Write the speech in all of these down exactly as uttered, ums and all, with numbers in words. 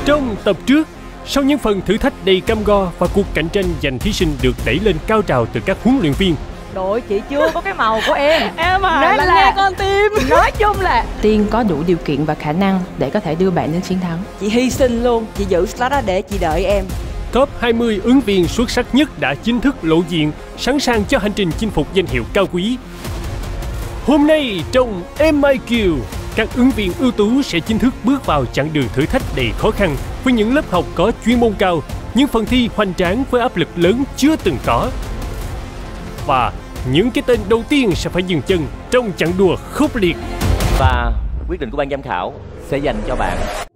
Trong tập trước, sau những phần thử thách đầy cam go và cuộc cạnh tranh giành thí sinh được đẩy lên cao trào từ các huấn luyện viên, đội chị chưa có cái màu của em. Em à, Nên là là nghe con tim. nói chung là Tiên có đủ điều kiện và khả năng để có thể đưa bạn đến chiến thắng. chị hy sinh luôn, chị giữ slot đó để chị đợi em. top hai mươi ứng viên xuất sắc nhất đã chính thức lộ diện, sẵn sàng cho hành trình chinh phục danh hiệu cao quý. Hôm nay trong em i kiu, các ứng viên ưu tú sẽ chính thức bước vào chặng đường thử thách đầy khó khăn với những lớp học có chuyên môn cao, những phần thi hoành tráng với áp lực lớn chưa từng có. Và những cái tên đầu tiên sẽ phải dừng chân trong chặng đua khốc liệt. Và quyết định của ban giám khảo sẽ dành cho bạn.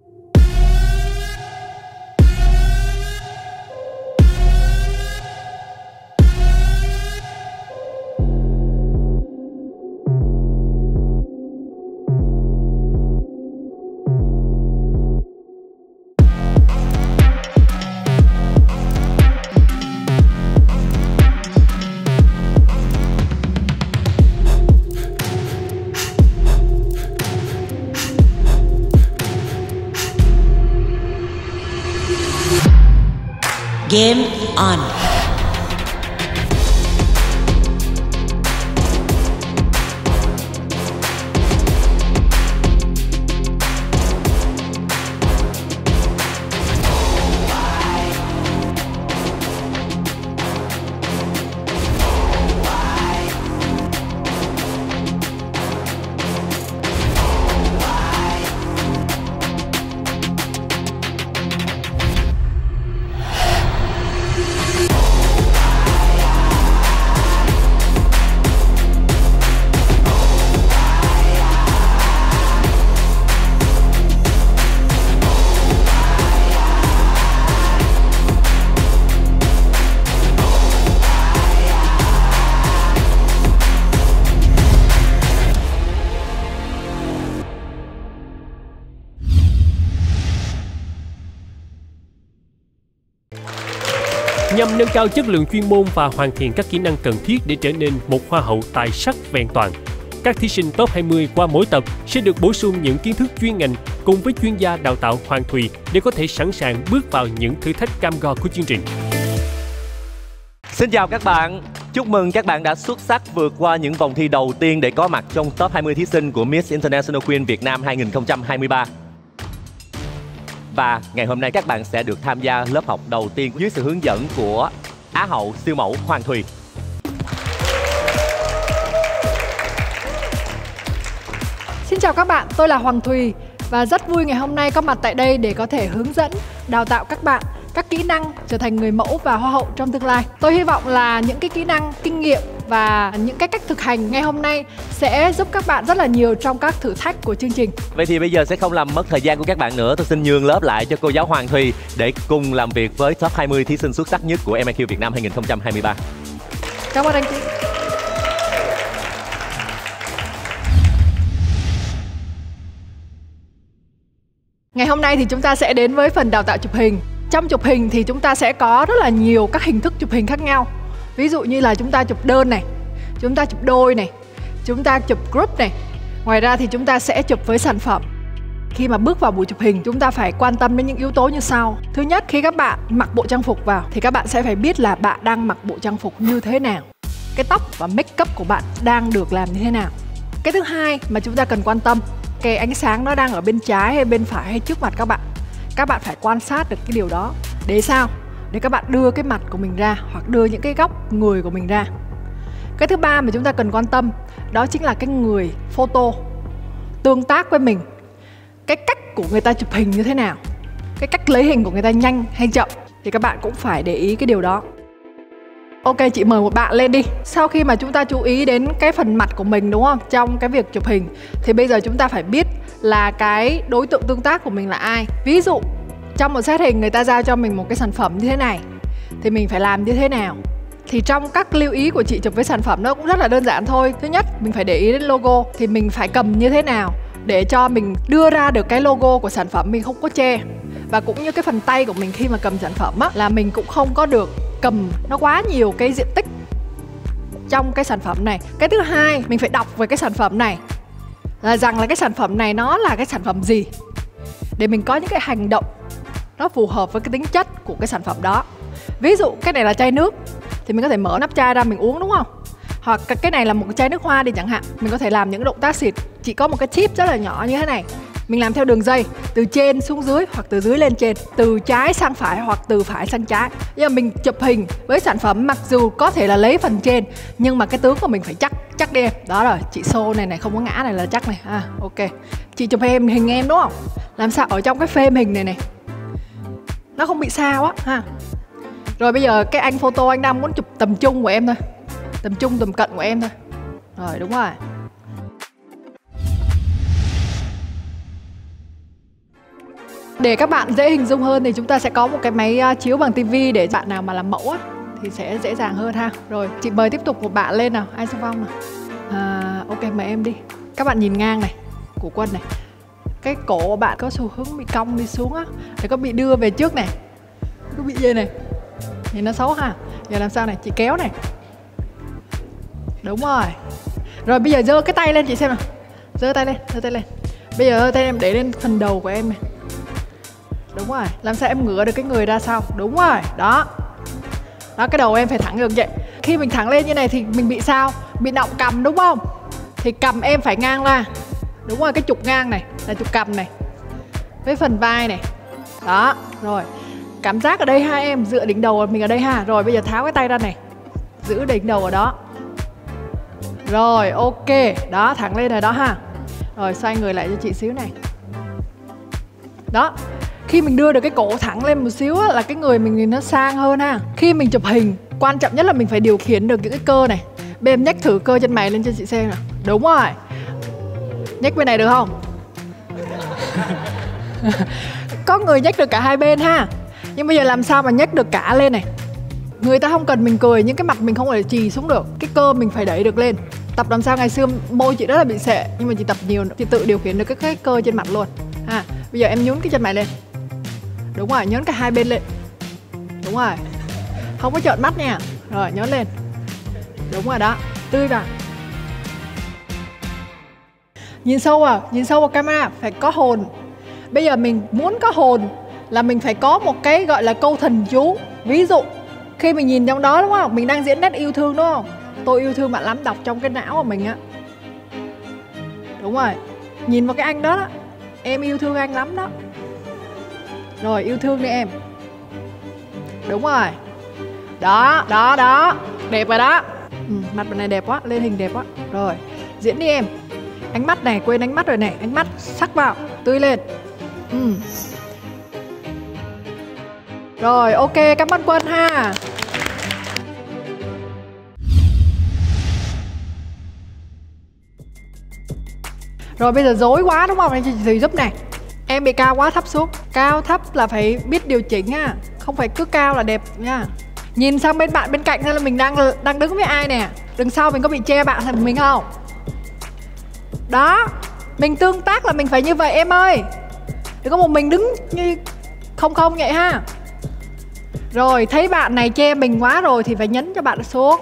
Game on. Nhằm nâng cao chất lượng chuyên môn và hoàn thiện các kỹ năng cần thiết để trở nên một hoa hậu tài sắc vẹn toàn, các thí sinh top hai mươi qua mỗi tập sẽ được bổ sung những kiến thức chuyên ngành cùng với chuyên gia đào tạo Hoàng Thùy để có thể sẵn sàng bước vào những thử thách cam go của chương trình. Xin chào các bạn. Chúc mừng các bạn đã xuất sắc vượt qua những vòng thi đầu tiên để có mặt trong top hai mươi thí sinh của Miss International Queen Việt Nam hai không hai ba. Và ngày hôm nay các bạn sẽ được tham gia lớp học đầu tiên dưới sự hướng dẫn của Á hậu siêu mẫu Hoàng Thùy. Xin chào các bạn, tôi là Hoàng Thùy và rất vui ngày hôm nay có mặt tại đây để có thể hướng dẫn, đào tạo các bạn các kỹ năng trở thành người mẫu và hoa hậu trong tương lai. Tôi hy vọng là những cái kỹ năng, kinh nghiệm và những cái cách thực hành ngày hôm nay sẽ giúp các bạn rất là nhiều trong các thử thách của chương trình. Vậy thì bây giờ sẽ không làm mất thời gian của các bạn nữa. Tôi xin nhường lớp lại cho cô giáo Hoàng Thùy để cùng làm việc với top hai mươi thí sinh xuất sắc nhất của em i kiu Việt Nam hai không hai ba. Cảm ơn anh chị. Ngày hôm nay thì chúng ta sẽ đến với phần đào tạo chụp hình. Trong chụp hình thì chúng ta sẽ có rất là nhiều các hình thức chụp hình khác nhau. Ví dụ như là chúng ta chụp đơn này, chúng ta chụp đôi này, chúng ta chụp group này. Ngoài ra thì chúng ta sẽ chụp với sản phẩm. Khi mà bước vào buổi chụp hình, chúng ta phải quan tâm đến những yếu tố như sau. Thứ nhất, khi các bạn mặc bộ trang phục vào thì các bạn sẽ phải biết là bạn đang mặc bộ trang phục như thế nào. Cái tóc và make up của bạn đang được làm như thế nào. Cái thứ hai mà chúng ta cần quan tâm, cái ánh sáng nó đang ở bên trái hay bên phải hay trước mặt các bạn. Các bạn phải quan sát được cái điều đó. Để sao? Để các bạn đưa cái mặt của mình ra hoặc đưa những cái góc người của mình ra. Cái thứ ba mà chúng ta cần quan tâm đó chính là cái người photo tương tác với mình. Cái cách của người ta chụp hình như thế nào, cái cách lấy hình của người ta nhanh hay chậm thì các bạn cũng phải để ý cái điều đó. Ok, chị mời một bạn lên đi. Sau khi mà chúng ta chú ý đến cái phần mặt của mình đúng không, trong cái việc chụp hình thì bây giờ chúng ta phải biết là cái đối tượng tương tác của mình là ai. Ví dụ trong một set hình người ta giao cho mình một cái sản phẩm như thế này thì mình phải làm như thế nào. Thì trong các lưu ý của chị chụp với sản phẩm nó cũng rất là đơn giản thôi. Thứ nhất, mình phải để ý đến logo thì mình phải cầm như thế nào để cho mình đưa ra được cái logo của sản phẩm mình không có che. Và cũng như cái phần tay của mình khi mà cầm sản phẩm á, là mình cũng không có được cầm nó quá nhiều cái diện tích trong cái sản phẩm này. Cái thứ hai, mình phải đọc về cái sản phẩm này là rằng là cái sản phẩm này nó là cái sản phẩm gì để mình có những cái hành động nó phù hợp với cái tính chất của cái sản phẩm đó. Ví dụ cái này là chai nước thì mình có thể mở nắp chai ra mình uống đúng không? Hoặc cái này là một cái chai nước hoa đi chẳng hạn, mình có thể làm những động tác xịt. Chỉ có một cái tip rất là nhỏ như thế này. Mình làm theo đường dây, từ trên xuống dưới hoặc từ dưới lên trên, từ trái sang phải hoặc từ phải sang trái. Nhưng mà mình chụp hình với sản phẩm mặc dù có thể là lấy phần trên, nhưng mà cái tướng của mình phải chắc, chắc đi em. Đó rồi, chị xô này này, không có ngã này là chắc này. À, ok. Chị chụp em hình em đúng không? Làm sao ở trong cái frame hình này này nó không bị sao á ha. Rồi bây giờ cái anh photo anh đang muốn chụp tầm trung của em thôi, tầm trung tầm cận của em thôi. Rồi đúng rồi. Để các bạn dễ hình dung hơn thì chúng ta sẽ có một cái máy chiếu bằng tivi để bạn nào mà làm mẫu á thì sẽ dễ dàng hơn ha. Rồi chị mời tiếp tục một bạn lên nào, ai xung phong nào. À, ok mời em đi. Các bạn nhìn ngang này, của Quân này. Cái cổ của bạn có xu hướng bị cong đi xuống á, để có bị đưa về trước này, có bị dây này, nhìn nó xấu ha. Giờ làm sao này, chị kéo này. Đúng rồi. Rồi bây giờ giơ cái tay lên chị xem nào. Giơ tay lên, giơ tay lên. Bây giờ tay em để lên phần đầu của em này. Đúng rồi, làm sao em ngửa được cái người ra sau. Đúng rồi, đó. Đó, cái đầu em phải thẳng được vậy. Khi mình thẳng lên như này thì mình bị sao? Bị nọng cầm đúng không? Thì cầm em phải ngang ra. Đúng rồi, cái trục ngang này là trục cầm này với phần vai này. Đó, rồi. Cảm giác ở đây ha em, dựa đỉnh đầu mình ở đây ha. Rồi bây giờ tháo cái tay ra này, giữ đỉnh đầu ở đó. Rồi, ok. Đó, thẳng lên rồi đó ha. Rồi, xoay người lại cho chị xíu này. Đó. Khi mình đưa được cái cổ thẳng lên một xíu á, là cái người mình nhìn nó sang hơn ha. Khi mình chụp hình, quan trọng nhất là mình phải điều khiển được những cái cơ này. Bên em nhách thử cơ chân mày lên cho chị xem nào. Đúng rồi. Nhách bên này được không? Có người nhách được cả hai bên ha. Nhưng bây giờ làm sao mà nhách được cả lên này. Người ta không cần mình cười, nhưng cái mặt mình không thể chì xuống được. Cái cơ mình phải đẩy được lên. Tập làm sao, ngày xưa môi chị rất là bị sệ, nhưng mà chị tập nhiều, chị tự điều khiển được cái, cái cơ trên mặt luôn ha. Bây giờ em nhún cái chân mày lên. Đúng rồi, nhấn cả hai bên lên. Đúng rồi. Không có trợn mắt nha. Rồi, nhấn lên. Đúng rồi đó. Tươi vào. Nhìn sâu vào, nhìn sâu vào camera. Phải có hồn. Bây giờ mình muốn có hồn là mình phải có một cái gọi là câu thần chú. Ví dụ, khi mình nhìn trong đó đúng không? Mình đang diễn nét yêu thương đúng không? Tôi yêu thương bạn lắm, đọc trong cái não của mình á. Đúng rồi. Nhìn vào cái anh đó đó. Em yêu thương anh lắm đó. Rồi, yêu thương đi em. Đúng rồi. Đó, đó, đó. Đẹp rồi đó. Ừ, mặt bên này đẹp quá, lên hình đẹp quá. Rồi, diễn đi em. Ánh mắt này, quên ánh mắt rồi này. Ánh mắt sắc vào, tươi lên. Ừ. Rồi, ok, cảm ơn Quân ha. Rồi bây giờ dối quá đúng không? Anh chị thử giúp này. Em bị cao quá, thấp xuống. Cao thấp là phải biết điều chỉnh nha. Không phải cứ cao là đẹp nha. Nhìn sang bên bạn bên cạnh hay là mình đang đang đứng với ai nè. Đằng sau mình có bị che bạn thành mình không? Đó. Mình tương tác là mình phải như vậy em ơi. Đừng có một mình đứng như không không vậy ha. Rồi thấy bạn này che mình quá rồi thì phải nhấn cho bạn xuống.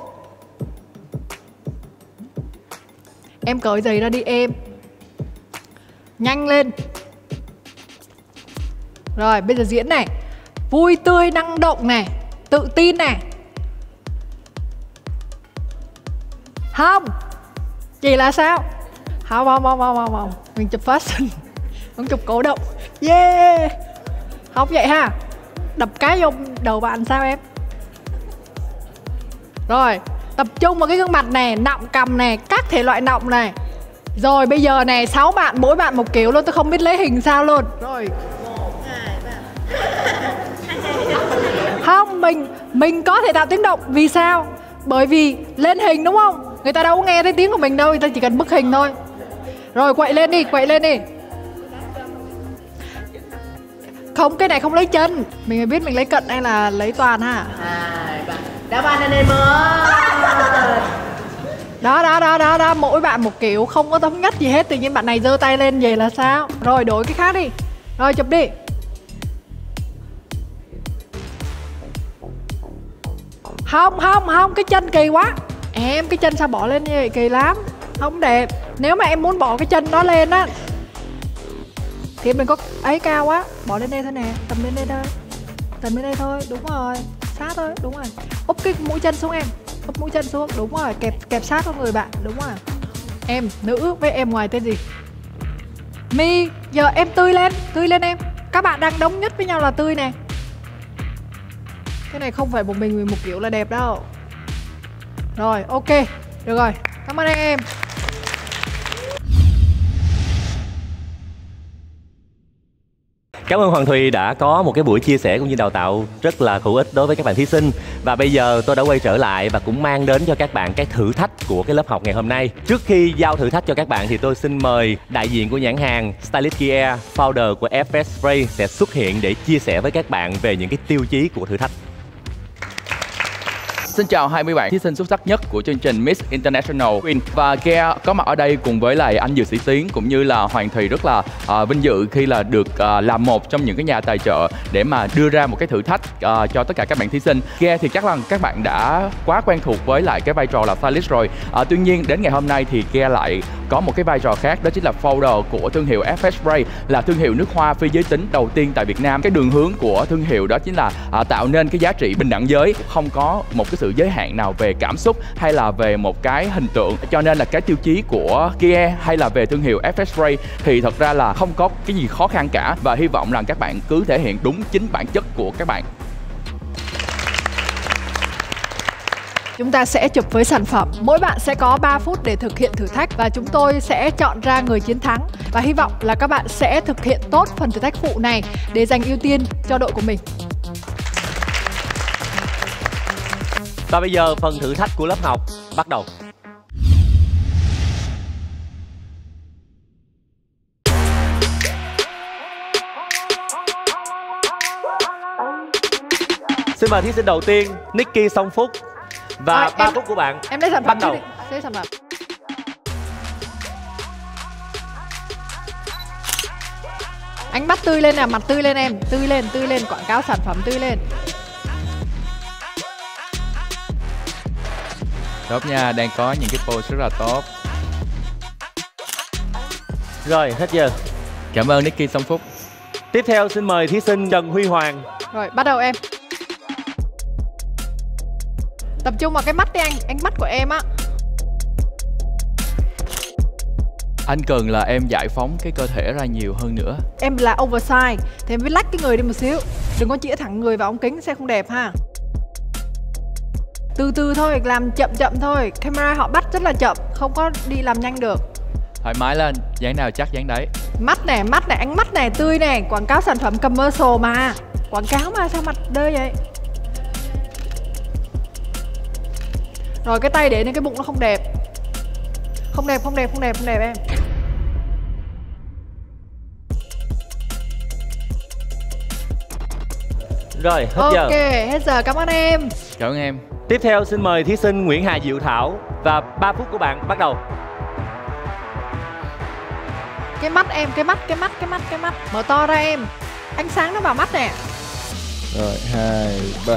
Em cởi giày ra đi em. Nhanh lên. Rồi bây giờ diễn này. Vui tươi năng động này. Tự tin này. Không. Chỉ là sao? Không không không không không mình chụp fashion. Không chụp cổ động. Yeah. Không vậy ha. Đập cái vô đầu bạn sao em? Rồi tập trung vào cái gương mặt này. Nọng cầm này. Các thể loại nọng này. Rồi bây giờ này, sáu bạn, mỗi bạn một kiểu luôn. Tôi không biết lấy hình sao luôn. Rồi không, mình Mình có thể tạo tiếng động. Vì sao? Bởi vì lên hình đúng không? Người ta đâu có nghe thấy tiếng của mình đâu. Người ta chỉ cần bức hình thôi. Rồi quậy lên đi, quậy lên đi. Không, cái này không lấy chân. Mình phải biết mình lấy cận hay là lấy toàn ha. Đá ban anh em ơi. Đó, đó, đó, đó, đó. Mỗi bạn một kiểu, không có thống nhất gì hết. Tự nhiên bạn này giơ tay lên vậy là sao? Rồi đổi cái khác đi. Rồi chụp đi. Không, không, không. Cái chân kỳ quá. Em, cái chân sao bỏ lên như vậy kỳ lắm. Không đẹp. Nếu mà em muốn bỏ cái chân đó lên á Thì em đừng có ấy cao quá, bỏ lên đây thôi nè, tầm lên đây thôi. Tầm lên đây thôi, đúng rồi. Sát thôi, đúng rồi. Úp cái mũi chân xuống em. Úp mũi chân xuống, đúng rồi, kẹp kẹp sát vào người bạn, đúng rồi. Em, nữ với em ngoài tên gì? My, giờ em tươi lên, tươi lên em. Các bạn đang đông nhất với nhau là tươi nè. Cái này không phải một mình một kiểu là đẹp đâu. Rồi, ok, được rồi, cảm ơn em. Cảm ơn Hoàng Thùy đã có một cái buổi chia sẻ cũng như đào tạo rất là hữu ích đối với các bạn thí sinh. Và bây giờ tôi đã quay trở lại và cũng mang đến cho các bạn cái thử thách của cái lớp học ngày hôm nay. Trước khi giao thử thách cho các bạn thì tôi xin mời đại diện của nhãn hàng Stylist Gear, founder của ép ét Spray sẽ xuất hiện để chia sẻ với các bạn về những cái tiêu chí của thử thách. Xin chào hai mươi bạn thí sinh xuất sắc nhất của chương trình Miss International Queen. Và Gear có mặt ở đây cùng với lại anh Dược Sĩ Tiến cũng như là Hoàng Thùy rất là uh, vinh dự khi là được uh, làm một trong những cái nhà tài trợ để mà đưa ra một cái thử thách uh, cho tất cả các bạn thí sinh. Gear thì chắc là các bạn đã quá quen thuộc với lại cái vai trò là stylist rồi. Uh, tuy nhiên đến ngày hôm nay thì Gear lại có một cái vai trò khác, đó chính là founder của thương hiệu ép ét Spray, là thương hiệu nước hoa phi giới tính đầu tiên tại Việt Nam. Cái đường hướng của thương hiệu đó chính là uh, tạo nên cái giá trị bình đẳng giới, không có một cái sự giới hạn nào về cảm xúc hay là về một cái hình tượng. Cho nên là cái tiêu chí của Gear hay là về thương hiệu ép ét Spray thì thật ra là không có cái gì khó khăn cả, và hy vọng rằng các bạn cứ thể hiện đúng chính bản chất của các bạn. Chúng ta sẽ chụp với sản phẩm. Mỗi bạn sẽ có ba phút để thực hiện thử thách và chúng tôi sẽ chọn ra người chiến thắng. Và hy vọng là các bạn sẽ thực hiện tốt phần thử thách phụ này để dành ưu tiên cho đội của mình. Và bây giờ phần thử thách của lớp học bắt đầu. Xin mời thí sinh đầu tiên Nicky Song Phúc. Và à, ba em, phút của bạn em lấy sản phẩm bắt đầu. đi. Lấy sản phẩm. Ánh mắt tươi lên nè, mặt tươi lên em. Tươi lên, tươi lên, quảng cáo sản phẩm tươi lên. Tốt nha, đang có những cái pose rất là tốt. Rồi, hết giờ. Cảm ơn Nicky Song Phúc. Tiếp theo xin mời thí sinh Trần Huy Hoàng. Rồi, bắt đầu em. Tập trung vào cái mắt đi anh, ánh mắt của em á. Anh cần là em giải phóng cái cơ thể ra nhiều hơn nữa. Em là oversize thì em phải lách cái người đi một xíu. Đừng có chĩa thẳng người vào ống kính sẽ không đẹp ha. Từ từ thôi, làm chậm chậm thôi. Camera họ bắt rất là chậm, không có đi làm nhanh được. Thoải mái lên, dáng nào chắc dáng đấy. Mắt này, mắt này, ánh mắt này tươi này. Quảng cáo sản phẩm commercial mà. Quảng cáo mà, sao mặt đơ vậy? Rồi cái tay để lên cái bụng nó không đẹp. Không đẹp, không đẹp, không đẹp, không đẹp em. Rồi, hết Ok, giờ. Ok, hết giờ, cảm ơn em. Cảm ơn em. Tiếp theo xin mời thí sinh Nguyễn Hà Diệu Thảo. Và ba phút của bạn bắt đầu. Cái mắt em, cái mắt, cái mắt, cái mắt, cái mắt. Mở to ra em. Ánh sáng nó vào mắt nè. Rồi, hai, ba.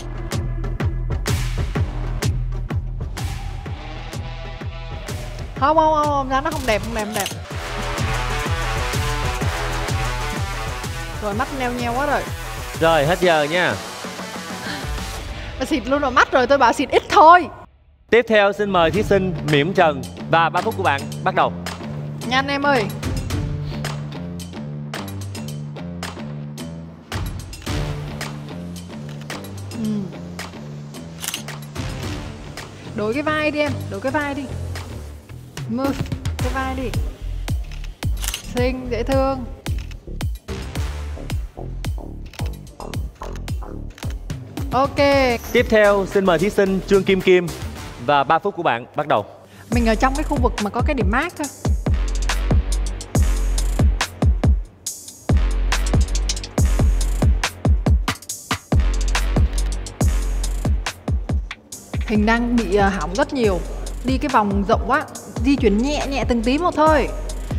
Không, không, không, không, nó không đẹp, không đẹp, không đẹp. Rồi mắt neo nheo quá rồi. Rồi, hết giờ nha. Bà xịt luôn vào mắt rồi, tôi bảo xịt ít thôi. Tiếp theo xin mời thí sinh Mỉm Trần. Và ba phút của bạn bắt đầu. Nhanh em ơi. Ừ. Đổi cái vai đi em, đổi cái vai đi. Move cái vai đi. Xinh, dễ thương. Ok. Tiếp theo xin mời thí sinh Trương Kim Kim. Và ba phút của bạn bắt đầu. Mình ở trong cái khu vực mà có cái điểm mát thôi. Hình đang bị uh, hỏng rất nhiều. Đi cái vòng rộng quá. Di chuyển nhẹ nhẹ từng tí một thôi.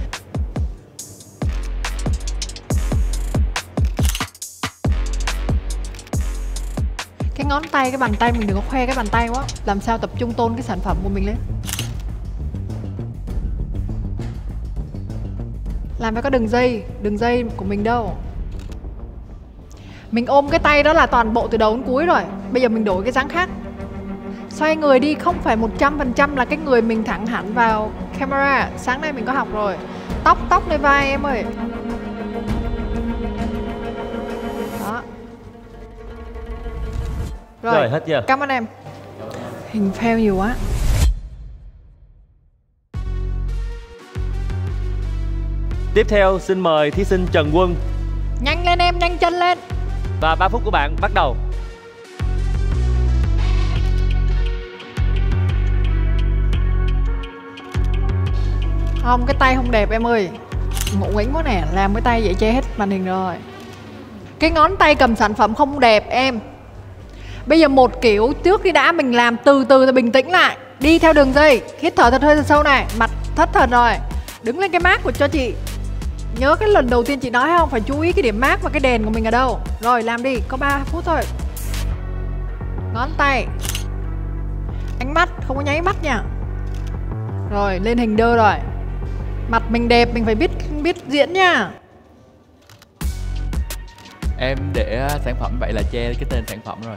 Cái ngón tay, cái bàn tay mình đừng có khoe cái bàn tay quá. Làm sao tập trung tôn cái sản phẩm của mình lên. Làm phải có đường dây, đường dây của mình đâu. Mình ôm cái tay đó là toàn bộ từ đầu đến cuối rồi. Bây giờ mình đổi cái dáng khác. Xoay người đi, không phải một trăm phần trăm là cái người mình thẳng hẳn vào camera. Sáng nay mình có học rồi. Tóc, tóc lên vai em ơi. Đó. Rồi, Rồi hết chưa? Cảm ơn em. Hình fail nhiều quá. Tiếp theo xin mời thí sinh Trần Quân. Nhanh lên em, nhanh chân lên. Và ba phút của bạn bắt đầu. Không, cái tay không đẹp em ơi. Ngộ nghĩnh quá nè, làm cái tay vậy che hết màn hình rồi. Cái ngón tay cầm sản phẩm không đẹp em. Bây giờ một kiểu trước khi đã mình làm từ từ rồi bình tĩnh lại. Đi theo đường dây, hít thở thật hơi thật sâu này. Mặt thất thần rồi. Đứng lên cái mác của cho chị. Nhớ cái lần đầu tiên chị nói không, phải chú ý cái điểm mác và cái đèn của mình ở đâu. Rồi làm đi, có ba phút thôi. Ngón tay, ánh mắt, không có nháy mắt nha. Rồi lên hình đơ rồi. Mặt mình đẹp, mình phải biết biết diễn nha. Em để sản phẩm vậy là che cái tên sản phẩm rồi.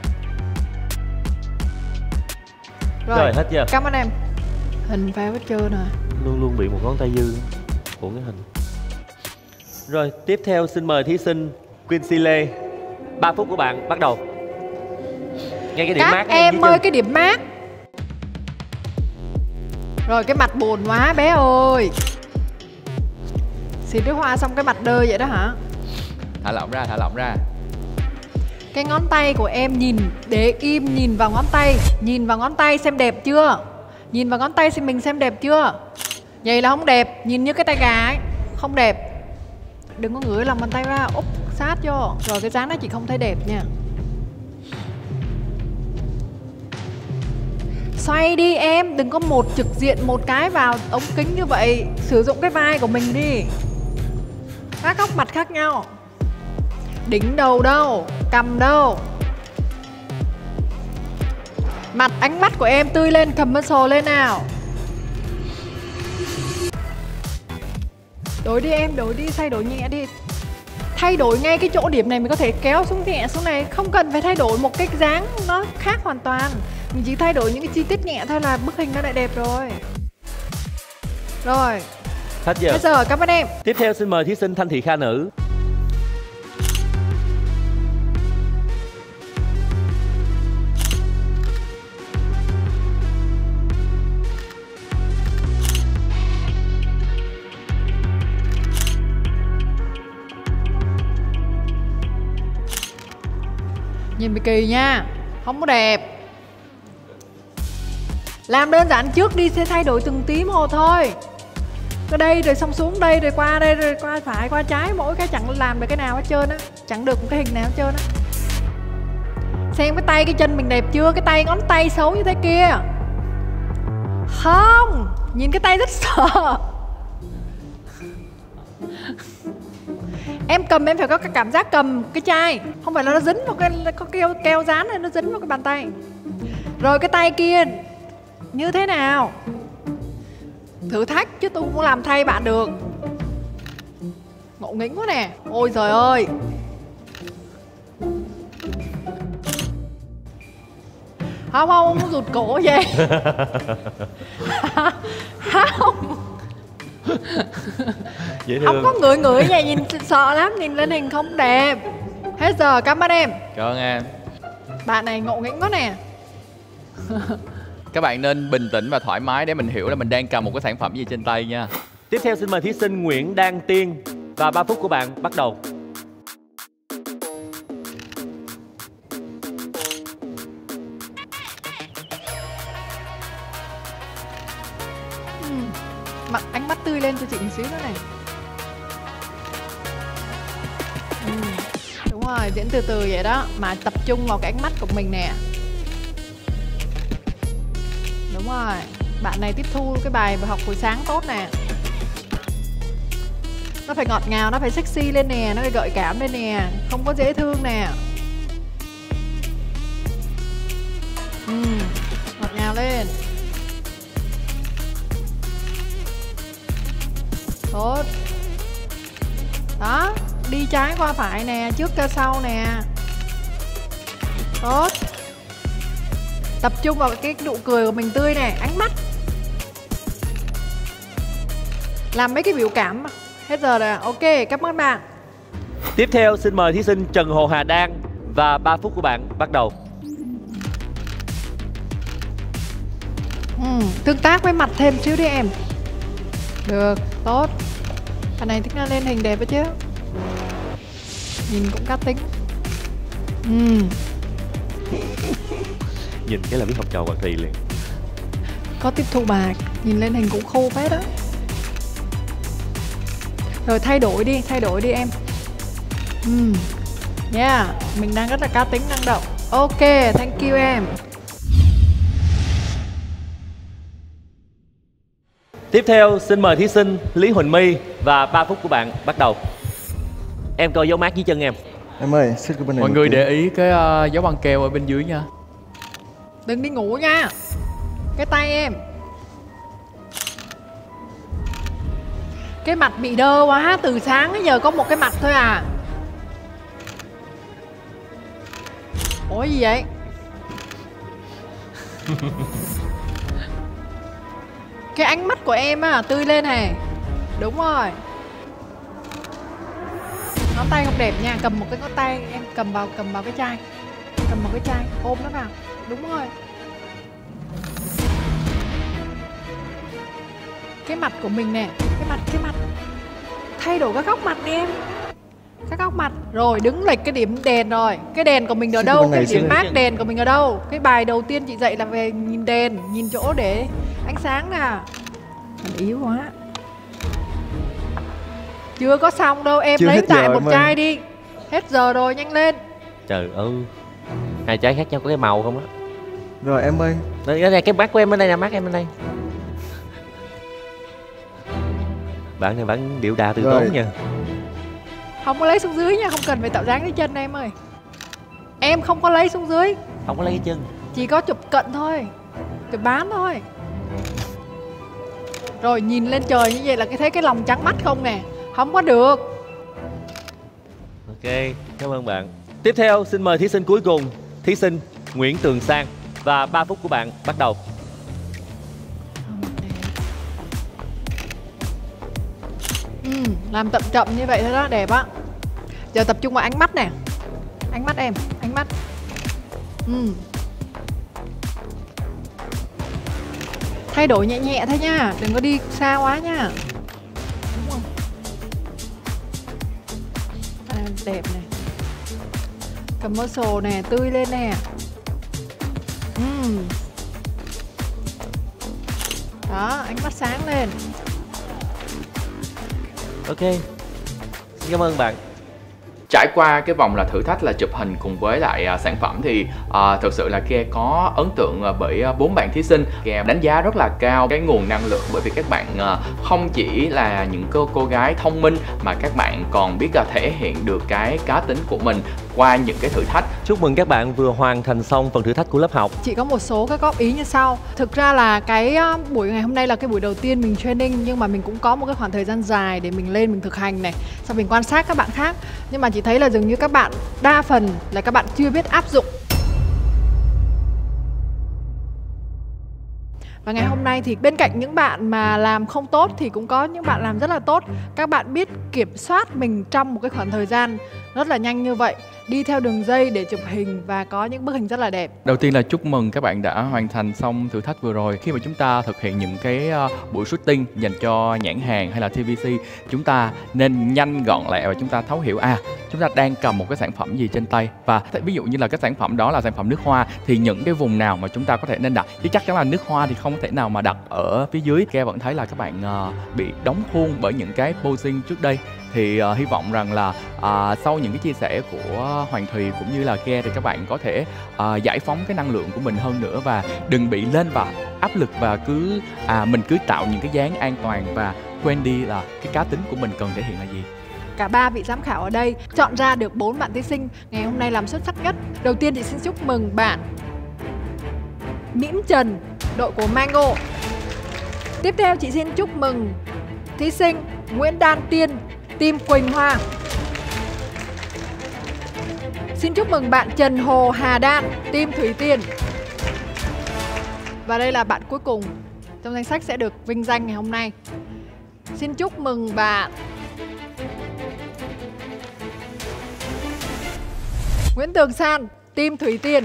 Rồi, Rồi hết chưa? Cảm ơn em. Hình phao hết trơn rồi. Luôn luôn bị một ngón tay dư của cái hình. Rồi tiếp theo xin mời thí sinh Quincy Lê. ba phút của bạn bắt đầu. Ngay cái điểm Các mát em ơi, cái điểm mát. Rồi cái mặt buồn quá bé ơi. Xịt nước hoa xong cái mặt đơ vậy đó hả? Thả lỏng ra, thả lỏng ra. Cái ngón tay của em nhìn, để im nhìn vào ngón tay. Nhìn vào ngón tay xem đẹp chưa. Nhìn vào ngón tay xem mình xem đẹp chưa. Vậy là không đẹp, nhìn như cái tay gà ấy. Không đẹp. Đừng có ngửi lòng bàn tay ra, úp sát vô. Rồi cái dáng đó chị không thấy đẹp nha. Xoay đi em, đừng có một trực diện một cái vào ống kính như vậy. Sử dụng cái vai của mình đi. Các góc mặt khác nhau. Đỉnh đầu đâu, cầm đâu. Mặt ánh mắt của em tươi lên, cầm muscle lên nào. Đổi đi em, đổi đi, thay đổi nhẹ đi. Thay đổi ngay cái chỗ điểm này mình có thể kéo xuống nhẹ xuống này. Không cần phải thay đổi một cái dáng nó khác hoàn toàn. Mình chỉ thay đổi những cái chi tiết nhẹ thôi là bức hình nó lại đẹp rồi. Rồi. Hết giờ. Hết giờ, cảm ơn em. Tiếp theo xin mời thí sinh Thanh Thị Kha Nữ. Nhìn bị kỳ nha, không có đẹp. Làm đơn giản trước đi, sẽ thay đổi từng tí một thôi. Từ đây rồi xong xuống đây rồi qua đây rồi qua phải qua trái. Mỗi cái chẳng làm được cái nào hết trơn á. Chẳng được một cái hình nào hết trơn á. Xem cái tay cái chân mình đẹp chưa. Cái tay ngón tay xấu như thế kia. Không, nhìn cái tay rất sợ. Em cầm em phải có cái cảm giác cầm cái chai. Không phải là nó dính vào cái có keo, keo dán này, nó dính vào cái bàn tay. Rồi cái tay kia như thế nào? Thử thách chứ tôi không làm thay bạn được. Ngộ nghĩnh quá nè. Ôi trời ơi. Không không, không rụt cổ vậy. Không. Dễ thương. Không có ngửi ngửi nha, nhìn sợ lắm, nhìn lên hình không đẹp. Hết giờ, cảm ơn em. Cảm ơn em. Bạn này ngộ nghĩnh quá nè. Các bạn nên bình tĩnh và thoải mái để mình hiểu là mình đang cầm một cái sản phẩm gì trên tay nha. Tiếp theo xin mời thí sinh Nguyễn Đan Tiên. Và ba phút của bạn bắt đầu. Mặt ánh mắt tươi lên cho chị một xíu nữa này. Ừ, đúng rồi, diễn từ từ vậy đó. Mà tập trung vào cái ánh mắt của mình nè. Đúng rồi. Bạn này tiếp thu cái bài học buổi sáng tốt nè. Nó phải ngọt ngào, nó phải sexy lên nè. Nó phải gợi cảm lên nè. Không có dễ thương nè. Ừ, ngọt ngào lên. Tốt. Đó, đi trái qua phải nè, trước ra sau nè. Tốt. Tập trung vào cái nụ cười của mình tươi nè, ánh mắt. Làm mấy cái biểu cảm. Hết giờ rồi. Ok, cảm ơn bạn. Tiếp theo xin mời thí sinh Trần Hồ Hà Đan và ba phút của bạn bắt đầu. Ừ, tương tác với mặt thêm xíu đi em. Được, tốt. Bạn này thích lên hình đẹp đó chứ. Nhìn cũng cá tính. Ừ. Nhìn cái là biết học trò Hoàng Thùy liền. Có tiếp thu bài. Nhìn lên hình cũng khô phết đó. Rồi thay đổi đi, thay đổi đi em. Ừ. Yeah, mình đang rất là cá tính, năng động. Ok, thank you em. Tiếp theo xin mời thí sinh Lý Huỳnh My và ba phút của bạn bắt đầu. Em coi dấu mát dưới chân em. Em ơi, xích cái bên này. Mọi người để ý cái uh, dấu băng keo ở bên dưới nha. Đừng đi ngủ nha. Cái tay em. Cái mặt bị đơ quá, từ sáng đến giờ có một cái mặt thôi à. Ủa gì vậy? Cái ánh mắt của em á, tươi lên nè. Đúng rồi. Ngón tay không đẹp nha, cầm một cái ngón tay em cầm vào cầm vào cái chai. Cầm vào cái chai, ôm nó vào. Đúng rồi. Cái mặt của mình nè, cái mặt cái mặt. Thay đổi các góc mặt đi em. Các góc mặt. Rồi đứng lệch cái điểm đèn rồi. Cái đèn của mình ở đâu? Cái điểm mát đèn của mình ở đâu? Cái bài đầu tiên chị dạy là về nhìn đèn, nhìn chỗ để ánh sáng nè. Mình yếu quá. Chưa có xong đâu, em. Chưa lấy tại một chai đi. Hết giờ rồi, nhanh lên. Trời ơi. Hai chai khác nhau có cái màu không á? Rồi em ơi. Đây, đây cái mắt của em bên đây nè, mắt em bên đây. Bạn này bạn điệu đà từ tốn nha. Không có lấy xuống dưới nha, không cần phải tạo dáng cái chân em ơi. Em không có lấy xuống dưới. Không có lấy cái chân. Chỉ có chụp cận thôi. Chụp bán thôi. Rồi nhìn lên trời như vậy là cái thấy cái lòng trắng mắt không nè. Không có được. Ok, cảm ơn bạn. Tiếp theo xin mời thí sinh cuối cùng, thí sinh Nguyễn Tường Sang và ba phút của bạn bắt đầu. Ừ, làm chậm chậm như vậy thôi đó, đẹp á. Giờ tập trung vào ánh mắt nè. Ánh mắt em, ánh mắt. Ừ. Thay đổi nhẹ nhẹ thôi nha, đừng có đi xa quá nha. Đúng không? À, đẹp này. Commercial nè, tươi lên nè. Ừ. Đó, ánh mắt sáng lên. Ok, xin cảm ơn bạn. Trải qua cái vòng là thử thách là chụp hình cùng với lại uh, sản phẩm thì uh, thực sự là Ke có ấn tượng uh, bởi bốn uh, bạn thí sinh. Ke đánh giá rất là cao cái nguồn năng lượng, bởi vì các bạn uh, không chỉ là những cô, cô gái thông minh mà các bạn còn biết uh, thể hiện được cái cá tính của mình qua những cái thử thách. Chúc mừng các bạn vừa hoàn thành xong phần thử thách của lớp học. Chỉ có một số các góp ý như sau. Thực ra là cái uh, buổi ngày hôm nay là cái buổi đầu tiên mình training, nhưng mà mình cũng có một cái khoảng thời gian dài để mình lên mình thực hành này, sau mình quan sát các bạn khác. Nhưng mà chỉ thấy là dường như các bạn đa phần là các bạn chưa biết áp dụng. Và ngày hôm nay thì bên cạnh những bạn mà làm không tốt thì cũng có những bạn làm rất là tốt. Các bạn biết kiểm soát mình trong một cái khoảng thời gian rất là nhanh như vậy, đi theo đường dây để chụp hình và có những bức hình rất là đẹp. Đầu tiên là chúc mừng các bạn đã hoàn thành xong thử thách vừa rồi. Khi mà chúng ta thực hiện những cái uh, buổi shooting dành cho nhãn hàng hay là tê vê xê, chúng ta nên nhanh gọn lẹ và chúng ta thấu hiểu à chúng ta đang cầm một cái sản phẩm gì trên tay. Và ví dụ như là cái sản phẩm đó là sản phẩm nước hoa thì những cái vùng nào mà chúng ta có thể nên đặt, chứ chắc chắn là nước hoa thì không thể nào mà đặt ở phía dưới. Ke vẫn thấy là các bạn uh, bị đóng khuôn bởi những cái posing trước đây. Thì uh, hy vọng rằng là uh, sau những cái chia sẻ của Hoàng Thùy cũng như là Ke thì các bạn có thể uh, giải phóng cái năng lượng của mình hơn nữa và đừng bị lên vào áp lực và cứ à mình cứ tạo những cái dáng an toàn và quên đi là cái cá tính của mình cần thể hiện là gì. Cả ba vị giám khảo ở đây chọn ra được bốn bạn thí sinh ngày hôm nay làm xuất sắc nhất. Đầu tiên thì xin chúc mừng bạn Mĩm Trần, đội của Mango. Tiếp theo chị xin chúc mừng thí sinh Nguyễn Đan Tiên, team Quỳnh Hoa. Xin chúc mừng bạn Trần Hồ Hà Đan, team Thủy Tiên. Và đây là bạn cuối cùng trong danh sách sẽ được vinh danh ngày hôm nay. Xin chúc mừng bạn Nguyễn Tường San, team Thủy Tiên.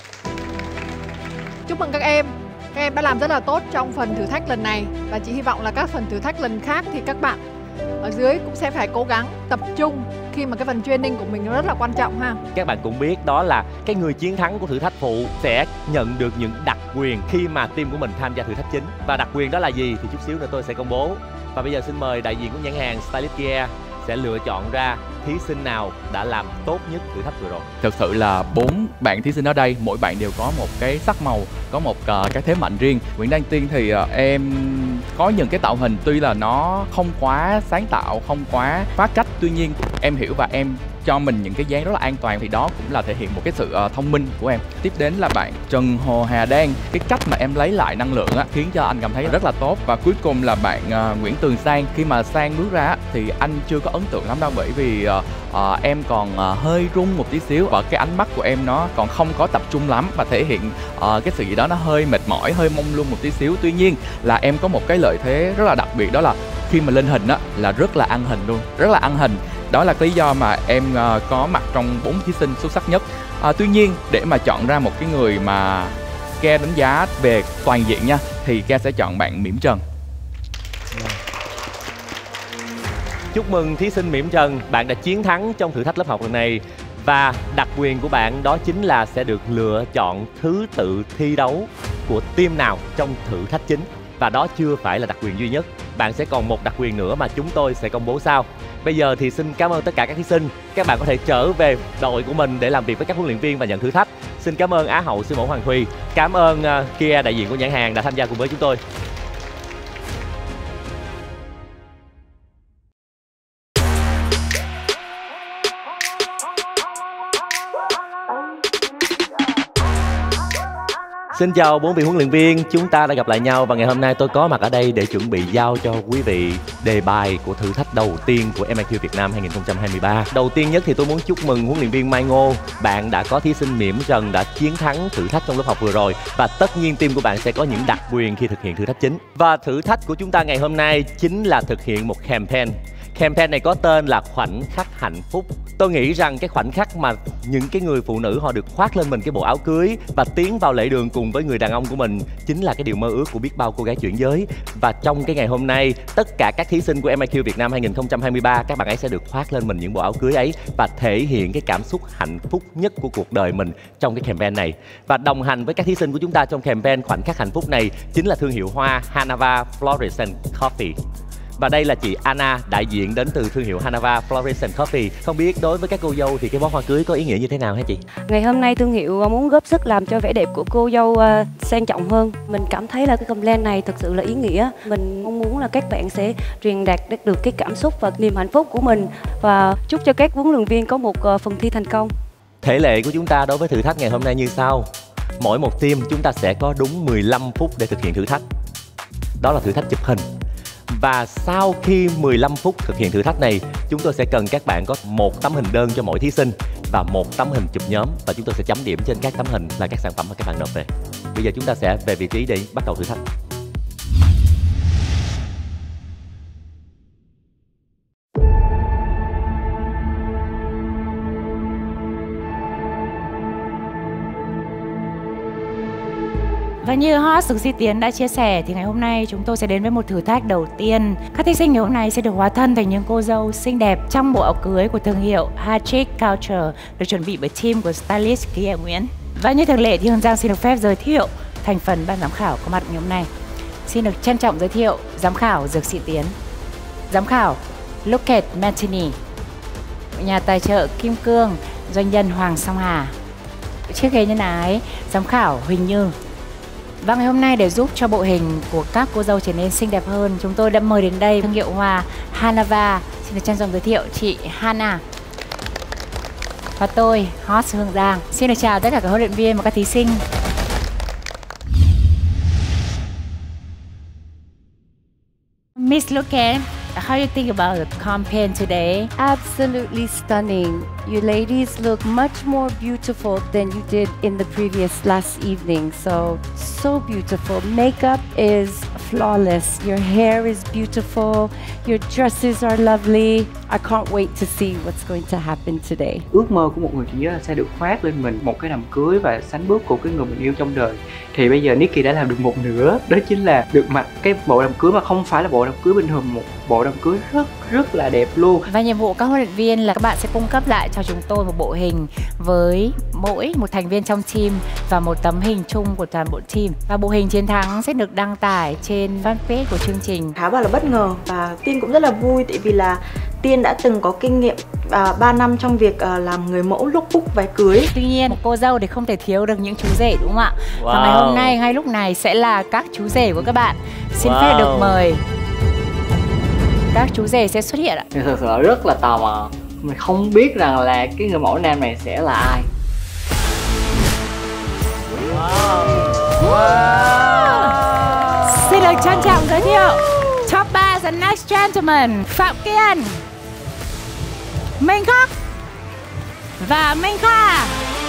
Chúc mừng các em. Các em đã làm rất là tốt trong phần thử thách lần này. Và chị hy vọng là các phần thử thách lần khác thì các bạn ở dưới cũng sẽ phải cố gắng tập trung, khi mà cái phần training của mình nó rất là quan trọng ha. Các bạn cũng biết đó là cái người chiến thắng của thử thách phụ sẽ nhận được những đặc quyền khi mà team của mình tham gia thử thách chính. Và đặc quyền đó là gì thì chút xíu nữa tôi sẽ công bố. Và bây giờ xin mời đại diện của nhãn hàng Stylish Gear sẽ lựa chọn ra thí sinh nào đã làm tốt nhất thử thách vừa rồi. Thực sự là bốn bạn thí sinh ở đây, mỗi bạn đều có một cái sắc màu, có một uh, cái thế mạnh riêng. Nguyễn Đăng Tiên thì uh, em có những cái tạo hình tuy là nó không quá sáng tạo, không quá phá cách, tuy nhiên em hiểu và em cho mình những cái dáng rất là an toàn, thì đó cũng là thể hiện một cái sự uh, thông minh của em. Tiếp đến là bạn Trần Hồ Hà Đan, cái cách mà em lấy lại năng lượng á, khiến cho anh cảm thấy rất là tốt. Và cuối cùng là bạn uh, Nguyễn Tường Sang, khi mà Sang bước ra thì anh chưa có ấn tượng lắm đâu, bởi vì uh, uh, em còn uh, hơi run một tí xíu và cái ánh mắt của em nó còn không có tập trung lắm và thể hiện uh, cái sự gì đó nó hơi mệt mỏi, hơi mông lung một tí xíu. Tuy nhiên là em có một cái lợi thế rất là đặc biệt, đó là khi mà lên hình á là rất là ăn hình luôn, rất là ăn hình. Đó là cái lý do mà em uh, có mặt trong bốn thí sinh xuất sắc nhất. Uh, tuy nhiên để mà chọn ra một cái người mà Ke đánh giá về toàn diện nha, thì Ke sẽ chọn bạn Mỉm Trần. Chúc mừng thí sinh Mỉm Trần, bạn đã chiến thắng trong thử thách lớp học lần này. Và đặc quyền của bạn đó chính là sẽ được lựa chọn thứ tự thi đấu của team nào trong thử thách chính. Và đó chưa phải là đặc quyền duy nhất. Bạn sẽ còn một đặc quyền nữa mà chúng tôi sẽ công bố sau. Bây giờ thì xin cảm ơn tất cả các thí sinh. Các bạn có thể trở về đội của mình để làm việc với các huấn luyện viên và nhận thử thách. Xin cảm ơn Á hậu siêu mẫu Hoàng Thùy. Cảm ơn uh, Kia, đại diện của nhãn hàng đã tham gia cùng với chúng tôi. Xin chào bốn vị huấn luyện viên, chúng ta đã gặp lại nhau và ngày hôm nay tôi có mặt ở đây để chuẩn bị giao cho quý vị đề bài của thử thách đầu tiên của em i kiu Việt Nam hai không hai ba. Đầu tiên nhất thì tôi muốn chúc mừng huấn luyện viên Mai Ngô, bạn đã có thí sinh Mỉm Trần đã chiến thắng thử thách trong lớp học vừa rồi và tất nhiên team của bạn sẽ có những đặc quyền khi thực hiện thử thách chính. Và thử thách của chúng ta ngày hôm nay chính là thực hiện một campaign. Campaign này có tên là khoảnh khắc hạnh phúc. Tôi nghĩ rằng cái khoảnh khắc mà những cái người phụ nữ họ được khoác lên mình cái bộ áo cưới và tiến vào lễ đường cùng với người đàn ông của mình chính là cái điều mơ ước của biết bao cô gái chuyển giới. Và trong cái ngày hôm nay, tất cả các thí sinh của em i kiu Việt Nam hai không hai ba, các bạn ấy sẽ được khoác lên mình những bộ áo cưới ấy và thể hiện cái cảm xúc hạnh phúc nhất của cuộc đời mình trong cái campaign này. Và đồng hành với các thí sinh của chúng ta trong campaign khoảnh khắc hạnh phúc này chính là thương hiệu hoa Hanava Fluorescent Coffee. Và đây là chị Anna, đại diện đến từ thương hiệu Hanava Fluorescent Coffee. Không biết đối với các cô dâu thì cái bó hoa cưới có ý nghĩa như thế nào hả chị? Ngày hôm nay thương hiệu muốn góp sức làm cho vẻ đẹp của cô dâu uh, sang trọng hơn. Mình cảm thấy là cái campaign này thực sự là ý nghĩa. Mình mong muốn là các bạn sẽ truyền đạt được cái cảm xúc và niềm hạnh phúc của mình và chúc cho các huấn luyện viên có một uh, phần thi thành công. Thể lệ của chúng ta đối với thử thách ngày hôm nay như sau. Mỗi một team chúng ta sẽ có đúng mười lăm phút để thực hiện thử thách. Đó là thử thách chụp hình. Và sau khi mười lăm phút thực hiện thử thách này, chúng tôi sẽ cần các bạn có một tấm hình đơn cho mỗi thí sinh và một tấm hình chụp nhóm, và chúng tôi sẽ chấm điểm trên các tấm hình là các sản phẩm mà các bạn nộp về. Bây giờ chúng ta sẽ về vị trí để bắt đầu thử thách. Và như Hot Sừng Si Tiến đã chia sẻ thì ngày hôm nay chúng tôi sẽ đến với một thử thách đầu tiên. Các thí sinh ngày hôm nay sẽ được hóa thân thành những cô dâu xinh đẹp trong bộ áo cưới của thương hiệu Hattrick Culture được chuẩn bị bởi team của stylist Kia Nguyễn. Và như thường lệ thì Hương Giang xin được phép giới thiệu thành phần ban giám khảo có mặt ngày hôm nay. Xin được trân trọng giới thiệu giám khảo Dược Sĩ Tiến, giám khảo Looked Martini, nhà tài trợ Kim Cương, doanh nhân Hoàng Song Hà, chiếc ghế nhân ái giám khảo Huỳnh Như. Và ngày hôm nay để giúp cho bộ hình của các cô dâu trở nên xinh đẹp hơn, chúng tôi đã mời đến đây thương hiệu hoa Hanava. Xin được trân trọng giới thiệu chị Hana. Và tôi, Hot Hương Giang. Xin được chào tất cả các huấn luyện viên và các thí sinh. Miss Looked, How do you think about the campaign today? Absolutely stunning. You ladies look much more beautiful than you did in the previous last evening. So, so beautiful. Makeup is flawless. Your hair is beautiful. Your dresses are lovely. I can't wait to see what's going to happen today. Ước mơ của một người chị sẽ được khoác lên mình một cái đám cưới và sánh bước của cái người mình yêu trong đời. Thì bây giờ Nikki đã làm được một nửa, đó chính là được mặc cái bộ đám cưới mà không phải là bộ đám cưới bình thường, một bộ đám cưới rất rất là đẹp luôn. Và nhiệm vụ các huấn luyện viên là các bạn sẽ cung cấp lại cho chúng tôi một bộ hình với mỗi một thành viên trong team và một tấm hình chung của toàn bộ team. Và bộ hình chiến thắng sẽ được đăng tải trên fanpage của chương trình. Khá là bất ngờ và Tiên cũng rất là vui, tại vì là Tiên đã từng có kinh nghiệm uh, ba năm trong việc uh, làm người mẫu lookbook váy cưới. Tuy nhiên, một cô dâu thì không thể thiếu được những chú rể, đúng không ạ? Wow. Và ngày hôm nay, ngay lúc này sẽ là các chú rể của các bạn. Xin wow. phép được mời các chú rể sẽ xuất hiện ạ. Thì thực sự rất là tò mò. Mình không biết rằng là cái người mẫu nam này sẽ là ai. Wow. Wow. Xin được trân trọng giới thiệu top ba the next gentleman, Phạm Kiên, Minh Khắc và Minh Kha.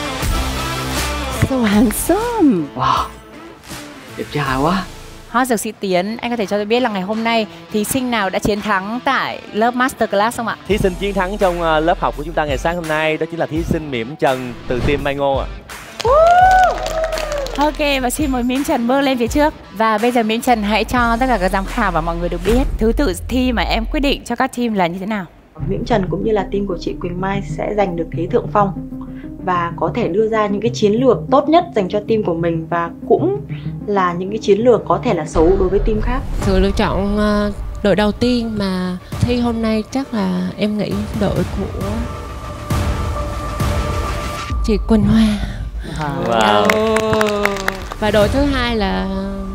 So handsome. Wow, đẹp trai quá. Hot Dược Sĩ Tiến, anh có thể cho tôi biết là ngày hôm nay thí sinh nào đã chiến thắng tại lớp Masterclass không ạ? Thí sinh chiến thắng trong uh, lớp học của chúng ta ngày sáng hôm nay đó chính là thí sinh Mỉm Trần từ team Mai Ngô ạ. Ok, và xin mời Mỉm Trần bước lên phía trước. Và bây giờ Mỉm Trần hãy cho tất cả các giám khảo và mọi người được biết thứ tự thi mà em quyết định cho các team là như thế nào. Mỉm Trần cũng như là team của chị Quỳnh Mai sẽ giành được thế thượng phong và có thể đưa ra những cái chiến lược tốt nhất dành cho team của mình, và cũng là những cái chiến lược có thể là xấu đối với team khác. Sự lựa chọn uh, đội đầu tiên mà thi hôm nay chắc là em nghĩ đội của chị Quỳnh Hoa. Wow. Và đội thứ hai là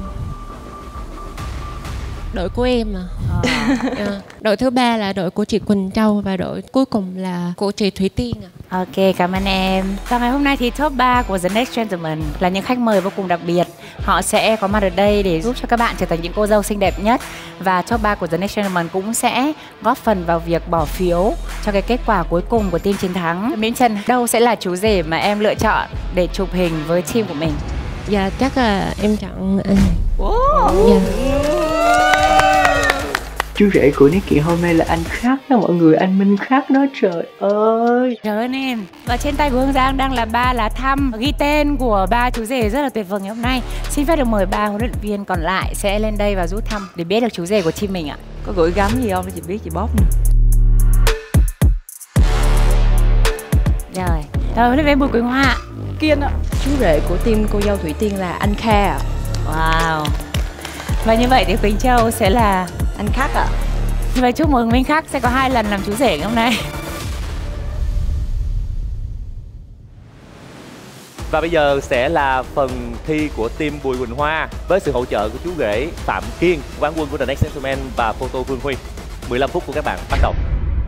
đội của em à. À. Đội thứ ba là đội của chị Quỳnh Châu và đội cuối cùng là của chị Thủy Tiên à. Ok, cảm ơn em. Và ngày hôm nay thì top ba của The Next Gentleman là những khách mời vô cùng đặc biệt. Họ sẽ có mặt ở đây để giúp cho các bạn trở thành những cô dâu xinh đẹp nhất. Và top ba của The Next Gentleman cũng sẽ góp phần vào việc bỏ phiếu cho cái kết quả cuối cùng của team chiến thắng. Mỉm Trần, đâu sẽ là chú rể mà em lựa chọn để chụp hình với team của mình? Dạ, chắc là em chọn anh. Wow. Dạ. Chú rể của Nikki hôm nay là anh Khắc đó mọi người, anh Minh Khắc đó, trời ơi. Trời ơn em. Và trên tay của Hương Giang đang là ba lá thăm ghi tên của ba chú rể rất là tuyệt vời ngày hôm nay. Xin phép được mời ba huấn luyện viên còn lại sẽ lên đây và rút thăm để biết được chú rể của team mình ạ. Có gửi gắm gì không? Chị biết chị bóp nè. Rồi, rồi huấn luyện viên Bùi Quỳnh Hoa. Kiên ạ. Chú rể của team cô dâu Thủy Tiên là anh Kha ạ. Wow. Và như vậy thì Quỳnh Châu sẽ là anh Khắc ạ. Như vậy chúc mừng Minh Khắc sẽ có hai lần làm chú rể ngày hôm nay. Và bây giờ sẽ là phần thi của team Bùi Quỳnh Hoa với sự hỗ trợ của chú rể Phạm Kiên, quán quân của The Next Gentleman và photo Phương Huy. mười lăm phút của các bạn bắt đầu.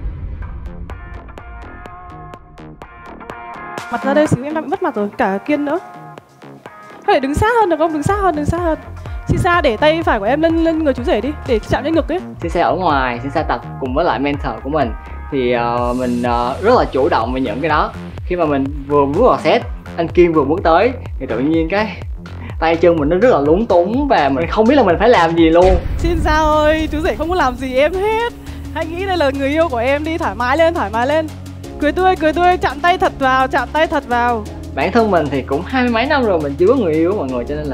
Mặt ra đây xíu em đang bị mất mặt rồi, cả Kiên nữa. Có thể đứng sát hơn được không? Đứng sát hơn, đứng sát hơn. Sisa để tay phải của em lên lên người chú rể đi, để chạm lên ngực ấy. Sisa ở ngoài, Sisa tập cùng với lại mentor của mình thì uh, mình uh, rất là chủ động về những cái đó. Khi mà mình vừa bước vào set, anh Kiên vừa bước tới thì tự nhiên cái tay chân mình nó rất là lúng túng và mình không biết là mình phải làm gì luôn. Sisa ơi, chú rể không có làm gì em hết. Hãy nghĩ đây là người yêu của em đi, thoải mái lên, thoải mái lên. Cười tươi, cười tươi, chạm tay thật vào, chạm tay thật vào. Bản thân mình thì cũng hai mươi mấy năm rồi mình chưa có người yêu mọi người, cho nên là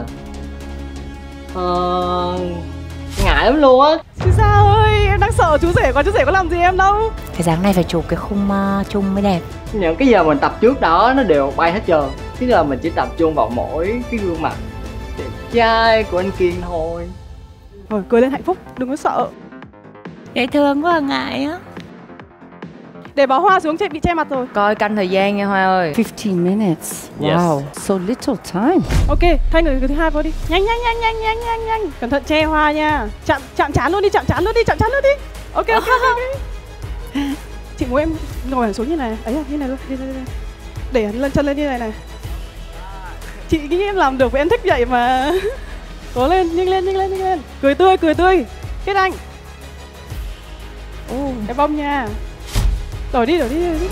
Ờ... ngại lắm luôn á. Sisa ơi, em đang sợ chú rể quá, chú rể có làm gì em đâu. Cái dáng này phải chụp cái khung uh, chung mới đẹp. Những cái giờ mình tập trước đó nó đều bay hết trơn. Thế giờ mình chỉ tập trung vào mỗi cái gương mặt đẹp trai của anh Kiên thôi. Rồi, cười lên hạnh phúc, đừng có sợ. Dễ thương quá, ngại á. Để bó hoa xuống, bị che mặt rồi. Coi canh thời gian nha Hoa ơi. fifteen minutes. Wow, so little time. Ok, thay người thứ hai vào đi. Nhanh nhanh nhanh nhanh nhanh nhanh nhanh. Cẩn thận che hoa nha. Chạm chạm trán luôn đi, chạm trán luôn đi, chạm trán luôn đi. Ok ok ok. okay. Chị muốn em ngồi hẳn xuống như này. Ấy à, như này luôn, đi, đi, đi. Để lên chân lên như này này. Chị nghĩ em làm được, vì em thích vậy mà. Cố lên, nhanh lên, nhanh lên, nhanh lên. Cười tươi, cười tươi. Kết anh. Đẹp bông nha. Đổi đi, đổi đi, đổi đi.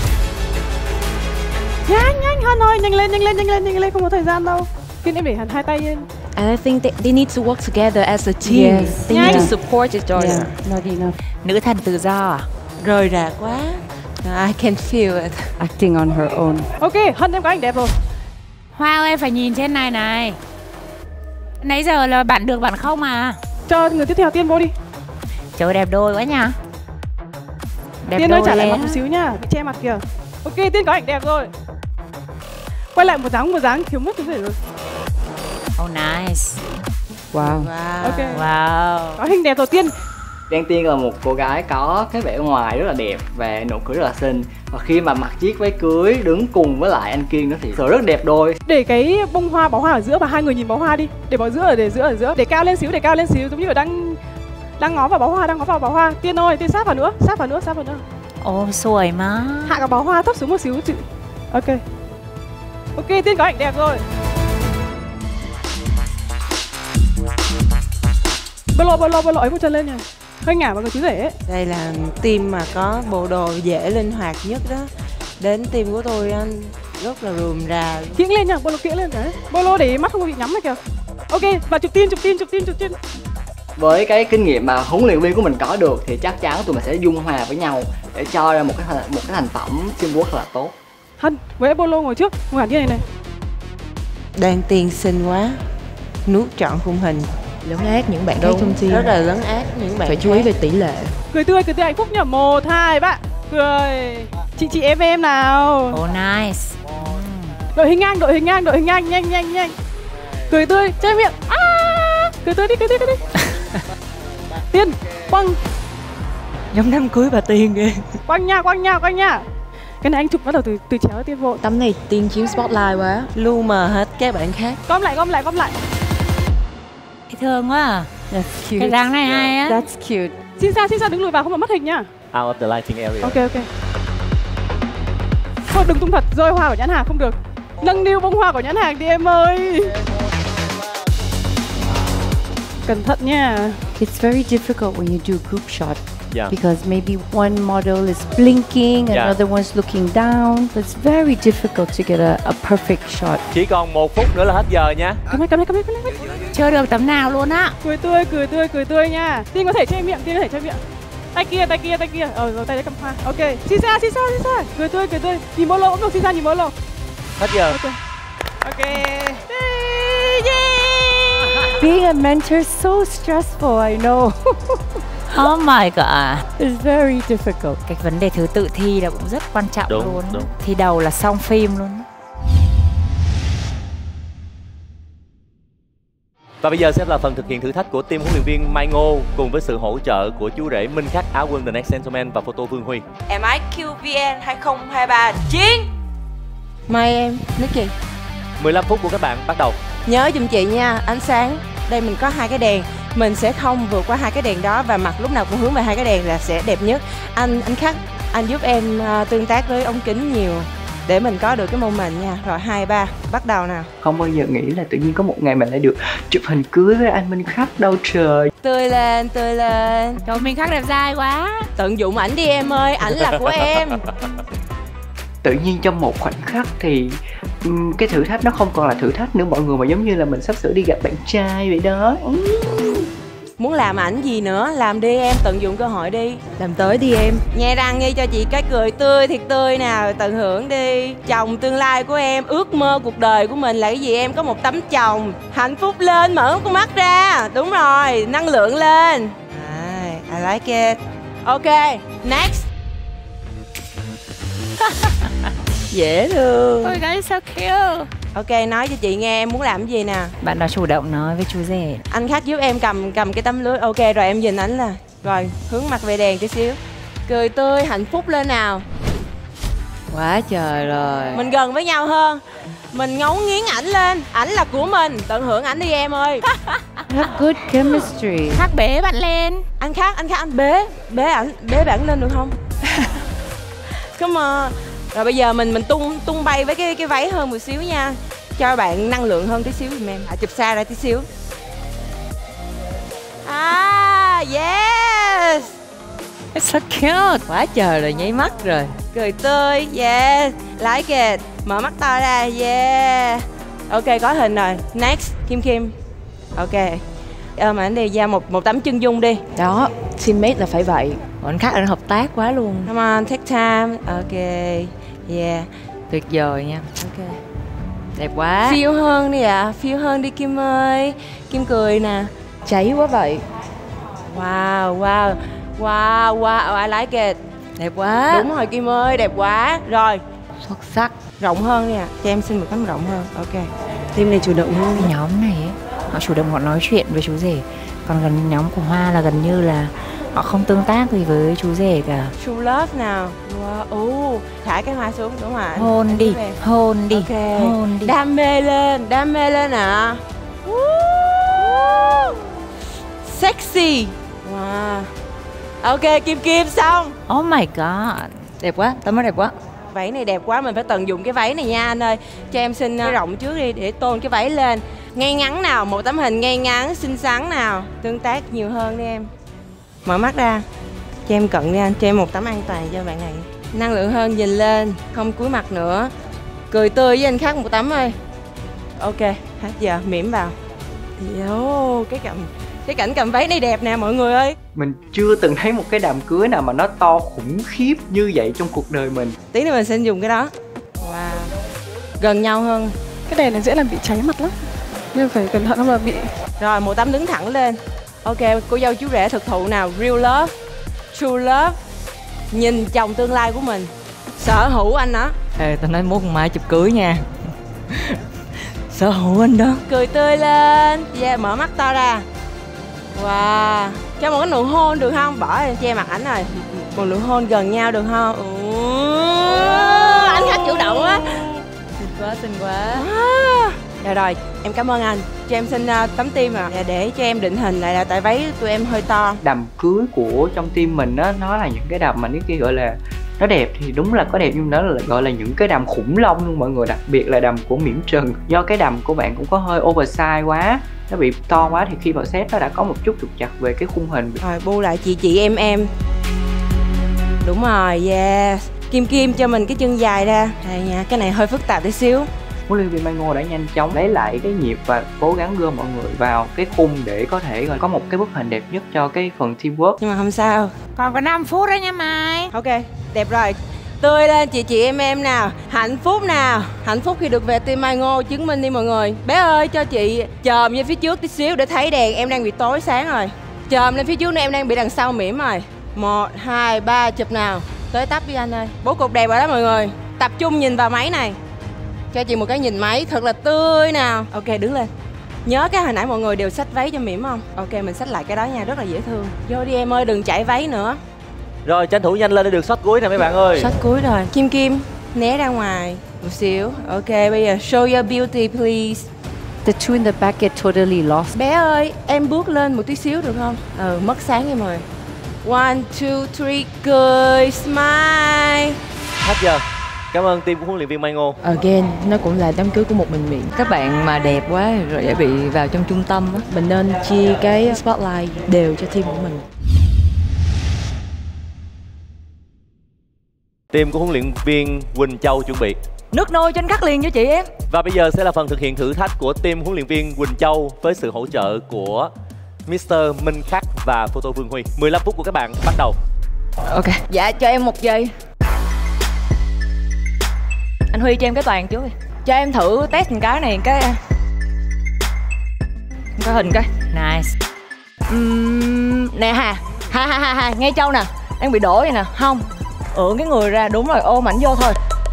Nhanh, nhanh, Hân ơi, nhanh lên, nhanh lên, nhanh lên, nhanh lên, không có thời gian đâu. Kiên em để hẳn hai tay lên. And I think they, they need to work together as a team. Yes. They need to support each other. Yeah, not enough. Nữ thần tự do à? Rời rạc quá. I can feel it. Acting on her own. Ok, Hân em có ảnh đẹp rồi. Hoa ơi, phải nhìn trên này này. Nãy giờ là bạn được bạn không à? Cho người tiếp theo Tiên vô đi. Trời đẹp đôi quá nha. Đẹp Tiên đôi ơi trả lại lên. mặt một xíu nha, bị che mặt kìa. Ok, Tiên có ảnh đẹp rồi. Quay lại một dáng một dáng thiếu mất cái gì rồi. Oh nice. Wow. Ok. Wow. Có hình đẹp đầu tiên. Đan Tiên là một cô gái có cái vẻ ngoài rất là đẹp và nụ cười rất là xinh. Và khi mà mặc chiếc váy cưới đứng cùng với lại anh Kiên đó thì sự rất đẹp đôi. Để cái bông hoa, bó hoa ở giữa và hai người nhìn bó hoa đi. Để bó giữa ở để giữa ở giữa. Để cao lên xíu, để cao lên xíu giống như ở đang đang ngó vào bó hoa, đang ngó vào bó hoa. Tiên ơi, Tiên sát vào nữa, sát vào nữa, sát vào nữa. Ồ, sủi mà. Hạ cái bó hoa thấp xuống một xíu chị. Ok. Ok, Tiên có ảnh đẹp rồi. Bơ lô, bơ lô, bơ lô ấy một chân lên nha. Hơi ngả mọi người chú rể ấy. Đây là team mà có bộ đồ dễ linh hoạt nhất đó. Đến team của tôi anh rất là rườm rà. Kiễng lên nha, bơ lô kiễng lên đấy. Bơ lô để mắt không có bị nhắm này kìa. Ok, và chụp tin, chụp tin, chụp tin, chụp tin. Với cái kinh nghiệm mà huấn luyện viên của mình có được thì chắc chắn tụi mình sẽ dung hòa với nhau để cho ra một cái một cái thành phẩm teamwork là tốt. Hân, với Bolo ngồi trước, ngồi hẳn như này này. Đang Tiên xinh quá, nuốt trọn khung hình. Lấn át những bạn khác trong team. Rất là lấn át những bạn phải chú ý về tỷ lệ. Cười tươi, cười tươi hạnh phúc nhỉ. Một, hai, ba. Cười. Chị chị em em nào. Oh nice. Đội hình ngang, đội hình ngang, đội hình ngang, nhanh nhanh nhanh. Cười tươi, che miệng. À, cười tươi đi, cười tươi, cười tươi. Tiên, quăng. Giống đám cưới bà Tiên kìa. Quăng nha, quăng nha, quăng nha. Cái này anh chụp bắt đầu từ từ chéo Tiên vô. Tấm này Tiên chiếm spotlight quá. Lu mờ hết các bạn khác. Gom lại, gom lại, gom lại. Thương quá à. That's cute. Cái dáng này hay á. That's cute. Xin xa, xin xa đứng lùi vào không mà mất hình nha. Out of the lighting area. Ok, ok. Thôi đừng tung thật, rơi hoa của nhãn hàng không được. Nâng niu bông hoa của nhãn hàng đi em ơi. Cẩn thận nha. It's very difficult when you do group shot. Yeah. Because maybe one model is blinking, Yeah. another one's looking down. It's very difficult to get a, a perfect shot. Chỉ còn một phút nữa là hết giờ nha. Cầm đây, cầm đây, cầm đây, cầm đây. Chưa được tấm nào luôn á. Cười tươi, cười tươi, cười tươi nha. Tiên có thể che miệng, Tiên có thể che miệng. Tay kia, tay kia, tay kia. Ờ, rồi tay đấy cầm hoa. Ok. Xin xa, xin xa, xin xa. Cười tươi, cười tươi. Nhìn Bolo cũng được, xin xa nhìn Bolo. Hết giờ. Ok. Ok. Being a mentor is so stressful, I know. Oh my god. It's very difficult. Cái vấn đề thứ tự thi là cũng rất quan trọng Đúng, luôn. đúng. Thi đầu là xong phim luôn. Và bây giờ sẽ là phần thực hiện thử thách của team huấn luyện viên Mai Ngô cùng với sự hỗ trợ của chú rể Minh Khắc, Áo Quân The Next Gentleman và photo Vương Huy. em i quy vê en hai không hai ba chiến. Mời em, Nicky. mười lăm phút của các bạn bắt đầu. Nhớ giùm chị nha, ánh sáng. Đây mình có hai cái đèn. Mình sẽ không vượt qua hai cái đèn đó và mặt lúc nào cũng hướng về hai cái đèn là sẽ đẹp nhất. Anh anh Khắc, anh giúp em uh, tương tác với ống kính nhiều để mình có được cái moment nha. Rồi hai ba, bắt đầu nào. Không bao giờ nghĩ là tự nhiên có một ngày mình lại được chụp hình cưới với anh Minh Khắc đâu trời. Tươi lên, tươi lên. Trời Minh Khắc đẹp trai quá. Tận dụng ảnh đi em ơi, ảnh là của em. Tự nhiên trong một khoảnh khắc thì um, cái thử thách nó không còn là thử thách nữa mọi người, mà giống như là mình sắp sửa đi gặp bạn trai vậy đó. Uhm. Muốn làm ảnh gì nữa, làm đi em, tận dụng cơ hội đi. Làm tới đi em. Nhe răng nghe cho chị cái cười tươi thiệt tươi nào, tận hưởng đi. Chồng tương lai của em, ước mơ cuộc đời của mình là cái gì em? Có một tấm chồng. Hạnh phúc lên, mở con mắt ra. Đúng rồi, năng lượng lên. À, I like it. Ok, next. Dễ thương. Oh my god, so cute. Ok, nói cho chị nghe em muốn làm cái gì nè. Bạn đã chủ động nói với chú rể. Anh Khắc giúp em cầm cầm cái tấm lưới. Ok, rồi em nhìn ảnh là. Rồi, hướng mặt về đèn tí xíu. Cười tươi, hạnh phúc lên nào. Quá trời rồi. Mình gần với nhau hơn. Mình ngấu nghiến ảnh lên. Ảnh là của mình, tận hưởng ảnh đi em ơi. Have good chemistry. Khắc bế bạn lên. Anh Khắc, anh Khắc anh bế. Bế ảnh, bế bạn lên được không? Come on. Rồi bây giờ mình mình tung tung bay với cái cái váy hơn một xíu nha. Cho bạn năng lượng hơn tí xíu giùm em. À, chụp xa ra tí xíu. À, yes. It's so cute. Quá trời rồi, nháy mắt rồi. Cười tươi, yeah, like it. Mở mắt to ra, yeah. Ok, có hình rồi. Next, Kim Kim. Ok. Ờ, mà anh đi ra một một tấm chân dung đi. Đó, teammate là phải vậy. Bọn khác là hợp tác quá luôn. Come on, take time. Ok, yeah. Tuyệt vời nha. Ok. Đẹp quá. Phiêu hơn đi ạ, à. Phiêu hơn đi Kim ơi. Kim cười nè. Cháy quá vậy. Wow, wow. Wow, wow, I like it. Đẹp quá. Đúng rồi Kim ơi, đẹp quá. Rồi. Xuất sắc. Rộng hơn đi ạ. À. Cho em xin một tấm rộng hơn. Ok. Team này chủ động hơn. Cái nhóm này ấy, họ chủ động họ nói chuyện với chú rể. Còn gần nhóm của Hoa là gần như là họ không tương tác gì với chú rể cả. True love nào. Wow, uh, thả cái hoa xuống, đúng rồi. Hôn đi, hôn đi, okay. hôn đi. Đam mê lên, đam mê lên ạ. À. Sexy. Wow. Ok, Kim Kim xong. Oh my god. Đẹp quá, tấm nó đẹp quá. Váy này đẹp quá, mình phải tận dụng cái váy này nha anh ơi. Cho em xin cái rộng trước đi để tôn cái váy lên. Ngay ngắn nào, một tấm hình ngay ngắn, xinh xắn nào. Tương tác nhiều hơn đi em. Mở mắt ra. Cho em cận đi anh, cho em một tấm an toàn cho bạn này. Năng lượng hơn, nhìn lên, không cúi mặt nữa. Cười tươi với anh khác một tấm ơi. Ok, hết giờ, mỉm vào. Yo, cái cầm, cái cảnh cầm váy này đẹp nè mọi người ơi. Mình chưa từng thấy một cái đám cưới nào mà nó to khủng khiếp như vậy trong cuộc đời mình. Tí nữa mình sẽ dùng cái đó. Wow. Gần nhau hơn. Cái đèn này dễ làm bị cháy mặt lắm. Nhưng phải cẩn thận không là bị. Rồi, một tấm đứng thẳng lên. Ok, cô dâu chú rể thực thụ nào. Real love, true love. Nhìn chồng tương lai của mình. Sở hữu anh đó. Ê, tao nói muốn mai chụp cưới nha. Sở hữu anh đó. Cười tươi lên. Yeah, mở mắt to ra. Wow. Cho một cái nụ hôn được không? Bỏ che mặt ảnh rồi. Một nụ hôn gần nhau được không? Ủa, anh khách chủ động á. Xinh quá, xinh quá. À. Rồi rồi, em cảm ơn anh. Cho em xin uh, tấm tim à. Để cho em định hình lại là tại váy tụi em hơi to. Đám cưới của trong team mình á, nó là những cái đám mà nếu kia gọi là nó đẹp thì đúng là có đẹp, nhưng nó là gọi là những cái đám khủng long luôn mọi người, đặc biệt là đám của Miễn Trần. Do cái đám của bạn cũng có hơi oversize quá, nó bị to quá thì khi vào set nó đã có một chút trục trặc về cái khung hình. Rồi bu lại chị chị em em. Đúng rồi, yes. Kim Kim cho mình cái chân dài ra. Đây nha, cái này hơi phức tạp tí xíu. Huấn luyện viên Mai Ngô đã nhanh chóng lấy lại cái nhịp và cố gắng gom mọi người vào cái khung để có thể có một cái bức hình đẹp nhất cho cái phần teamwork. Nhưng mà không sao. Còn có năm phút đó nha Mai. Ok, đẹp rồi. Tươi lên chị chị em em nào. Hạnh phúc nào. Hạnh phúc khi được về team Mai Ngô, chứng minh đi mọi người. Bé ơi, cho chị chồm lên phía trước tí xíu để thấy đèn em đang bị tối sáng rồi. Chồm lên phía trước nữa, em đang bị đằng sau mỉm rồi. Một, hai, ba, chụp nào. Tới tắp đi anh ơi. Bố cục đẹp rồi đó mọi người. Tập trung nhìn vào máy này. Cho chị một cái nhìn máy thật là tươi nào. Ok, đứng lên. Nhớ cái hồi nãy mọi người đều xách váy cho mỉm không? Ok, mình xách lại cái đó nha, rất là dễ thương. Vô đi em ơi, đừng chảy váy nữa. Rồi, tranh thủ nhanh lên để được shot cuối nè mấy bạn ơi. Shot cuối rồi. Kim Kim, né ra ngoài một xíu. Ok, bây giờ show your beauty please. The two in the back get totally lost. Bé ơi, em bước lên một tí xíu được không? Ừ, mất sáng em ơi. One, two, three, cười, smile. Hết giờ. Cảm ơn team của huấn luyện viên Mai Ngô. Again, nó cũng là đám cưới của một mình Miễn. Các bạn mà đẹp quá rồi dễ bị vào trong trung tâm á. Mình nên chia cái spotlight đều cho team của mình. Team của huấn luyện viên Quỳnh Châu chuẩn bị. Nước nôi trên khắc liền cho chị em. Và bây giờ sẽ là phần thực hiện thử thách của team huấn luyện viên Quỳnh Châu với sự hỗ trợ của mít tơ Minh Khắc và Photo Vương Huy. mười lăm phút của các bạn bắt đầu. Ok. Dạ, cho em một giây. Anh Huy cho em cái toàn trước đi. Cho em thử test một cái này, cái cái hình cái. Nice. Uhm, nè Hà, ha ha ha ha, nghe Châu nè, đang bị đổ vậy nè, không? Ưỡn cái người ra, đúng rồi, ôm ảnh vô thôi.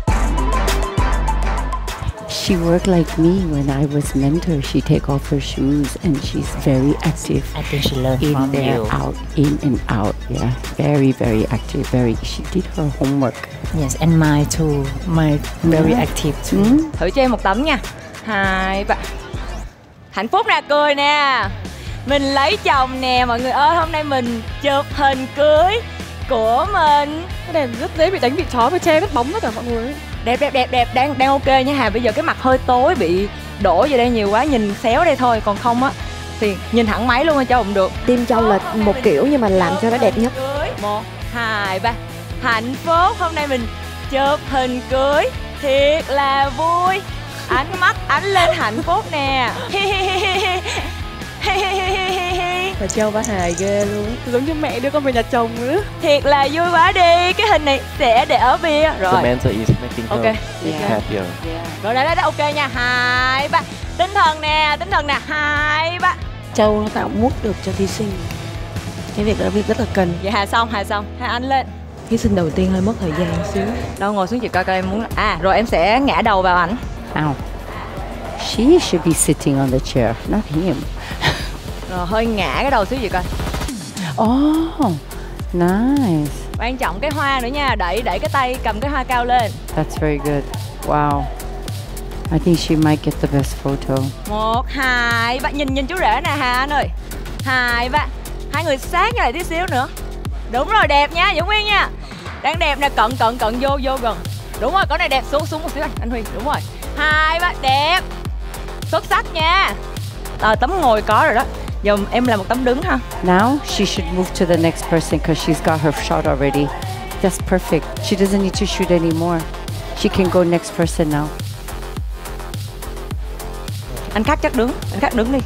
She worked like me when I was mentor. She take off her shoes and she's very active. I think she learned in from there, you. out, in and out. Yeah, very, very active. Very. She did her homework. Yes, and my too. My very Yeah. active too. Mm. Thử cho em một tấm nha. Hai, ba. Hạnh phúc nè, cười nè. Mình lấy chồng nè, mọi người ơi. Hôm nay mình chụp hình cưới của mình. Cái đèn rất dễ bị đánh bị chó và che vết bóng tất cả mọi người ấy. Đẹp đẹp đẹp đẹp, đang đang ok nha Hà. Bây giờ cái mặt hơi tối bị đổ vào đây nhiều quá, nhìn xéo đây thôi, còn không á thì nhìn thẳng máy luôn cho cũng được. Team Châu là một kiểu nhưng mà làm cho nó đẹp nhất. Một, hai ba. Hạnh phúc, hôm nay mình chụp hình cưới thiệt là vui. Ánh mắt ánh lên hạnh phúc nè. Bà Châu bà hài ghê luôn. Giống như mẹ đưa con về nhà chồng nữa. Thiệt là vui quá đi. Cái hình này sẽ để ở bia. Rồi Samantha is making Ok. her Yeah. happier. Rồi đây, đây, đây, ok nha. Hai ba. Tinh thần nè, tinh thần nè. Hai ba. Châu nó tạo mood được cho thí sinh. Cái việc đó là việc rất là cần. Dạ Hà xong, Hà xong. Hà anh lên. Thí sinh đầu tiên hơi mất thời gian một xíu. Đâu ngồi xuống chị coi coi em muốn. À rồi em sẽ ngã đầu vào ảnh. Ow. She should be sitting on the chair, not him. Rồi hơi ngã cái đầu xuống chị coi. Oh, nice. Quan trọng cái hoa nữa nha. Đẩy đẩy cái tay cầm cái hoa cao lên. That's very good. Wow. I think she might get the best photo. Một, hai, ba. Nhìn nhìn chú rể nè Hà Anh ơi. Hai, ba. Hai người sát như này tí xíu nữa. Đúng rồi, đẹp nha, Dũng Nguyên nha. Đang đẹp nè, cận cận cận vô vô gần. Đúng rồi, cỡ này đẹp, xuống xuống một xíu anh, anh Huy. Đúng rồi. Hai, ba, đẹp. Xuất sắc nha. À, tấm ngồi có rồi đó. Giờ em làm một tấm đứng ha. Now she should move to the next person because she's got her shot already. That's perfect. She doesn't need to shoot anymore. She can go next person now. Anh Khắc chắc đứng, anh Khắc đứng đi.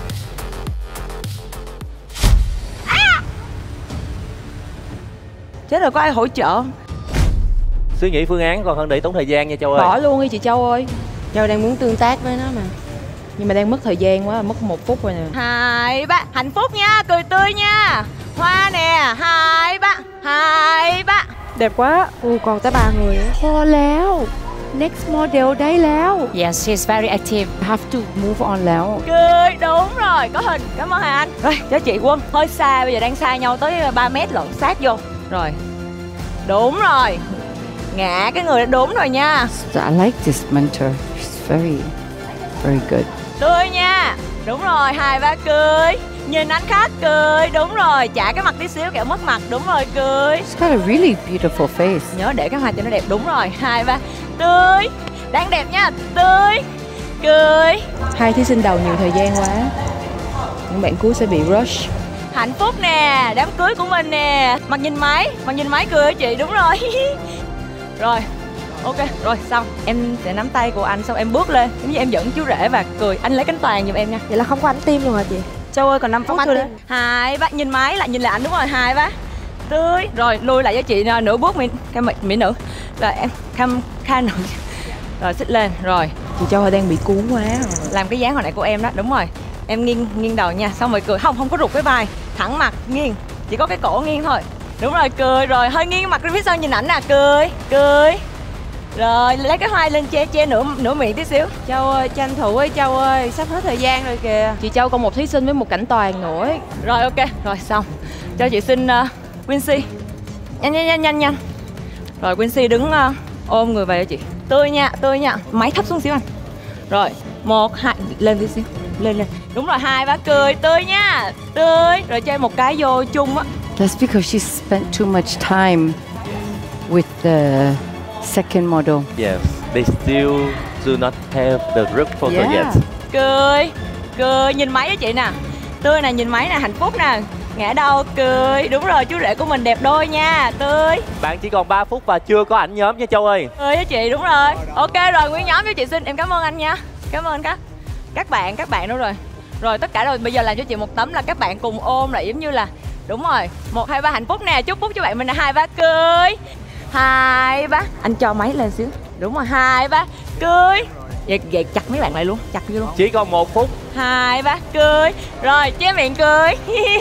À! Chết rồi, có ai hỗ trợ? Suy nghĩ phương án còn hơn để tốn thời gian nha Châu ơi. Bỏ luôn đi chị Châu ơi. Châu đang muốn tương tác với nó mà. Nhưng mà đang mất thời gian quá, mất một phút rồi nè. Hai ba, hạnh phúc nha, cười tươi nha. Hoa nè, hai ba, hai ba. Đẹp quá. Ừ, còn tới ba người nữa. พอแล้ว next model ได้แล้ว Yes, she's very active. Have to move on แล้ว Cười, đúng rồi, có hình, cảm ơn Hà Anh. Rồi, cho chị Quân, hơi xa, bây giờ đang xa nhau tới ba mét lận, sát vô. Rồi, đúng rồi. Ngã cái người đã đúng rồi nha. I like this mentor. She's very, very good. Tươi nha. Đúng rồi, hai ba cười. Nhìn anh Khắc cười, đúng rồi. Chả cái mặt tí xíu kẹo mất mặt, đúng rồi, cười. She's got a really beautiful face. Nhớ để cái hoa cho nó đẹp, đúng rồi. Hai ba, tươi. Đang đẹp nha, tươi. Cười. Hai thí sinh đầu nhiều thời gian quá. Những bạn cuối sẽ bị rush. Hạnh phúc nè, đám cưới của mình nè. Mặt nhìn máy, mặt nhìn máy cười chị, đúng rồi. Rồi, ok, rồi xong. Em sẽ nắm tay của anh, xong em bước lên giống như em dẫn chú rể và cười. Anh lấy cánh toàn giùm em nha. Vậy là không có ánh tim luôn hả chị? Châu ơi, còn năm phút thôi đó. Hai bác nhìn máy lại, nhìn lại ảnh, đúng rồi. Hai bác tươi. Rồi lùi lại với chị nửa bước mỹ, cái mỹ, mỹ nữ. Rồi em cam can rồi. Rồi xích lên, rồi. Chị Châu hơi đang bị cuốn quá rồi. Làm cái dáng hồi nãy của em đó, đúng rồi. Em nghiêng nghiêng đầu nha, xong rồi cười. Không, không có rụt cái vai, thẳng mặt, nghiêng. Chỉ có cái cổ nghiêng thôi. Đúng rồi, cười rồi, hơi nghiêng mặt ra phía sau nhìn ảnh nè, cười, cười. Rồi, lấy cái hoa lên che che nửa nửa miệng tí xíu. Châu ơi, tranh thủ ơi Châu ơi, sắp hết thời gian rồi kìa. Chị Châu còn một thí sinh với một cảnh toàn nữa ấy. Rồi ok, rồi xong. Cho chị xin uh, Quincy. Nhanh nhanh nhanh nhanh nhanh. Rồi Quincy đứng uh, ôm người về cho chị. Tươi nha, tươi nha. Máy thấp xuống xíu anh. Rồi, một, hai, lên tí xíu. Lên lên. Đúng rồi, hai bác cười, tươi nha. Tươi. Rồi cho em một cái vô chung á. That's because she spent too much time with the second model. Yes, they still do not have the group photo Yeah. yet. Cười, cười, nhìn máy với chị nè. Tươi nè, nhìn máy nè, hạnh phúc nè. Ngã đầu, cười. Đúng rồi, chú rể của mình đẹp đôi nha, tươi. Bạn chỉ còn ba phút và chưa có ảnh nhóm nha Châu ơi. Cười với chị, đúng rồi. Ok rồi, nguyên nhóm với chị xin. Em cảm ơn anh nha. Cảm ơn anh các Các bạn, các bạn đâu rồi. Rồi tất cả rồi, bây giờ làm cho chị một tấm là các bạn cùng ôm lại giống như là. Đúng rồi, một, hai, ba hạnh phúc nè. Chúc phúc cho bạn mình là hai, ba cười. Hai, ba. Anh cho máy lên xíu. Đúng rồi, hai, ba cười. Vậy, vậy chặt mấy bạn lại luôn, chặt vô luôn. Chỉ còn một phút. Hai, ba cười. Rồi, che miệng cười.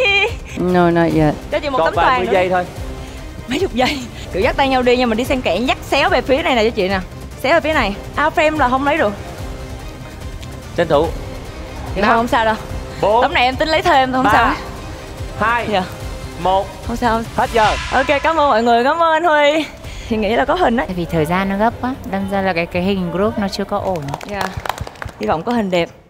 No, not yet. Cho chị một Còn tấm ba toàn mươi nữa. giây thôi. Mấy chục giây. Kiểu dắt tay nhau đi nha, mình đi xen kẽ, dắt xéo về phía này nè cho chị nè. Xéo về phía này. Out frame là không lấy được. Tranh thủ. Thì không, không sao đâu. Bốn. Tấm này em tính lấy thêm thôi, không ba, sao. Hai. Dạ. Một. Không sao. Hết giờ. Ok, cảm ơn mọi người, cảm ơn anh Huy. Thì nghĩ là có hình đấy. Tại vì thời gian nó gấp quá, đâm ra là cái cái hình group nó chưa có ổn. Dạ. Hy vọng có hình đẹp.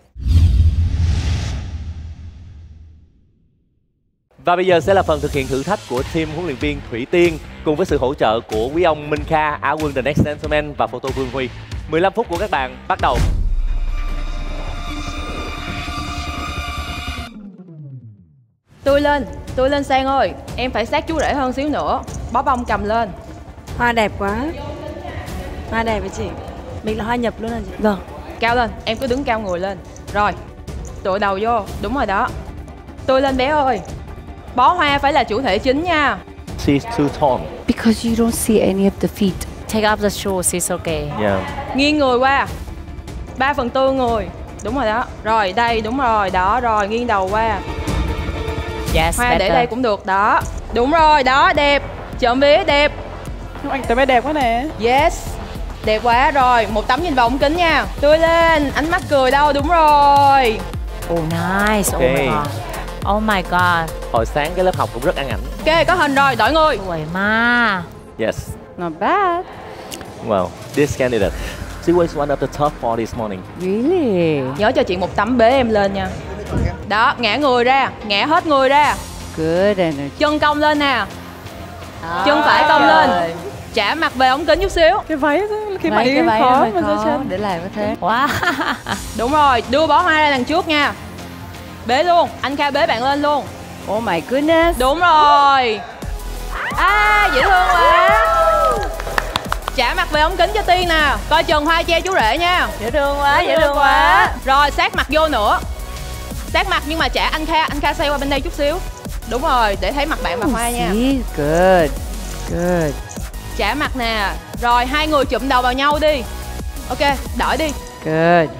Và bây giờ sẽ là phần thực hiện thử thách của team huấn luyện viên Thủy Tiên cùng với sự hỗ trợ của quý ông Minh Kha, Á quân The Next Gentleman và photo Vương Huy. mười lăm phút của các bạn bắt đầu. Tôi lên, tôi lên Sang ơi. Em phải sát chú rể hơn xíu nữa. bó bông cầm lên. Hoa đẹp quá. Hoa đẹp với chị. Mình là hoa nhập luôn hả chị? Vâng. Cao lên, em cứ đứng cao người lên. Rồi, tựa đầu vô, đúng rồi đó. Tươi lên bé ơi. Bó hoa phải là chủ thể chính nha. She's too tall. Because you don't see any of the feet. Take off the shoes, it's okay. Yeah. Nghiêng người qua. Ba phần tư người. Đúng rồi đó. Rồi, đây, đúng rồi, đó, rồi, nghiêng đầu qua. Yes, Hoa better. để đây cũng được, đó. Đúng rồi, đó, đẹp. Trộm vía, đẹp. Anh tấm đẹp quá nè. Yes. Đẹp quá, rồi, một tấm nhìn vào ống kính nha. Tươi lên, ánh mắt cười đâu, đúng rồi. Oh, nice. Okay. Oh my god. Oh my god. Hồi sáng cái lớp học cũng rất ăn ảnh. Ok, có hình rồi, đổi người. Tuổi ma. Yes. Not bad. Well, this candidate, she was one of the top four this morning. Really? Nhớ cho chị một tấm bế em lên nha. Đó, ngã người ra, ngã hết người ra. Good energy. Chân cong lên nè. À, Chân phải cong lên. Trả mặt về ống kính chút xíu. Cái váy cái Váy, váy cái váy khó hơi mà khó chân. Để làm như thế. Wow. Đúng rồi, đưa bó hoa ra đằng trước nha. Bế luôn, anh Kha bế bạn lên luôn. Oh my goodness. Đúng rồi. À, dễ thương quá. Trả mặt về ống kính cho Tiên nè. Coi chừng hoa che chú rể nha. Dễ thương quá, dễ thương quá. Rồi, sát mặt vô nữa. Sát mặt nhưng mà trả anh Kha, anh Kha xoay qua bên đây chút xíu. Đúng rồi, để thấy mặt bạn và hoa nha. See? Good. Good. Trả mặt nè. Rồi, hai người chụm đầu vào nhau đi. Ok, đổi đi. Good.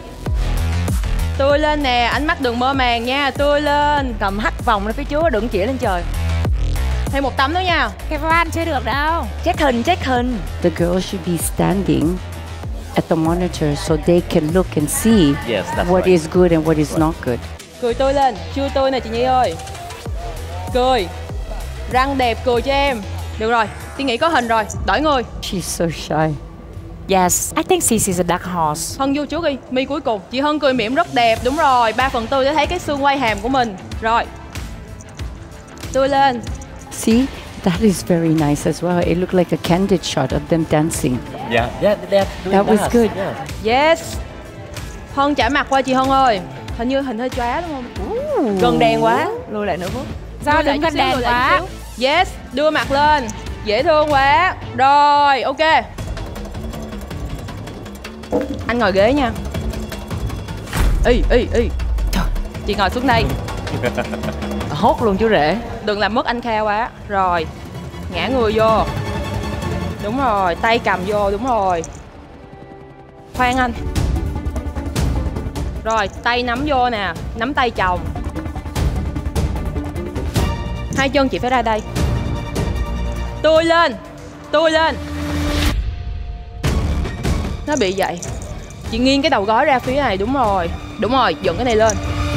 Tươi lên nè, ánh mắt đừng mơ màng nha, tươi lên. Cầm hắt vòng lên phía trước, đừng chỉ lên trời. Thêm một tấm nữa nha. Cái van chưa được đâu. Check hình, check hình. The girl should be standing at the monitor so they can look and see Yes, that's what right. is good and what is not good. Cười tươi lên, chưa tươi nè chị Nhi ơi. Cười. Răng đẹp, cười cho em. Được rồi, Tiên nghĩ có hình rồi, đổi người. She's so shy. Yes, I think this is a dark horse. Hân vô trước đi, Mi cuối cùng. Chị Hân cười mỉm rất đẹp, đúng rồi. ba phần tư để thấy cái xương quai hàm của mình. Rồi. Tươi lên. See, that is very nice as well. It looked like a candid shot of them dancing. Yeah, yeah, they're doing That was that. good. Yeah. Yes. Hân trả mặt qua chị Hân ơi. Hình như hình hơi chóa đúng không? Gần đèn quá. Lùi lại nửa phút. Sao Lùi lại đứng chút gần xíu, đèn lùi lại quá? chút xíu. Yes, đưa mặt lên. Dễ thương quá. Rồi, ok. Anh ngồi ghế nha. Y, y, y. Chị ngồi xuống đây. Hốt luôn chú rể. Đừng làm mất anh Kha quá. Rồi, ngã người vô. Đúng rồi, tay cầm vô, đúng rồi. Khoan anh. Rồi, tay nắm vô nè. Nắm tay chồng. Hai chân chị phải ra đây. Tươi lên. Tươi lên. Nó bị vậy. Chị nghiêng cái đầu gối ra phía này, đúng rồi. Đúng rồi, dựng cái này lên.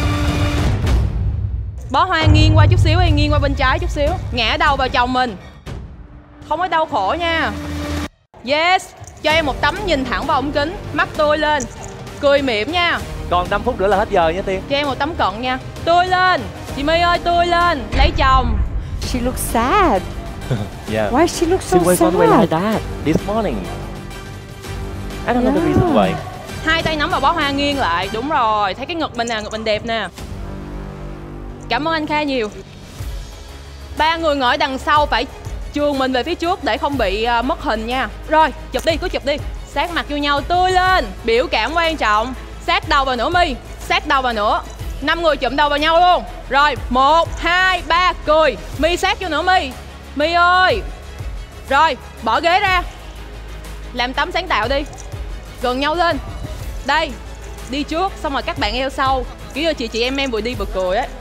Bó hoa nghiêng qua chút xíu đi, nghiêng qua bên trái chút xíu. Ngã đầu vào chồng mình. Không có đau khổ nha. Yes. Cho em một tấm nhìn thẳng vào ống kính. Mắt tươi lên. Cười mỉm nha. Còn năm phút nữa là hết giờ nha Tiên. Cho em một tấm cận nha. Tươi lên. Chị My ơi, tươi lên. Lấy chồng. She looks sad. Yeah. Why she look so She was sad? always like that this morning. I don't know the reason why. Hai tay nắm vào bó hoa nghiêng lại. Đúng rồi. Thấy cái ngực mình nè, ngực mình đẹp nè. Cảm ơn anh Kha nhiều. Ba người ngồi đằng sau phải chườn mình về phía trước để không bị uh, mất hình nha. Rồi, chụp đi, cứ chụp đi. Sát mặt vô nhau, tươi lên. Biểu cảm quan trọng. Sát đầu vào nữa My. Sát đầu vào nữa. Năm người chụm đầu vào nhau luôn. Rồi, một, hai, ba, cười. My sát vô nữa My. My ơi. Rồi, bỏ ghế ra. Làm tấm sáng tạo đi. Gần nhau lên. Đây. Đi trước, xong rồi các bạn eo sau. Kiểu như chị chị em em vừa đi vừa cười ấy.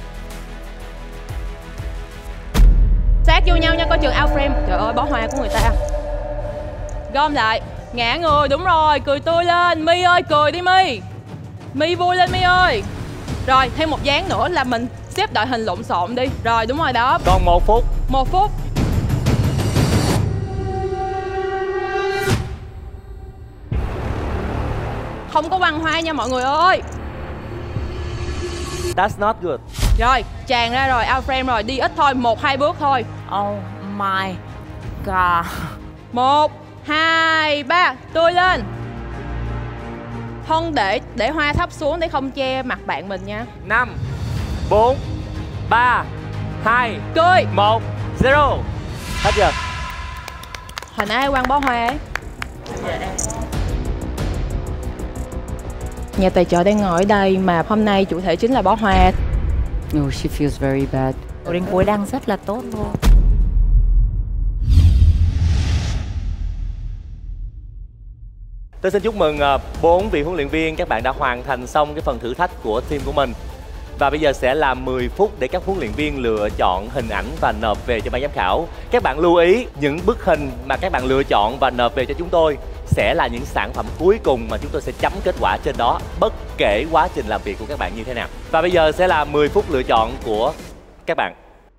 Sát vô nhau nha, coi chừng out frame. Trời ơi, bó hoa của người ta. Gom lại. Ngã người, đúng rồi, cười tươi lên. My ơi, cười đi My. My vui lên My ơi. Rồi, thêm một dáng nữa là mình xếp đội hình lộn xộn đi. Rồi, đúng rồi đó. Còn một phút. Một phút. Không có quăng hoa nha mọi người ơi. That's not good. Rồi, tràn ra rồi, out frame rồi. Đi ít thôi, một hai bước thôi. Oh my god. Một, hai, ba, tươi lên. Hân để để hoa thấp xuống để không che mặt bạn mình nha. Năm, bốn, ba, hai, cười, một, zero. Hết giờ. Hồi nãy ai quăng bó hoa ấy? Nhà tài trợ đang ngồi ở đây mà hôm nay chủ thể chính là bó hoa. No, she feels very bad. Đến cuối đang rất là tốt luôn. Tôi xin chúc mừng bốn vị huấn luyện viên, các bạn đã hoàn thành xong cái phần thử thách của team của mình. Và bây giờ sẽ là mười phút để các huấn luyện viên lựa chọn hình ảnh và nộp về cho ban giám khảo. Các bạn lưu ý, những bức hình mà các bạn lựa chọn và nộp về cho chúng tôi sẽ là những sản phẩm cuối cùng mà chúng tôi sẽ chấm kết quả trên đó, bất kể quá trình làm việc của các bạn như thế nào. Và bây giờ sẽ là mười phút lựa chọn của các bạn.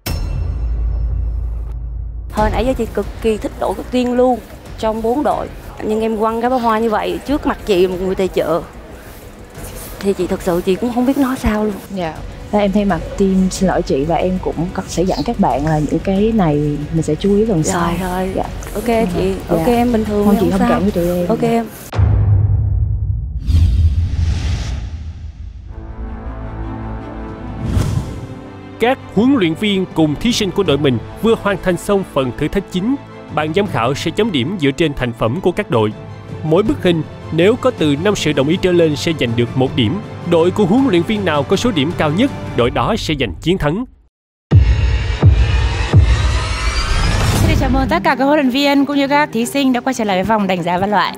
Hồi nãy giờ chị cực kỳ thích đội của Tiên luôn trong bốn đội. Nhưng em quăng cái bó hoa như vậy trước mặt chị, một người tài trợ, thì chị thật sự chị cũng không biết nói sao luôn. Dạ. Và em thay mặt team xin lỗi chị, và em cũng sẽ dặn các bạn là những cái này mình sẽ chú ý lần sau. Rồi rồi. Dạ. Ok chị. Dạ. Ok em bình thường. Không chị không thông sao. cảm với tụi em. Ok em. Các huấn luyện viên cùng thí sinh của đội mình vừa hoàn thành xong phần thử thách chính. Ban giám khảo sẽ chấm điểm dựa trên thành phẩm của các đội. Mỗi bức hình nếu có từ năm sự đồng ý trở lên sẽ giành được một điểm. Đội của huấn luyện viên nào có số điểm cao nhất, đội đó sẽ giành chiến thắng. Xin được chào mừng tất cả các huấn luyện viên cũng như các thí sinh đã quay trở lại với vòng đánh giá phân loại.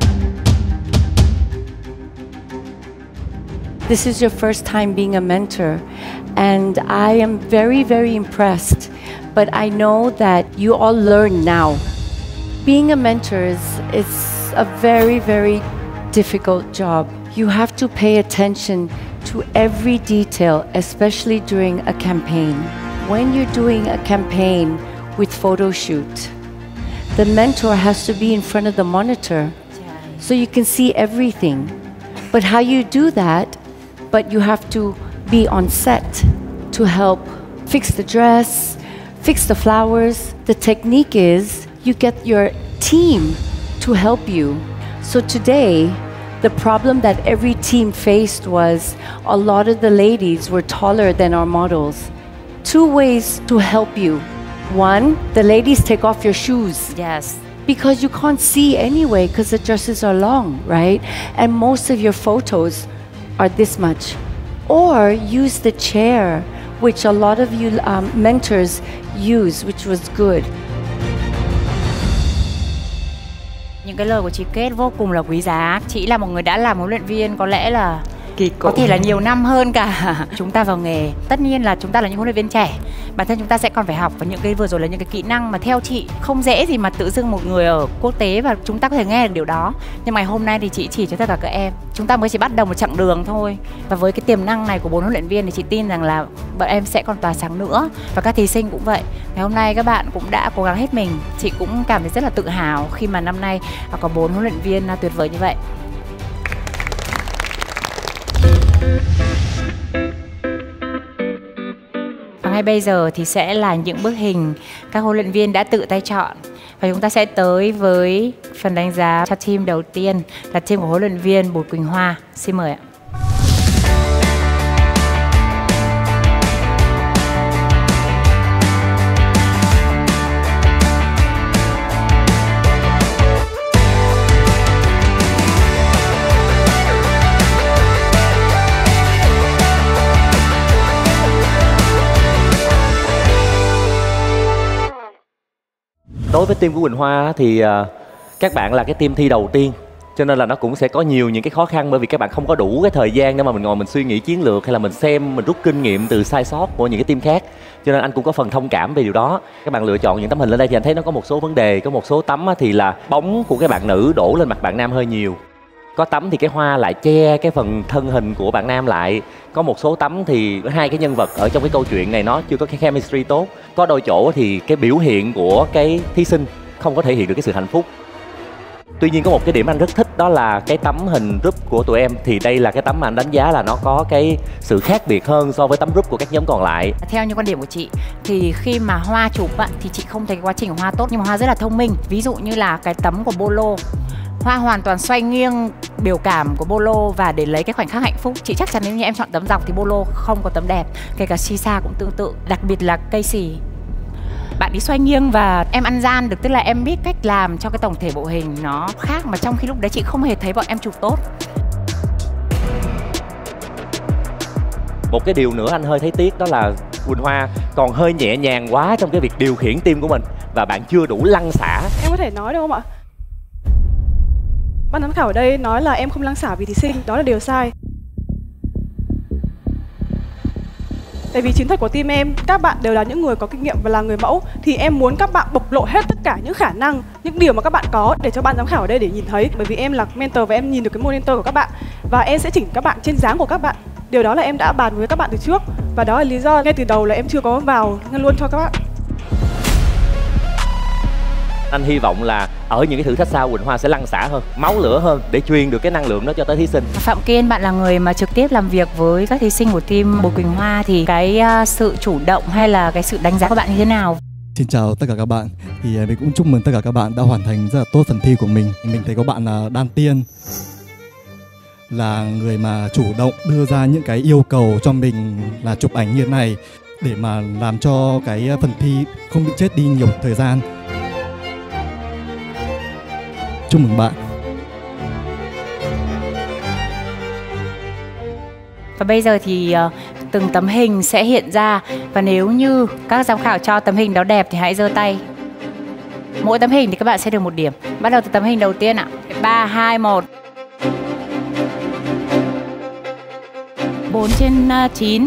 This is your first time being a mentor, and I am very, very impressed. But I know that you all learn now. Being a mentor is, is a very, very difficult job. You have to pay attention to every detail, especially during a campaign. When you're doing a campaign with photo shoot, the mentor has to be in front of the monitor so you can see everything. But how you do that, but you have to be on set to help fix the dress, fix the flowers. The technique is you get your team to help you. So today, the problem that every team faced was a lot of the ladies were taller than our models. Two ways to help you. One, the ladies take off your shoes. Yes. Because you can't see anyway because the dresses are long, right? And most of your photos are this much. Or use the chair, which a lot of you um, mentors use, which was good. Những cái lời của chị Kết vô cùng là quý giá. Chị là một người đã làm huấn luyện viên có lẽ là Kỳ có thể là nhiều năm hơn cả chúng ta vào nghề. Tất nhiên là chúng ta là những huấn luyện viên trẻ, bản thân chúng ta sẽ còn phải học, và những cái vừa rồi là những cái kỹ năng mà theo chị không dễ gì mà tự dưng một người ở quốc tế và chúng ta có thể nghe được điều đó. Nhưng mà hôm nay thì chị chỉ cho tất cả các em, chúng ta mới chỉ bắt đầu một chặng đường thôi, và với cái tiềm năng này của bốn huấn luyện viên thì chị tin rằng là bọn em sẽ còn tỏa sáng nữa, và các thí sinh cũng vậy. Ngày hôm nay các bạn cũng đã cố gắng hết mình. Chị cũng cảm thấy rất là tự hào khi mà năm nay có bốn huấn luyện viên tuyệt vời như vậy. Và ngay bây giờ thì sẽ là những bức hình các huấn luyện viên đã tự tay chọn. Và chúng ta sẽ tới với phần đánh giá cho team đầu tiên là team của huấn luyện viên Bùi Quỳnh Hoa. Xin mời ạ. Đối với team của Quỳnh Hoa thì uh, các bạn là cái team thi đầu tiên, cho nên là nó cũng sẽ có nhiều những cái khó khăn, bởi vì các bạn không có đủ cái thời gian để mà mình ngồi mình suy nghĩ chiến lược, hay là mình xem, mình rút kinh nghiệm từ sai sót của những cái team khác. Cho nên anh cũng có phần thông cảm về điều đó. Các bạn lựa chọn những tấm hình lên đây thì anh thấy nó có một số vấn đề. Có một số tấm thì là bóng của cái bạn nữ đổ lên mặt bạn nam hơi nhiều. Có tấm thì cái hoa lại che cái phần thân hình của bạn nam lại. Có một số tấm thì hai cái nhân vật ở trong cái câu chuyện này nó chưa có cái chemistry tốt. Có đôi chỗ thì cái biểu hiện của cái thí sinh không có thể hiện được cái sự hạnh phúc. Tuy nhiên có một cái điểm anh rất thích, đó là cái tấm hình group của tụi em. Thì đây là cái tấm mà anh đánh giá là nó có cái sự khác biệt hơn so với tấm group của các nhóm còn lại. Theo như quan điểm của chị thì khi mà Hoa chụp á, thì chị không thấy cái quá trình của Hoa tốt, nhưng mà Hoa rất là thông minh. Ví dụ như là cái tấm của Bolo, Hoa hoàn toàn xoay nghiêng biểu cảm của Bolo và để lấy cái khoảnh khắc hạnh phúc. Chị chắc chắn nếu như em chọn tấm dọc thì Bolo không có tấm đẹp. Kể cả Sisa cũng tương tự, đặc biệt là Casey. bạn đi xoay nghiêng và em ăn gian được, tức là em biết cách làm cho cái tổng thể bộ hình nó khác, mà trong khi lúc đấy chị không hề thấy bọn em chụp tốt. Một cái điều nữa anh hơi thấy tiếc đó là Quỳnh Hoa còn hơi nhẹ nhàng quá trong cái việc điều khiển team của mình và bạn chưa đủ lăn xả. Em có thể nói được không ạ? Ban giám khảo ở đây nói là em không lăng xả vì thí sinh, đó là điều sai. Tại vì chiến thuật của team em, các bạn đều là những người có kinh nghiệm và là người mẫu, thì em muốn các bạn bộc lộ hết tất cả những khả năng, những điều mà các bạn có để cho ban giám khảo ở đây để nhìn thấy. Bởi vì em là mentor và em nhìn được cái monitor của các bạn, và em sẽ chỉnh các bạn trên dáng của các bạn. Điều đó là em đã bàn với các bạn từ trước, và đó là lý do ngay từ đầu là em chưa có vào ngăn luôn cho các bạn. Anh hy vọng là ở những cái thử thách sau Quỳnh Hoa sẽ lăn xả hơn, máu lửa hơn để truyền được cái năng lượng đó cho tới thí sinh. Phạm Kiên, bạn là người mà trực tiếp làm việc với các thí sinh của team Bùi Quỳnh Hoa, thì cái uh, sự chủ động hay là cái sự đánh giá của bạn như thế nào? Xin chào tất cả các bạn. Thì mình cũng chúc mừng tất cả các bạn đã hoàn thành rất là tốt phần thi của mình. Mình thấy có bạn là Đan Tiên là người mà chủ động đưa ra những cái yêu cầu cho mình là chụp ảnh như thế này để mà làm cho cái phần thi không bị chết đi nhiều thời gian. Chúc mừng bạn. Và bây giờ thì uh, từng tấm hình sẽ hiện ra, và nếu như các giám khảo cho tấm hình đó đẹp thì hãy giơ tay. Mỗi tấm hình thì các bạn sẽ được một điểm. Bắt đầu từ tấm hình đầu tiên ạ. ba, hai, một. bốn trên chín.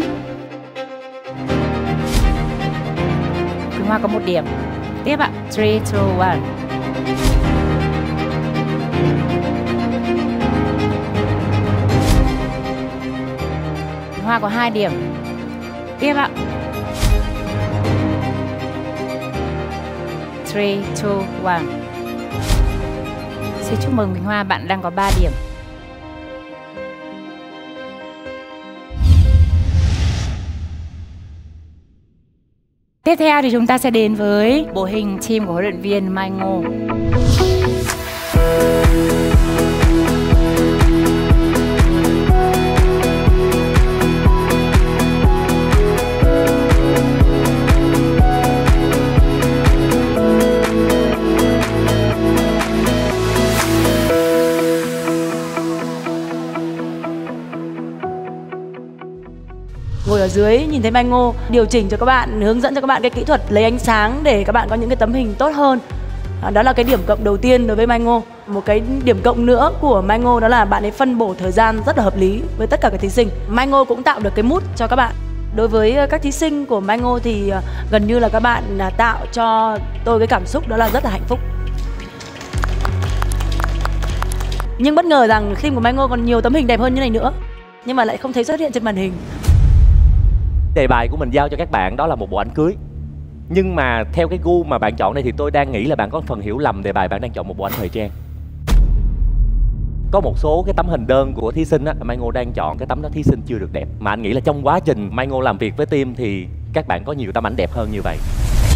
Quỳnh Hoa có một điểm. Tiếp ạ. ba, hai, một. Hoa có hai điểm. Tiếp ạ. ba, hai, một. Xin chúc mừng Quỳnh Hoa, bạn đang có ba điểm. Tiếp theo thì chúng ta sẽ đến với bộ hình team của huấn luyện viên Mai Ngô. Ngồi ở dưới nhìn thấy Mai Ngô điều chỉnh cho các bạn, hướng dẫn cho các bạn cái kỹ thuật lấy ánh sáng để các bạn có những cái tấm hình tốt hơn. À, đó là cái điểm cộng đầu tiên đối với Mai Ngô. Một cái điểm cộng nữa của Mai Ngô đó là bạn ấy phân bổ thời gian rất là hợp lý với tất cả các thí sinh. Mai Ngô cũng tạo được cái mood cho các bạn. Đối với các thí sinh của Mai Ngô thì gần như là các bạn tạo cho tôi cái cảm xúc đó là rất là hạnh phúc. Nhưng bất ngờ rằng team của Mai Ngô còn nhiều tấm hình đẹp hơn như này nữa, nhưng mà lại không thấy xuất hiện trên màn hình. Đề bài của mình giao cho các bạn đó là một bộ ảnh cưới. Nhưng mà theo cái gu mà bạn chọn đây thì tôi đang nghĩ là bạn có phần hiểu lầm đề bài, bạn đang chọn một bộ ảnh thời trang. Có một số cái tấm hình đơn của thí sinh á, Mai Ngô đang chọn cái tấm đó thí sinh chưa được đẹp. Mà anh nghĩ là trong quá trình Mai Ngô làm việc với team thì các bạn có nhiều tấm ảnh đẹp hơn như vậy.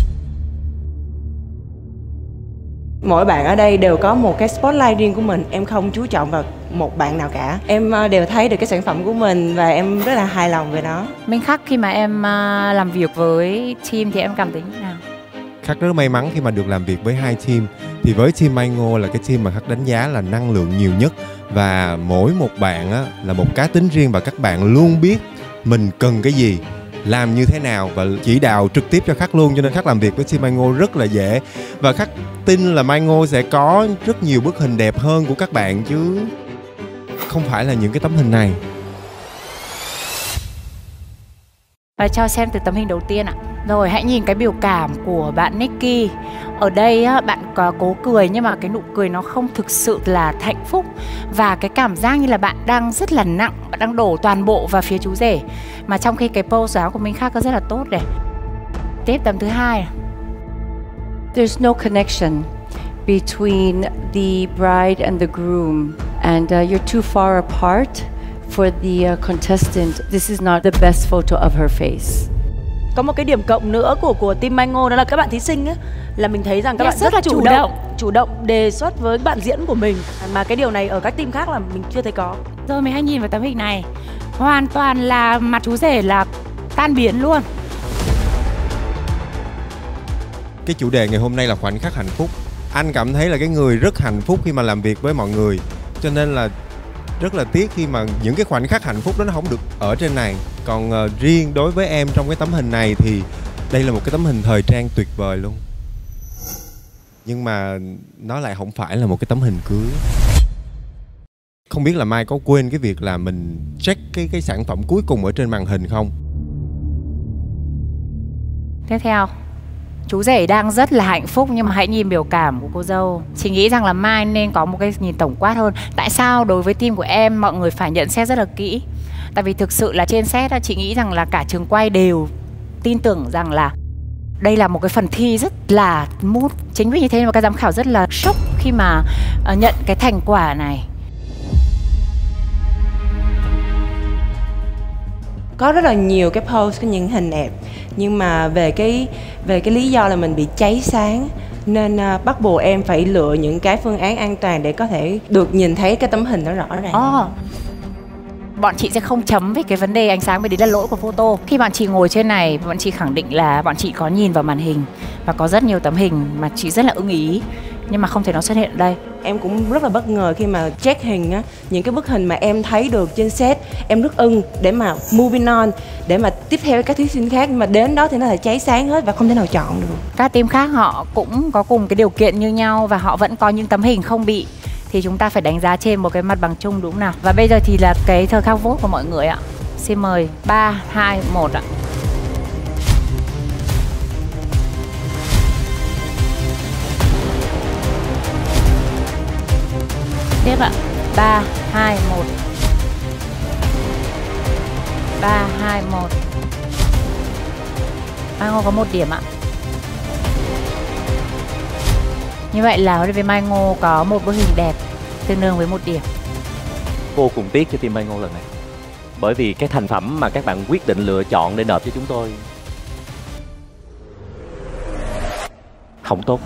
Mỗi bạn ở đây đều có một cái spotlight riêng của mình. Em không chú trọng vào một bạn nào cả. Em đều thấy được cái sản phẩm của mình và em rất là hài lòng về nó. Minh Khắc, khi mà em làm việc với team thì em cảm thấy như thế nào? Khắc rất may mắn khi mà được làm việc với hai team. Thì với team Mai Ngô là cái team mà Khắc đánh giá là năng lượng nhiều nhất. Và mỗi một bạn á, là một cá tính riêng và các bạn luôn biết mình cần cái gì, làm như thế nào và chỉ đạo trực tiếp cho Khắc luôn. Cho nên Khắc làm việc với team Mai Ngô rất là dễ. Và Khắc tin là Mai Ngô sẽ có rất nhiều bức hình đẹp hơn của các bạn chứ không phải là những cái tấm hình này. Và cho xem từ tấm hình đầu tiên ạ. Rồi hãy nhìn cái biểu cảm của bạn Nicky. Ở đây á, bạn có cố cười nhưng mà cái nụ cười nó không thực sự là hạnh phúc. Và cái cảm giác như là bạn đang rất là nặng, bạn đang đổ toàn bộ vào phía chú rể. Mà trong khi cái pose áo của Minh Khắc có rất là tốt này. Tiếp tấm thứ hai. There's no connection between the bride and the groom, and uh, you're too far apart for the uh, contestant. This is not the best photo of her face. Có một cái điểm cộng nữa của của team Mai Ngô đó là các bạn thí sinh á, là mình thấy rằng các yes, bạn rất, rất là chủ chủ động, động chủ động đề xuất với bạn diễn của mình, mà cái điều này ở các team khác là mình chưa thấy có. Rồi mình hãy nhìn vào tấm hình này, hoàn toàn là mặt chú rể là tan biến luôn. cái chủ đề ngày hôm nay là khoảnh khắc hạnh phúc. Anh cảm thấy là cái người rất hạnh phúc khi mà làm việc với mọi người, cho nên là rất là tiếc khi mà những cái khoảnh khắc hạnh phúc đó nó không được ở trên này. Còn uh, riêng đối với em trong cái tấm hình này thì đây là một cái tấm hình thời trang tuyệt vời luôn. Nhưng mà nó lại không phải là một cái tấm hình cưới. Không biết là Mai có quên cái việc là mình check cái cái sản phẩm cuối cùng ở trên màn hình không? Tiếp theo, chú rể đang rất là hạnh phúc nhưng mà hãy nhìn biểu cảm của cô dâu. Chị nghĩ rằng là Mai nên có một cái nhìn tổng quát hơn. Tại sao đối với team của em mọi người phải nhận xét rất là kỹ? Tại vì thực sự là trên set chị nghĩ rằng là cả trường quay đều tin tưởng rằng là đây là một cái phần thi rất là mút. Chính vì như thế mà các giám khảo rất là sốc khi mà uh, nhận cái thành quả này. Có rất là nhiều cái pose, những hình đẹp, nhưng mà về cái về cái lý do là mình bị cháy sáng nên uh, bắt buộc em phải lựa những cái phương án an toàn để có thể được nhìn thấy cái tấm hình nó rõ ràng. Oh. Bọn chị sẽ không chấm về cái vấn đề ánh sáng, bởi đấy là lỗi của photo. Khi bọn chị ngồi trên này, bọn chị khẳng định là bọn chị có nhìn vào màn hình và có rất nhiều tấm hình mà chị rất là ưng ý, nhưng mà không thể nó xuất hiện ở đây. Em cũng rất là bất ngờ khi mà check hình á, những cái bức hình mà em thấy được trên set em rất ưng để mà moving on, để mà tiếp theo các thí sinh khác, nhưng mà đến đó thì nó là cháy sáng hết và không thể nào chọn được. Các team khác họ cũng có cùng cái điều kiện như nhau và họ vẫn có những tấm hình không bị, thì chúng ta phải đánh giá trên một cái mặt bằng chung, đúng không nào? Và bây giờ thì là cái thời khắc vote của mọi người ạ. Xin mời ba, hai, một ạ. Tiếp ạ. ba, hai, một. ba, hai, một. Mai Ngô có một điểm ạ. Như vậy là với Mai Ngô có một bức hình đẹp tương đương với một điểm. Vô cùng tiếc cho team Mai Ngô lần này, bởi vì cái thành phẩm mà các bạn quyết định lựa chọn để nộp cho chúng tôi không tốt.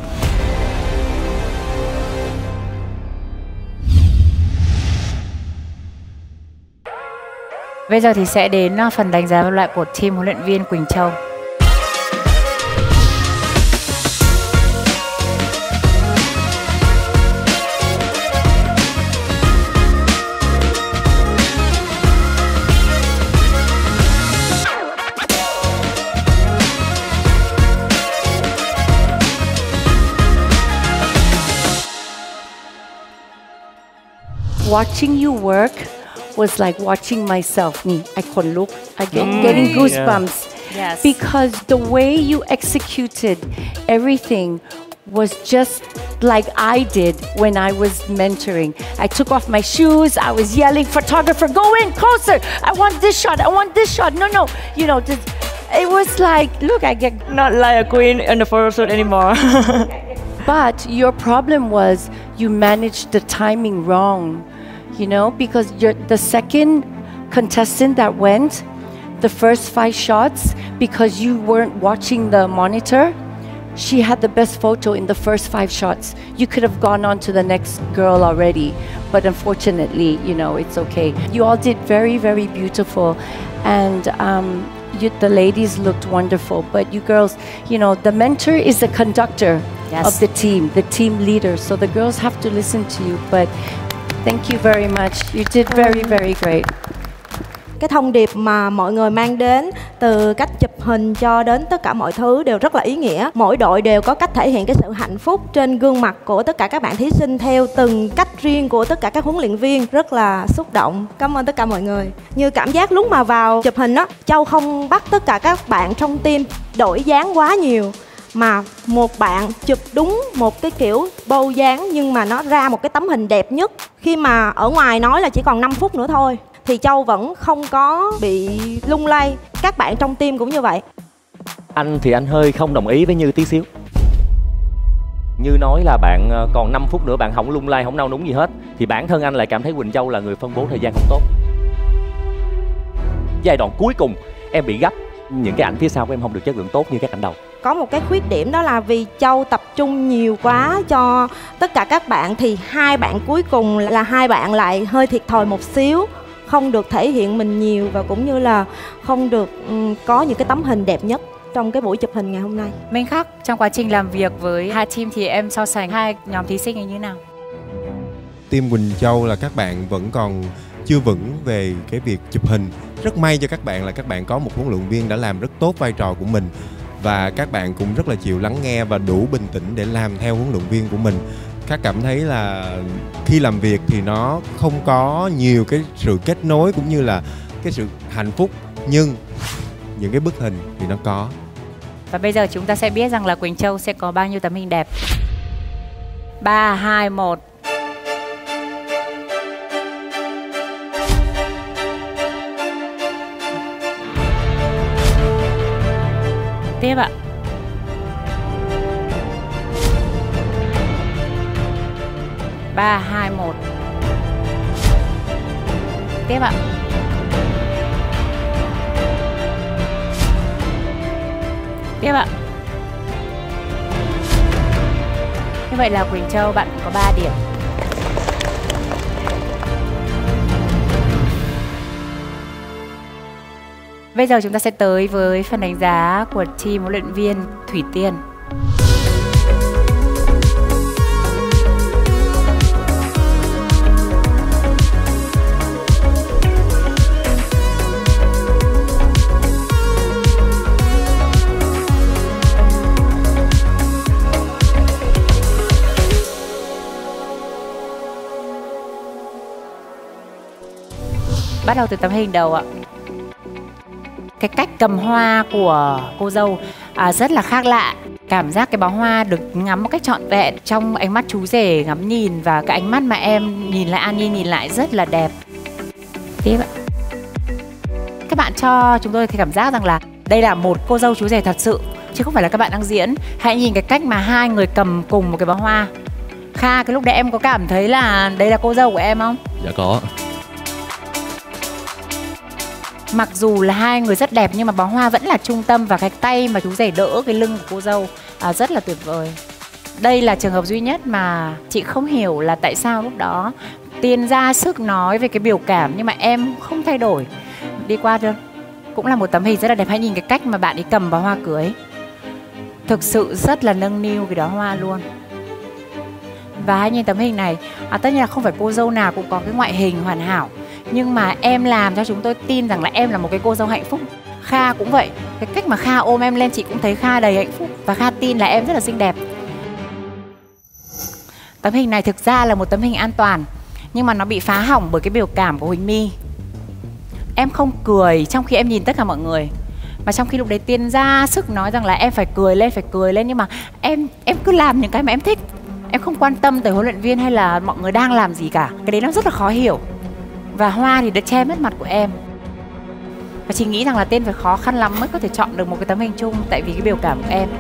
Bây giờ thì sẽ đến phần đánh giá lại của team huấn luyện viên Quỳnh Châu. Watching you work was like watching myself. Me, I couldn't look. I get Mm. getting goosebumps Yes. because the way you executed everything was just like I did when I was mentoring. I took off my shoes. I was yelling, "Photographer, go in closer! I want this shot. I want this shot. No, no, you know." This, it was like, look, I get Not like a queen in the photo shoot anymore. But your problem was you managed the timing wrong, you know, because you're the second contestant that went, the first five shots, because you weren't watching the monitor, she had the best photo in the first five shots. You could have gone on to the next girl already, but unfortunately, you know, it's okay. You all did very, very beautiful, and um, you, the ladies looked wonderful, but you girls, you know, the mentor is the conductor Yes. of the team, the team leader, so the girls have to listen to you, but thank you very much. You did very, very great. Cái thông điệp mà mọi người mang đến, từ cách chụp hình cho đến tất cả mọi thứ đều rất là ý nghĩa. Mỗi đội đều có cách thể hiện cái sự hạnh phúc trên gương mặt của tất cả các bạn thí sinh theo từng cách riêng của tất cả các huấn luyện viên. Rất là xúc động. Cảm ơn tất cả mọi người. Như cảm giác lúc mà vào chụp hình á, Châu không bắt tất cả các bạn trong team đổi dáng quá nhiều, mà một bạn chụp đúng một cái kiểu bâu dáng nhưng mà nó ra một cái tấm hình đẹp nhất. Khi mà ở ngoài nói là chỉ còn năm phút nữa thôi thì Châu vẫn không có bị lung lay. Các bạn trong team cũng như vậy. Anh thì anh hơi không đồng ý với Như tí xíu. Như nói là bạn còn năm phút nữa bạn không lung lay, không nao núng gì hết, thì bản thân anh lại cảm thấy Quỳnh Châu là người phân bố thời gian không tốt. Giai đoạn cuối cùng em bị gấp, những cái ảnh phía sau của em không được chất lượng tốt như các ảnh đầu. Có một cái khuyết điểm đó là vì Châu tập trung nhiều quá cho tất cả các bạn, thì hai bạn cuối cùng là hai bạn lại hơi thiệt thòi một xíu, không được thể hiện mình nhiều và cũng như là không được um, có những cái tấm hình đẹp nhất. trong cái buổi chụp hình ngày hôm nay. Minh Khắc, trong quá trình làm việc với hai team thì em so sánh hai nhóm thí sinh như thế nào? Team Quỳnh Châu là các bạn vẫn còn chưa vững về cái việc chụp hình. Rất may cho các bạn là các bạn có một huấn luyện viên đã làm rất tốt vai trò của mình, và các bạn cũng rất là chịu lắng nghe và đủ bình tĩnh để làm theo huấn luyện viên của mình. Khắc cảm thấy là khi làm việc thì nó không có nhiều cái sự kết nối cũng như là cái sự hạnh phúc, nhưng những cái bức hình thì nó có. Và bây giờ chúng ta sẽ biết rằng là Quỳnh Châu sẽ có bao nhiêu tấm hình đẹp. Ba, hai, một. Tiếp ạ. Ba, hai, một. Tiếp ạ. Tiếp ạ. Như vậy là Quỳnh Châu bạn có ba điểm. Bây giờ chúng ta sẽ tới với phần đánh giá của team huấn luyện viên Thủy Tiên. Bắt đầu từ tấm hình đầu ạ. Cái cách cầm hoa của cô dâu à, rất là khác lạ. Cảm giác cái bó hoa được ngắm một cách trọn vẹn trong ánh mắt chú rể ngắm nhìn, và cái ánh mắt mà em nhìn lại, An Nhi nhìn lại rất là đẹp. Tiếp ạ. Các bạn cho chúng tôi cái cảm giác rằng là đây là một cô dâu chú rể thật sự, chứ không phải là các bạn đang diễn. Hãy nhìn cái cách mà hai người cầm cùng một cái bó hoa. Kha, cái lúc đấy em có cảm thấy là đây là cô dâu của em không? Dạ có. Mặc dù là hai người rất đẹp nhưng mà bó hoa vẫn là trung tâm, và cái tay mà chú rể đỡ cái lưng của cô dâu à, rất là tuyệt vời. Đây là trường hợp duy nhất mà chị không hiểu là tại sao lúc đó Tiên ra sức nói về cái biểu cảm nhưng mà em không thay đổi. Đi qua được. Cũng là một tấm hình rất là đẹp. Hãy nhìn cái cách mà bạn ấy cầm bó hoa cưới. Thực sự rất là nâng niu cái đó hoa luôn. Và hãy nhìn tấm hình này. À, tất nhiên là không phải cô dâu nào cũng có cái ngoại hình hoàn hảo, nhưng mà em làm cho chúng tôi tin rằng là em là một cái cô dâu hạnh phúc. Kha cũng vậy. Cái cách mà Kha ôm em lên, chị cũng thấy Kha đầy hạnh phúc. Và Kha tin là em rất là xinh đẹp. Tấm hình này thực ra là một tấm hình an toàn, nhưng mà nó bị phá hỏng bởi cái biểu cảm của Huỳnh My. Em không cười trong khi em nhìn tất cả mọi người, mà trong khi lúc đấy Tiên ra sức nói rằng là em phải cười lên, phải cười lên, nhưng mà em em cứ làm những cái mà em thích. Em không quan tâm tới huấn luyện viên hay là mọi người đang làm gì cả. Cái đấy nó rất là khó hiểu. Và hoa thì đã che mất mặt của em. Và chị nghĩ rằng là Tiên phải khó khăn lắm mới có thể chọn được một cái tấm hình chung, tại vì cái biểu cảm của em.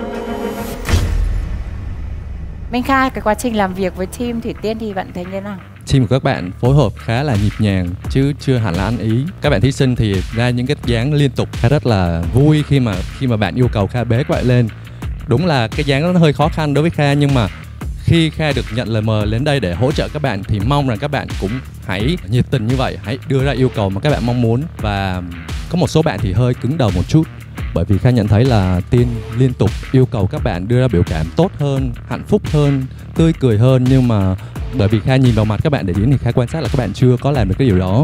Minh Khai, cái quá trình làm việc với team Thủy Tiên thì bạn thấy như thế nào? Team của các bạn phối hợp khá là nhịp nhàng chứ chưa hẳn là ăn ý. Các bạn thí sinh thì ra những cái dáng liên tục, khá rất là vui khi mà khi mà bạn yêu cầu Kha bế quậy lên. Đúng là cái dáng đó nó hơi khó khăn đối với Kha, nhưng mà khi Kha được nhận lời mời đến đây để hỗ trợ các bạn thì mong rằng các bạn cũng hãy nhiệt tình như vậy, hãy đưa ra yêu cầu mà các bạn mong muốn. Và có một số bạn thì hơi cứng đầu một chút, bởi vì Kha nhận thấy là Tiên liên tục yêu cầu các bạn đưa ra biểu cảm tốt hơn, hạnh phúc hơn, tươi cười hơn, nhưng mà bởi vì Kha nhìn vào mặt các bạn để diễn thì Kha quan sát là các bạn chưa có làm được cái điều đó.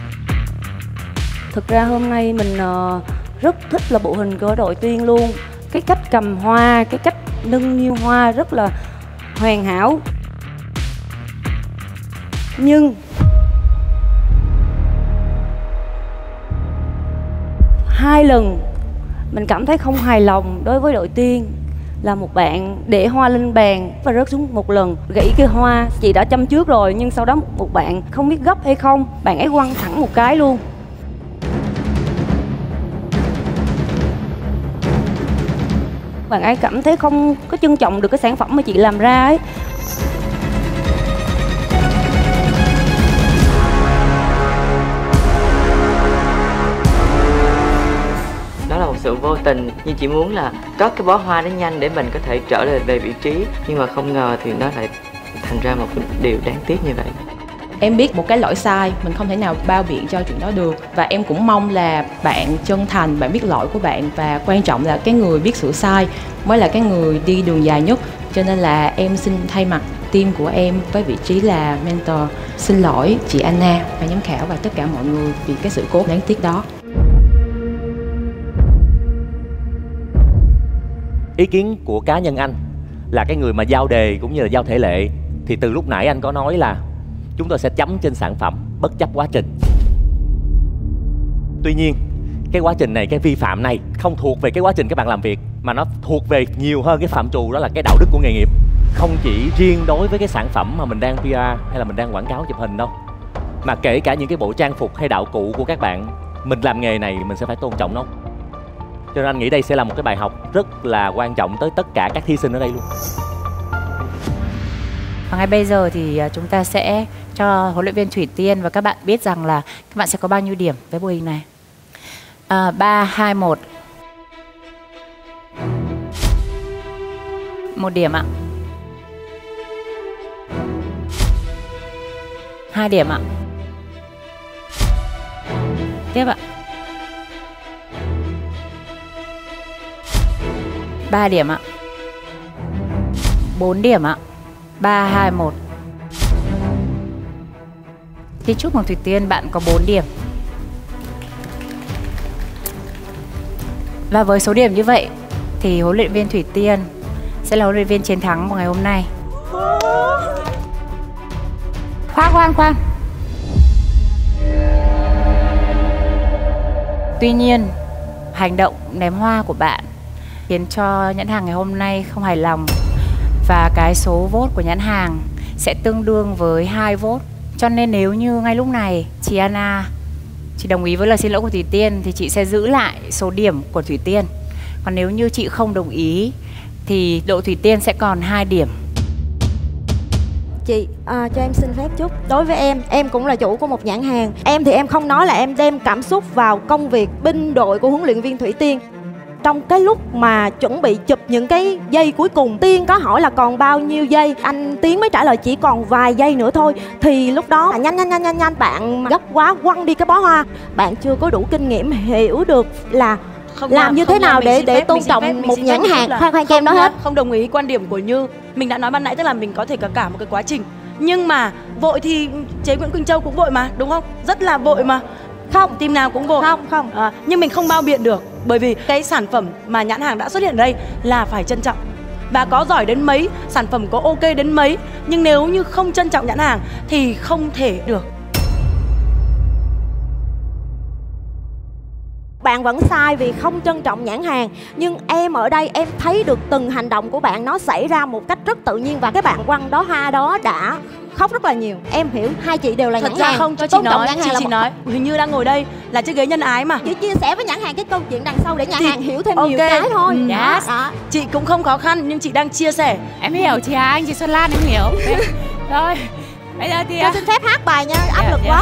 Thực ra hôm nay mình uh, rất thích là bộ hình của đội Tiên luôn. Cái cách cầm hoa, cái cách nâng niu hoa rất là hoàn hảo. Nhưng hai lần mình cảm thấy không hài lòng đối với đội Tiên. Là một bạn để hoa lên bàn và rớt xuống một lần, gãy cái hoa. Chị đã chăm trước rồi, nhưng sau đó một bạn không biết gấp hay không, bạn ấy quăng thẳng một cái luôn. Bạn ấy cảm thấy không có trân trọng được cái sản phẩm mà chị làm ra ấy. Đó là một sự vô tình, nhưng chỉ muốn là cất cái bó hoa đó nhanh để mình có thể trở lại về vị trí, nhưng mà không ngờ thì nó lại thành ra một cái điều đáng tiếc như vậy. Em biết một cái lỗi sai, mình không thể nào bao biện cho chuyện đó được. Và em cũng mong là bạn chân thành, bạn biết lỗi của bạn. Và quan trọng là cái người biết sửa sai mới là cái người đi đường dài nhất. Cho nên là em xin thay mặt team của em với vị trí là mentor xin lỗi chị Anna, ban giám khảo và tất cả mọi người vì cái sự cố đáng tiếc đó. Ý kiến của cá nhân anh là cái người mà giao đề cũng như là giao thể lệ, thì từ lúc nãy anh có nói là chúng tôi sẽ chấm trên sản phẩm bất chấp quá trình. Tuy nhiên cái quá trình này, cái vi phạm này không thuộc về cái quá trình các bạn làm việc, mà nó thuộc về nhiều hơn cái phạm trù, đó là cái đạo đức của nghề nghiệp. Không chỉ riêng đối với cái sản phẩm mà mình đang pê rờ hay là mình đang quảng cáo chụp hình đâu, mà kể cả những cái bộ trang phục hay đạo cụ của các bạn. Mình làm nghề này mình sẽ phải tôn trọng nó. Cho nên anh nghĩ đây sẽ là một cái bài học rất là quan trọng tới tất cả các thí sinh ở đây luôn. Và ngay bây giờ thì chúng ta sẽ cho huấn luyện viên Thủy Tiên và các bạn biết rằng là các bạn sẽ có bao nhiêu điểm với bộ hình này. À, ba, hai, một. Một điểm ạ. Hai điểm ạ. Tiếp ạ. Ba điểm ạ. Bốn điểm ạ. Ba, hai, một. Thì chúc mừng Thủy Tiên, bạn có bốn điểm. Và với số điểm như vậy thì huấn luyện viên Thủy Tiên sẽ là huấn luyện viên chiến thắng của ngày hôm nay. Khoan khoan khoan. Tuy nhiên, hành động ném hoa của bạn khiến cho nhãn hàng ngày hôm nay không hài lòng. Và cái số vote của nhãn hàng sẽ tương đương với hai vote. Cho nên nếu như ngay lúc này chị Anna chị đồng ý với lời xin lỗi của Thủy Tiên thì chị sẽ giữ lại số điểm của Thủy Tiên. Còn nếu như chị không đồng ý thì đội Thủy Tiên sẽ còn hai điểm. Chị à, cho em xin phép chút. Đối với em, em cũng là chủ của một nhãn hàng. Em thì em không nói là em đem cảm xúc vào công việc binh đội của huấn luyện viên Thủy Tiên. Trong cái lúc mà chuẩn bị chụp những cái giây cuối cùng, Tiên có hỏi là còn bao nhiêu giây, anh Tiến mới trả lời chỉ còn vài giây nữa thôi. Thì lúc đó là nhanh nhanh nhanh nhanh nhanh bạn gấp quá quăng đi cái bó hoa. Bạn chưa có đủ kinh nghiệm hiểu được là không làm, làm như thế nào để để tôn trọng một nhãn hàng. Khoan khoan cho em nói hết. Không đồng ý quan điểm của Như. Mình đã nói ban nãy, tức là mình có thể cả cả một cái quá trình. Nhưng mà vội thì chế Nguyễn Quỳnh Châu cũng vội mà, đúng không? Rất là vội mà. Không, team nào cũng vội. Không, không. À, nhưng mình không bao biện được. Bởi vì cái sản phẩm mà nhãn hàng đã xuất hiện ở đây là phải trân trọng. Và có giỏi đến mấy, sản phẩm có ok đến mấy, nhưng nếu như không trân trọng nhãn hàng thì không thể được. Bạn vẫn sai vì không trân trọng nhãn hàng. Nhưng em ở đây em thấy được từng hành động của bạn nó xảy ra một cách rất tự nhiên. Và cái bạn quăng đó hoa đó đã khóc rất là nhiều. Em hiểu hai chị đều là Thật nhãn ra hàng. không, cho chị nói, chị chỉ một... nói hình như đang ngồi đây là chiếc ghế nhân ái mà. Chị chia sẻ với nhãn hàng cái câu chuyện đằng sau để nhãn thì... hàng hiểu thêm okay. nhiều cái thôi. Ừ. Đó, đó. Chị cũng không khó khăn nhưng chị đang chia sẻ. Em hiểu chị Hà Anh, chị Xuân Lan em hiểu. Rồi, bây giờ thì cho xin phép hát bài nha, áp yeah, lực yeah. quá.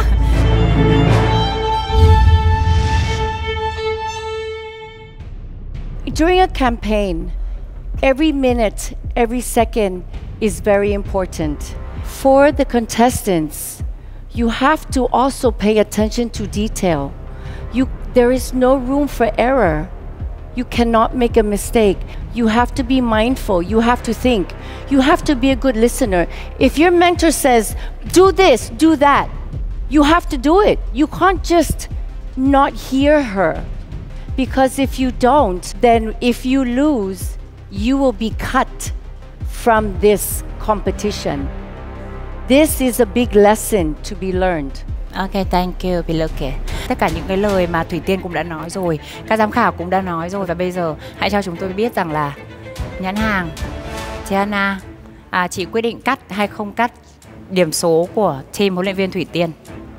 During a campaign, every minute, every second is very important. For the contestants, you have to also pay attention to detail. You, there is no room for error. You cannot make a mistake. You have to be mindful. You have to think. You have to be a good listener. If your mentor says, do this, do that, you have to do it. You can't just not hear her. Because if you don't, then if you lose, you will be cut from this competition. This is a big lesson to be learned. Ok, thank you, Piluke. Tất cả những cái lời mà Thủy Tiên cũng đã nói rồi, các giám khảo cũng đã nói rồi. Và bây giờ hãy cho chúng tôi biết rằng là nhãn hàng, chị Anna, à, chị quyết định cắt hay không cắt điểm số của team huấn luyện viên Thủy Tiên.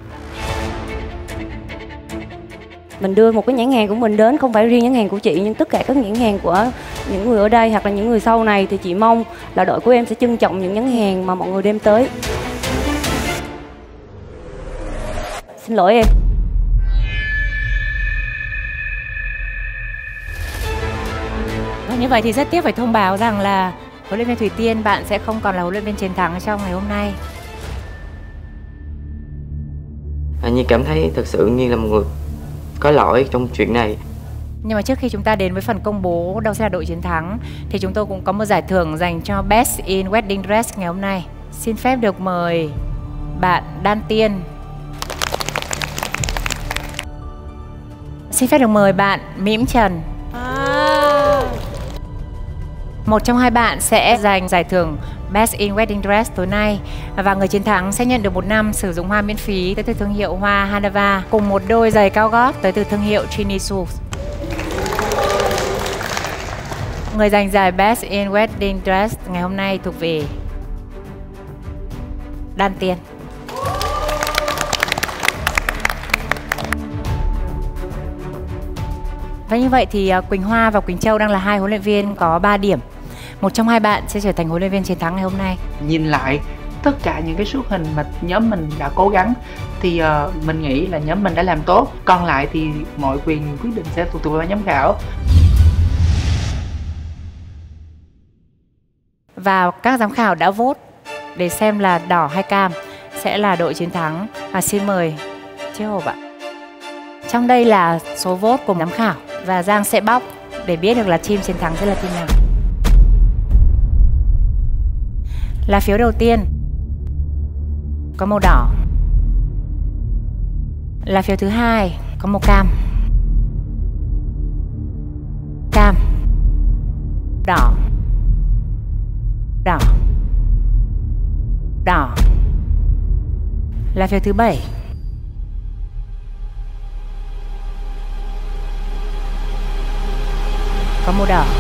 Mình đưa một cái nhãn hàng của mình đến, không phải riêng nhãn hàng của chị nhưng tất cả các nhãn hàng của những người ở đây hoặc là những người sau này, thì chị mong là đội của em sẽ trân trọng những nhãn hàng mà mọi người đem tới. Xin lỗi em. Và như vậy thì rất tiếc phải thông báo rằng là huấn luyện viên Thủy Tiên, bạn sẽ không còn là huấn luyện viên chiến thắng trong ngày hôm nay. À, Nhi cảm thấy thực sự Nhi là một người có lỗi trong chuyện này. Nhưng mà trước khi chúng ta đến với phần công bố đâu sẽ là đội chiến thắng thì chúng tôi cũng có một giải thưởng dành cho Best in Wedding Dress ngày hôm nay. Xin phép được mời bạn Đan Tiên. Xin phép được mời bạn Mĩm Trần. À. Một trong hai bạn sẽ giành giải thưởng Best in Wedding Dress tối nay. Và người chiến thắng sẽ nhận được một năm sử dụng hoa miễn phí tới từ thương hiệu hoa Hanava cùng một đôi giày cao gót tới từ thương hiệu Trini Shoes. Người giành giải Best in Wedding Dress ngày hôm nay thuộc về Đan Tiên. Và như vậy thì Quỳnh Hoa và Quỳnh Châu đang là hai huấn luyện viên có ba điểm. Một trong hai bạn sẽ trở thành huấn luyện viên chiến thắng ngày hôm nay. Nhìn lại tất cả những cái xuất hình mà nhóm mình đã cố gắng thì uh, mình nghĩ là nhóm mình đã làm tốt. Còn lại thì mọi quyền quyết định sẽ thuộc về ban giám khảo. Và các giám khảo đã vote để xem là đỏ hay cam sẽ là đội chiến thắng. Và xin mời Chiếc Hộp ạ. Trong đây là số vote của giám khảo và Giang sẽ bóc để biết được là team chiến thắng sẽ là team nào. Lá phiếu đầu tiên có màu đỏ. Lá phiếu thứ hai có màu cam. Cam. Đỏ. Đỏ. Đỏ. Lá phiếu thứ bảy có màu đỏ.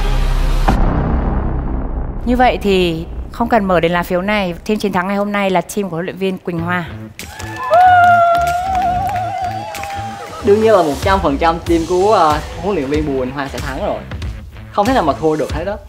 Như vậy thì không cần mở đến lá phiếu này, team chiến thắng ngày hôm nay là team của huấn luyện viên Quỳnh Hoa. Đương nhiên là một trăm phần trăm team của uh, huấn luyện viên Bùi Quỳnh Hoa sẽ thắng rồi. Không thể nào mà thua được hết đó.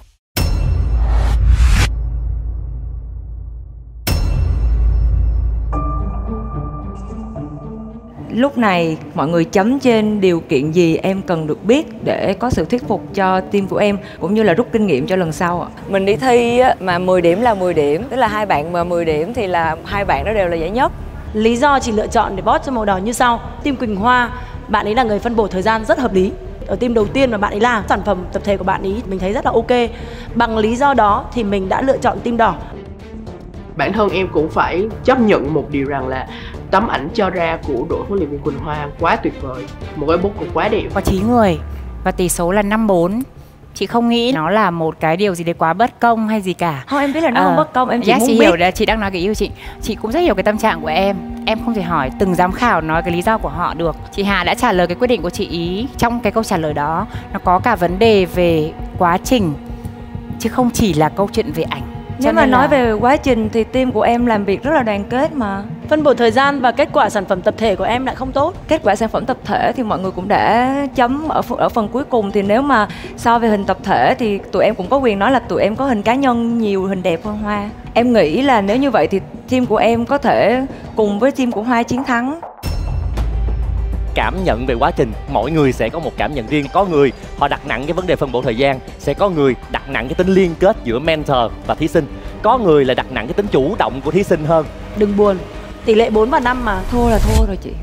Lúc này mọi người chấm trên điều kiện gì em cần được biết để có sự thuyết phục cho team của em cũng như là rút kinh nghiệm cho lần sau ạ? Mình đi thi mà mười điểm là mười điểm, tức là hai bạn mà mười điểm thì là hai bạn đó đều là giải nhất. Lý do chị lựa chọn để vote cho màu đỏ như sau. Team Quỳnh Hoa, bạn ấy là người phân bổ thời gian rất hợp lý. Ở team đầu tiên mà bạn ấy làm, sản phẩm tập thể của bạn ấy mình thấy rất là ok. Bằng lý do đó thì mình đã lựa chọn team đỏ. Bản thân em cũng phải chấp nhận một điều rằng là tấm ảnh cho ra của đội huấn luyện viên Quỳnh Hoa quá tuyệt vời. Một cái bút cũng quá đẹp. Có chín người và tỷ số là năm bốn. Chị không nghĩ nó là một cái điều gì đấy quá bất công hay gì cả. Không, em biết là nó à, không bất công, em chỉ yes, muốn chị biết. hiểu là chị đang nói cái ý của chị. Chị cũng rất hiểu cái tâm trạng của em. Em không thể hỏi từng giám khảo nói cái lý do của họ được. Chị Hà đã trả lời cái quyết định của chị ý. Trong cái câu trả lời đó nó có cả vấn đề về quá trình chứ không chỉ là câu chuyện về ảnh. Nếu mà nói là... về quá trình thì team của em làm việc rất là đoàn kết mà. Phân bổ thời gian và kết quả sản phẩm tập thể của em lại không tốt. Kết quả sản phẩm tập thể thì mọi người cũng đã chấm ở ở phần cuối cùng. Thì nếu mà so về hình tập thể thì tụi em cũng có quyền nói là tụi em có hình cá nhân nhiều hình đẹp hơn Hoa. Em nghĩ là nếu như vậy thì team của em có thể cùng với team của Hoa chiến thắng. Cảm nhận về quá trình, mỗi người sẽ có một cảm nhận riêng. Có người họ đặt nặng cái vấn đề phân bổ thời gian, sẽ có người đặt nặng cái tính liên kết giữa mentor và thí sinh, có người là đặt nặng cái tính chủ động của thí sinh hơn. Đừng buồn, tỷ lệ bốn và năm mà. Thua là thua rồi chị.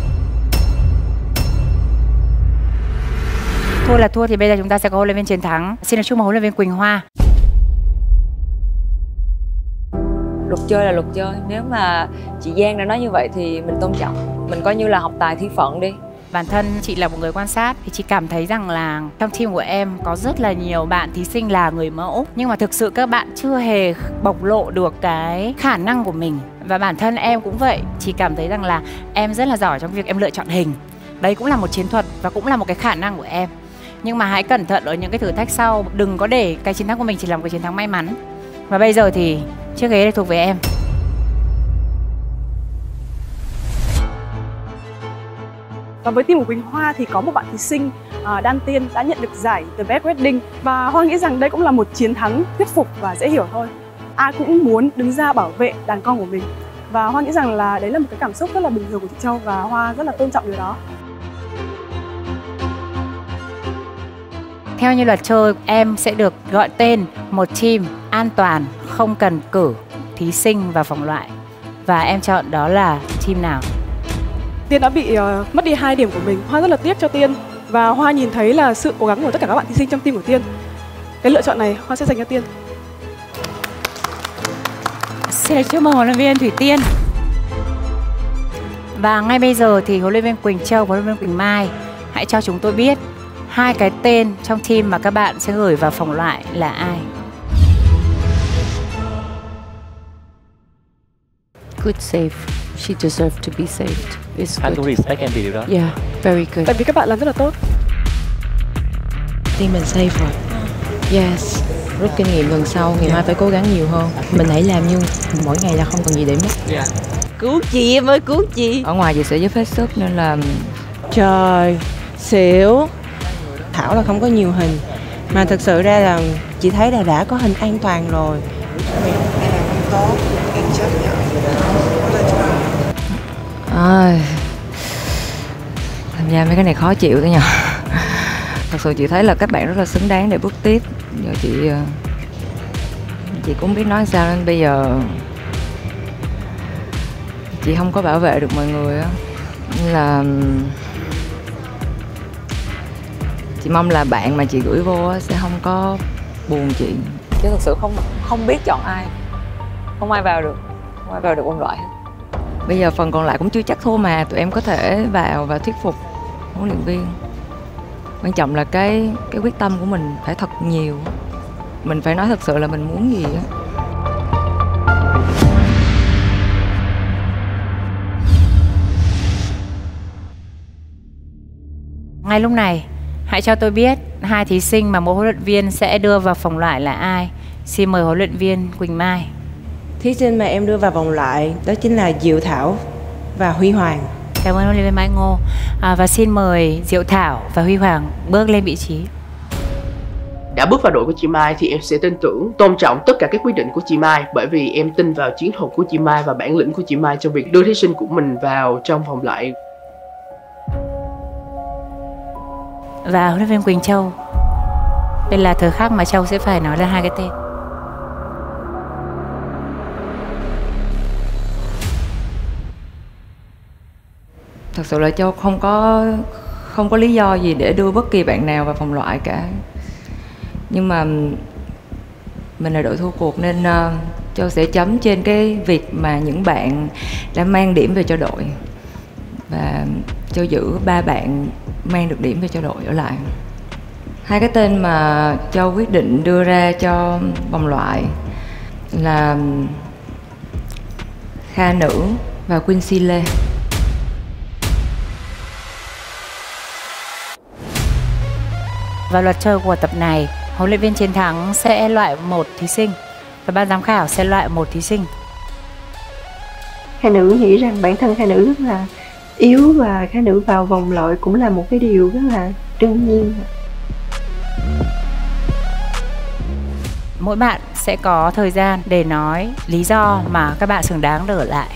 Thua là thua thì bây giờ chúng ta sẽ có huấn luyện viên chiến thắng. Xin được chúc mừng huấn luyện viên Quỳnh Hoa. Luật chơi là luật chơi. Nếu mà chị Giang đã nói như vậy thì mình tôn trọng. Mình coi như là học tài thi phận đi. Bản thân chị là một người quan sát thì chị cảm thấy rằng là trong team của em có rất là nhiều bạn thí sinh là người mẫu. Nhưng mà thực sự các bạn chưa hề bộc lộ được cái khả năng của mình. Và bản thân em cũng vậy. Chị cảm thấy rằng là em rất là giỏi trong việc em lựa chọn hình. Đấy cũng là một chiến thuật và cũng là một cái khả năng của em. Nhưng mà hãy cẩn thận ở những cái thử thách sau. Đừng có để cái chiến thắng của mình chỉ là một cái chiến thắng may mắn. Và bây giờ thì chiếc ghế này thuộc về em. Và với team của Quỳnh Hoa thì có một bạn thí sinh uh, Đan Tiên đã nhận được giải The Best Wedding. Và Hoa nghĩ rằng đây cũng là một chiến thắng thuyết phục và dễ hiểu thôi. Ai cũng muốn đứng ra bảo vệ đàn con của mình. Và Hoa nghĩ rằng là đấy là một cái cảm xúc rất là bình thường của chị Châu. Và Hoa rất là tôn trọng điều đó. Theo như luật chơi, em sẽ được gọi tên một team an toàn, không cần cử thí sinh vào vòng loại. Và em chọn đó là team nào? Tiên đã bị uh, mất đi hai điểm của mình. Hoa rất là tiếc cho Tiên. Và Hoa nhìn thấy là sự cố gắng của tất cả các bạn thí sinh trong team của Tiên. Cái lựa chọn này Hoa sẽ dành cho Tiên. Xin chúc mừng huấn luyện viên Thủy Tiên. Và ngay bây giờ thì huấn luyện viên Quỳnh Châu và huấn luyện viên Quỳnh Mai hãy cho chúng tôi biết hai cái tên trong team mà các bạn sẽ gửi vào vòng loại là ai. Good save. She deserved to be saved. It's Anh good. cũng respect em vì điều đó. Yeah, very good. Tại vì các bạn làm rất là tốt. Team mình safe rồi. Yes. Rút kinh nghiệm lần sau, ngày mai phải cố gắng nhiều hơn. Mình hãy làm như mỗi ngày là không còn gì để mất. Yeah. Cứu chị em ơi, cứu chị. Ở ngoài chị sẽ giúp hết sức nên là Trời, xỉu. Thảo là không có nhiều hình, mà thực sự ra là chị thấy là đã có hình an toàn rồi. à, tham gia mấy cái này khó chịu đấy nhờ. Thật sự chị thấy là các bạn rất là xứng đáng để bước tiếp. Giờ chị chị cũng không biết nói sao nên bây giờ chị không có bảo vệ được mọi người á, nên là chị mong là bạn mà chị gửi vô á sẽ không có buồn chị, chứ thật sự không không biết chọn ai, không ai vào được, không ai vào được vòng loại hết. Bây giờ phần còn lại cũng chưa chắc thua mà tụi em có thể vào và thuyết phục huấn luyện viên. Quan trọng là cái cái quyết tâm của mình phải thật nhiều, mình phải nói thật sự là mình muốn gì á. Ngay lúc này, hãy cho tôi biết hai thí sinh mà mỗi huấn luyện viên sẽ đưa vào vòng loại là ai. Xin mời huấn luyện viên Quỳnh Mai. Thí sinh mà em đưa vào vòng loại đó chính là Diệu Thảo và Huy Hoàng. Cảm ơn huấn luyện viên Mai Ngô. À, và xin mời Diệu Thảo và Huy Hoàng bước lên vị trí. Đã bước vào đội của chị Mai thì em sẽ tin tưởng, tôn trọng tất cả các quyết định của chị Mai, bởi vì em tin vào chiến thuật của chị Mai và bản lĩnh của chị Mai trong việc đưa thí sinh của mình vào trong vòng loại. Và huấn luyện viên Quỳnh Châu, đây là thời khắc mà Châu sẽ phải nói ra hai cái tên. Thật sự là Châu không có không có lý do gì để đưa bất kỳ bạn nào vào vòng loại cả. Nhưng mà mình là đội thua cuộc nên uh, Châu sẽ chấm trên cái việc mà những bạn đã mang điểm về cho đội. Và Châu giữ ba bạn mang được điểm về cho đội ở lại. Hai cái tên mà Châu quyết định đưa ra cho vòng loại là Kha Nữ và Quincy Lê. Và luật chơi của tập này, huấn luyện viên chiến thắng sẽ loại một thí sinh và ban giám khảo sẽ loại một thí sinh. Kha Nữ nghĩ rằng bản thân Kha Nữ rất là yếu và Kha Nữ vào vòng loại cũng là một cái điều rất là đương nhiên. Mỗi bạn sẽ có thời gian để nói lý do mà các bạn xứng đáng được ở lại.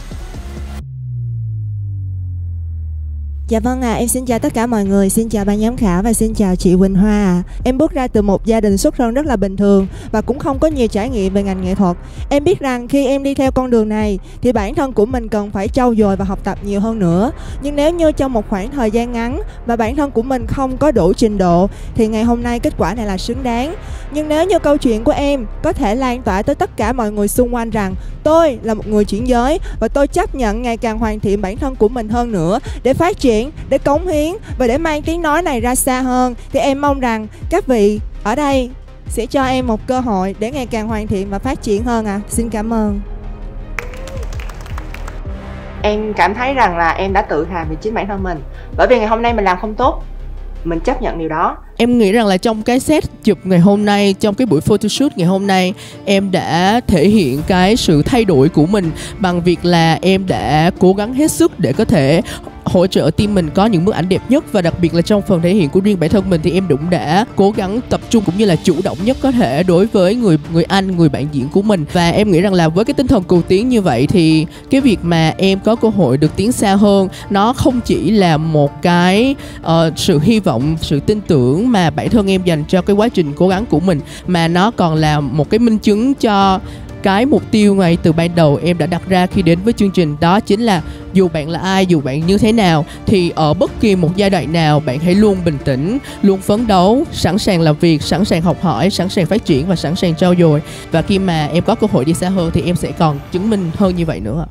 Dạ vâng ạ, à, em xin chào tất cả mọi người, xin chào ban giám khảo và xin chào chị Quỳnh Hoa à. Em bước ra từ một gia đình xuất thân rất là bình thường và cũng không có nhiều trải nghiệm về ngành nghệ thuật. Em biết rằng khi em đi theo con đường này thì bản thân của mình cần phải trau dồi và học tập nhiều hơn nữa. Nhưng nếu như trong một khoảng thời gian ngắn mà bản thân của mình không có đủ trình độ thì ngày hôm nay kết quả này là xứng đáng. Nhưng nếu như câu chuyện của em có thể lan tỏa tới tất cả mọi người xung quanh rằng tôi là một người chuyển giới và tôi chấp nhận ngày càng hoàn thiện bản thân của mình hơn nữa để phát triển, để cống hiến và để mang tiếng nói này ra xa hơn, thì em mong rằng các vị ở đây sẽ cho em một cơ hội để ngày càng hoàn thiện và phát triển hơn ạ. À. Xin cảm ơn. Em cảm thấy rằng là em đã tự hào về chính bản thân mình, bởi vì ngày hôm nay mình làm không tốt, mình chấp nhận điều đó. Em nghĩ rằng là trong cái set chụp ngày hôm nay, trong cái buổi photoshoot ngày hôm nay, em đã thể hiện cái sự thay đổi của mình bằng việc là em đã cố gắng hết sức để có thể hỗ trợ team mình có những bức ảnh đẹp nhất. Và đặc biệt là trong phần thể hiện của riêng bản thân mình thì em cũng đã cố gắng tập trung cũng như là chủ động nhất có thể đối với người người anh, người bạn diễn của mình. Và em nghĩ rằng là với cái tinh thần cầu tiến như vậy thì cái việc mà em có cơ hội được tiến xa hơn, nó không chỉ là một cái uh, sự hy vọng, sự tin tưởng mà bản thân em dành cho cái quá trình cố gắng của mình, mà nó còn là một cái minh chứng cho cái mục tiêu ngay từ ban đầu em đã đặt ra khi đến với chương trình, đó chính là dù bạn là ai, dù bạn như thế nào, thì ở bất kỳ một giai đoạn nào bạn hãy luôn bình tĩnh, luôn phấn đấu, sẵn sàng làm việc, sẵn sàng học hỏi, sẵn sàng phát triển và sẵn sàng trau dồi. Và khi mà em có cơ hội đi xa hơn thì em sẽ còn chứng minh hơn như vậy nữa.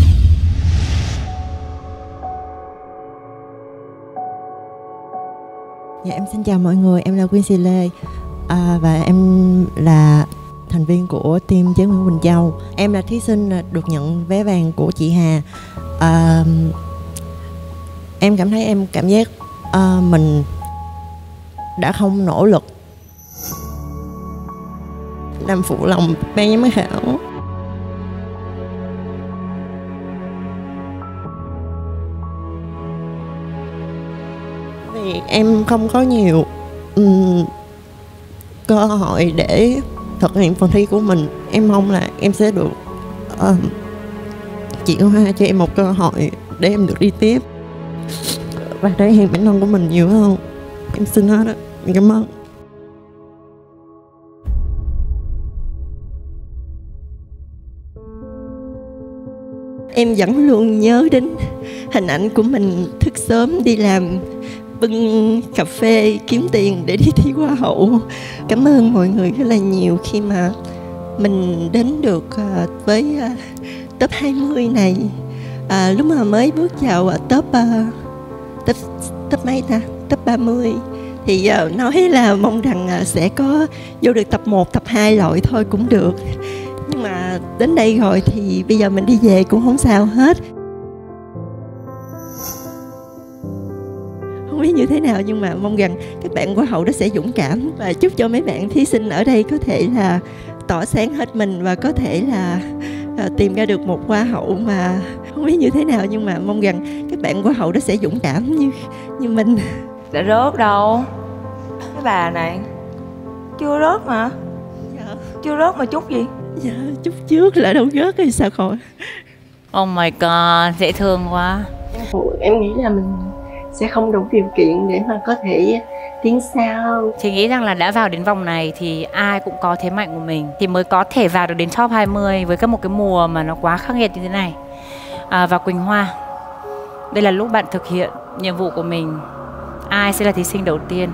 Dạ, em xin chào mọi người, em là Quincy Lê à, và em là thành viên của team Chế Nguyễn Quỳnh Châu. Em là thí sinh được nhận vé vàng của chị Hà. à, Em cảm thấy em cảm giác à, mình đã không nỗ lực làm phụ lòng ban giám khảo. Vì em không có nhiều um, cơ hội để thực hiện phần thi của mình. Em mong là em sẽ được uh, chị Hoa cho em một cơ hội để em được đi tiếp và thể hiện bản thân của mình nhiều hơn. Em xin hết đó. Cảm ơn. Em vẫn luôn nhớ đến hình ảnh của mình thức sớm đi làm, bưng cà phê kiếm tiền để đi thi Hoa hậu. Cảm ơn mọi người rất là nhiều khi mà mình đến được uh, với uh, top hai mươi này. À, lúc mà mới bước vào uh, top, uh, top top mấy ta? Top ba mươi thì uh, nói là mong rằng uh, sẽ có vô được tập một, tập hai loại thôi cũng được. Nhưng mà đến đây rồi thì bây giờ mình đi về cũng không sao hết. Không biết như thế nào nhưng mà mong rằng các bạn Hoa hậu đó sẽ dũng cảm và chúc cho mấy bạn thí sinh ở đây có thể là tỏ sáng hết mình và có thể là uh, tìm ra được một Hoa hậu mà không biết như thế nào nhưng mà mong rằng các bạn Hoa hậu đó sẽ dũng cảm như như mình. Đã rớt đâu cái bà này, chưa rớt mà. Dạ. Chưa rớt mà chút gì. Dạ, chút trước là đâu rớt hay sao khỏi. Oh my god, dễ thương quá. Em nghĩ là mình sẽ không đủ điều kiện để mà có thể tiến sau. Chị nghĩ rằng là đã vào đến vòng này thì ai cũng có thế mạnh của mình thì mới có thể vào được đến top hai mươi với các một cái mùa mà nó quá khắc nghiệt như thế này. À, và Quỳnh Hoa, đây là lúc bạn thực hiện nhiệm vụ của mình. Ai sẽ là thí sinh đầu tiên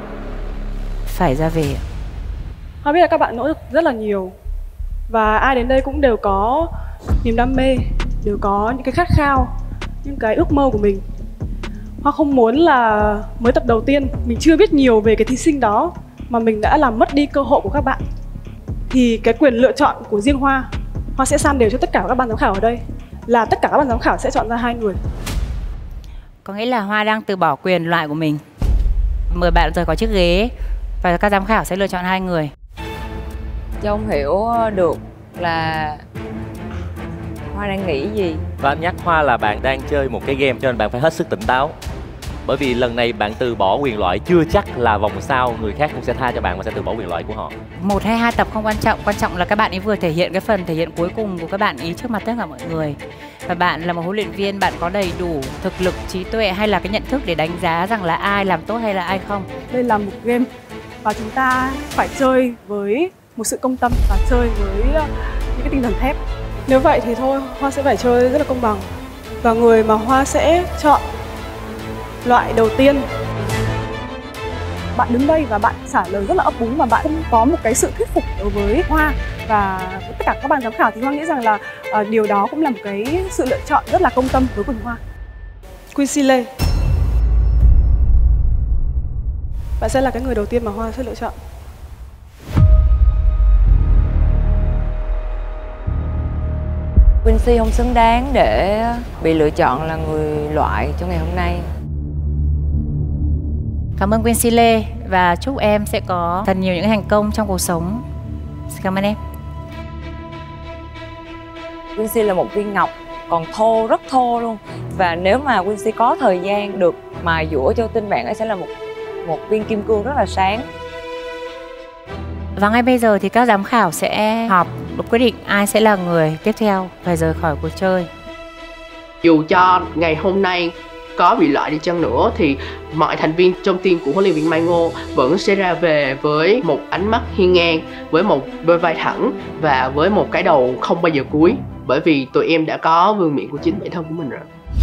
phải ra về? Hoa biết là các bạn nỗ lực rất là nhiều và ai đến đây cũng đều có niềm đam mê, đều có những cái khát khao, những cái ước mơ của mình. Hoa không muốn là mới tập đầu tiên mình chưa biết nhiều về cái thí sinh đó mà mình đã làm mất đi cơ hội của các bạn. Thì cái quyền lựa chọn của riêng Hoa, Hoa sẽ san đều cho tất cả các ban giám khảo ở đây là tất cả các ban giám khảo sẽ chọn ra hai người. Có nghĩa là Hoa đang từ bỏ quyền loại của mình. Mời bạn rời khỏi chiếc ghế và các giám khảo sẽ lựa chọn hai người. Chứ không hiểu được là Hoa đang nghĩ gì. Và anh nhắc Hoa là bạn đang chơi một cái game cho nên bạn phải hết sức tỉnh táo. Bởi vì lần này bạn từ bỏ quyền loại chưa chắc là vòng sau người khác cũng sẽ tha cho bạn và sẽ từ bỏ quyền loại của họ. Một hay hai tập không quan trọng, quan trọng là các bạn ấy vừa thể hiện cái phần thể hiện cuối cùng của các bạn ý trước mặt tất cả mọi người. Và bạn là một huấn luyện viên, bạn có đầy đủ thực lực, trí tuệ hay là cái nhận thức để đánh giá rằng là ai làm tốt hay là ai không. Đây là một game và chúng ta phải chơi với một sự công tâm và chơi với những cái tinh thần thép. Nếu vậy thì thôi, Hoa sẽ phải chơi rất là công bằng. Và người mà Hoa sẽ chọn loại đầu tiên, bạn đứng đây và bạn trả lời rất là ấp úng và bạn không có một cái sự thuyết phục đối với Hoa và với tất cả các ban giám khảo thì Hoa nghĩ rằng là uh, điều đó cũng là một cái sự lựa chọn rất là công tâm với Quỳnh Hoa. Quincy Lê, bạn sẽ là cái người đầu tiên mà Hoa sẽ lựa chọn. Quincy không xứng đáng để bị lựa chọn là người loại trong ngày hôm nay. Cảm ơn Quincy Lê và chúc em sẽ có thật nhiều những thành công trong cuộc sống. Xin cảm ơn em. Quincy là một viên ngọc còn thô, rất thô luôn. Và nếu mà Quincy có thời gian được mài dũa cho tin bạn ấy sẽ là một một viên kim cương rất là sáng. Và ngay bây giờ thì các giám khảo sẽ họp quyết định ai sẽ là người tiếp theo phải rời khỏi cuộc chơi. Dù cho ngày hôm nay có bị loại đi chăng nữa thì mọi thành viên trong team của huấn luyện viên Mai Ngô vẫn sẽ ra về với một ánh mắt hiên ngang, với một đôi vai thẳng và với một cái đầu không bao giờ cúi, bởi vì tụi em đã có vương miện của chính bản thân của mình rồi.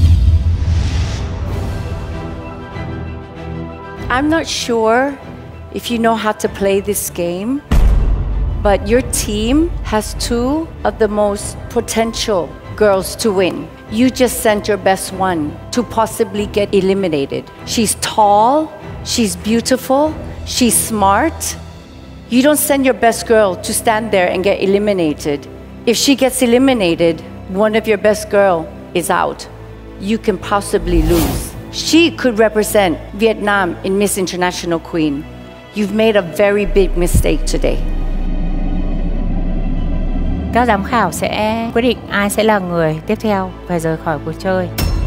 I'm not sure if you know how to play this game, but your team has two of the most potential girls to win. You just sent your best one to possibly get eliminated. She's tall, she's beautiful, she's smart. You don't send your best girl to stand there and get eliminated. If she gets eliminated, one of your best girl is out. You can possibly lose. She could represent Vietnam in Miss International Queen. You've made a very big mistake today. Các giám khảo sẽ quyết định ai sẽ là người tiếp theo phải rời khỏi cuộc chơi.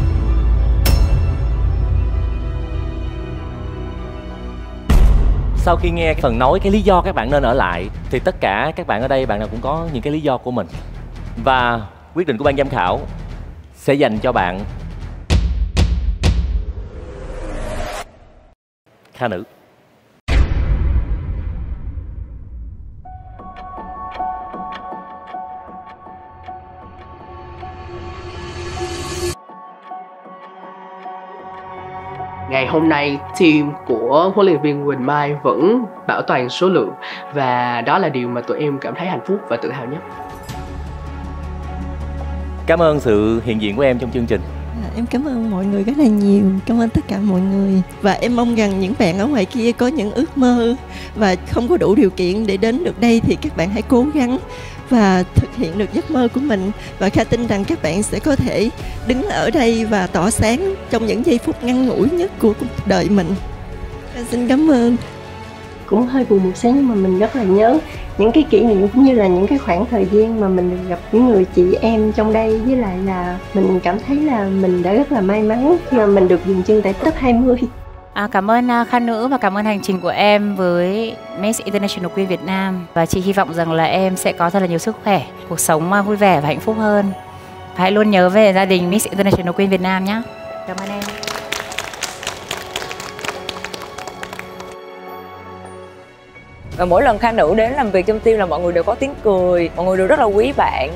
Sau khi nghe phần nói cái lý do các bạn nên ở lại thì tất cả các bạn ở đây, bạn nào cũng có những cái lý do của mình. Và quyết định của ban giám khảo sẽ dành cho bạn Kha Nữ. Ngày hôm nay, team của huấn luyện viên Quỳnh Mai vẫn bảo toàn số lượng và đó là điều mà tụi em cảm thấy hạnh phúc và tự hào nhất. Cảm ơn sự hiện diện của em trong chương trình. À, em cảm ơn mọi người rất là nhiều, cảm ơn tất cả mọi người. Và em mong rằng những bạn ở ngoài kia có những ước mơ và không có đủ điều kiện để đến được đây thì các bạn hãy cố gắng và thực hiện được giấc mơ của mình. Và Kha tin rằng các bạn sẽ có thể đứng ở đây và tỏa sáng trong những giây phút ngắn ngủi nhất của cuộc đời mình. Kha xin cảm ơn. Cũng hơi buồn một xíu nhưng mà mình rất là nhớ những cái kỷ niệm cũng như là những cái khoảng thời gian mà mình được gặp những người chị em trong đây, với lại là mình cảm thấy là mình đã rất là may mắn khi mà mình được dừng chân tại top hai mươi. À, cảm ơn uh, Kha Nữ và cảm ơn hành trình của em với Miss International Queen Việt Nam. Và chị hy vọng rằng là em sẽ có thật là nhiều sức khỏe, cuộc sống uh, vui vẻ và hạnh phúc hơn. Hãy luôn nhớ về gia đình Miss International Queen Việt Nam nhé. Cảm ơn em. Và mỗi lần Kha Nữ đến làm việc trong team là mọi người đều có tiếng cười, mọi người đều rất là quý bạn.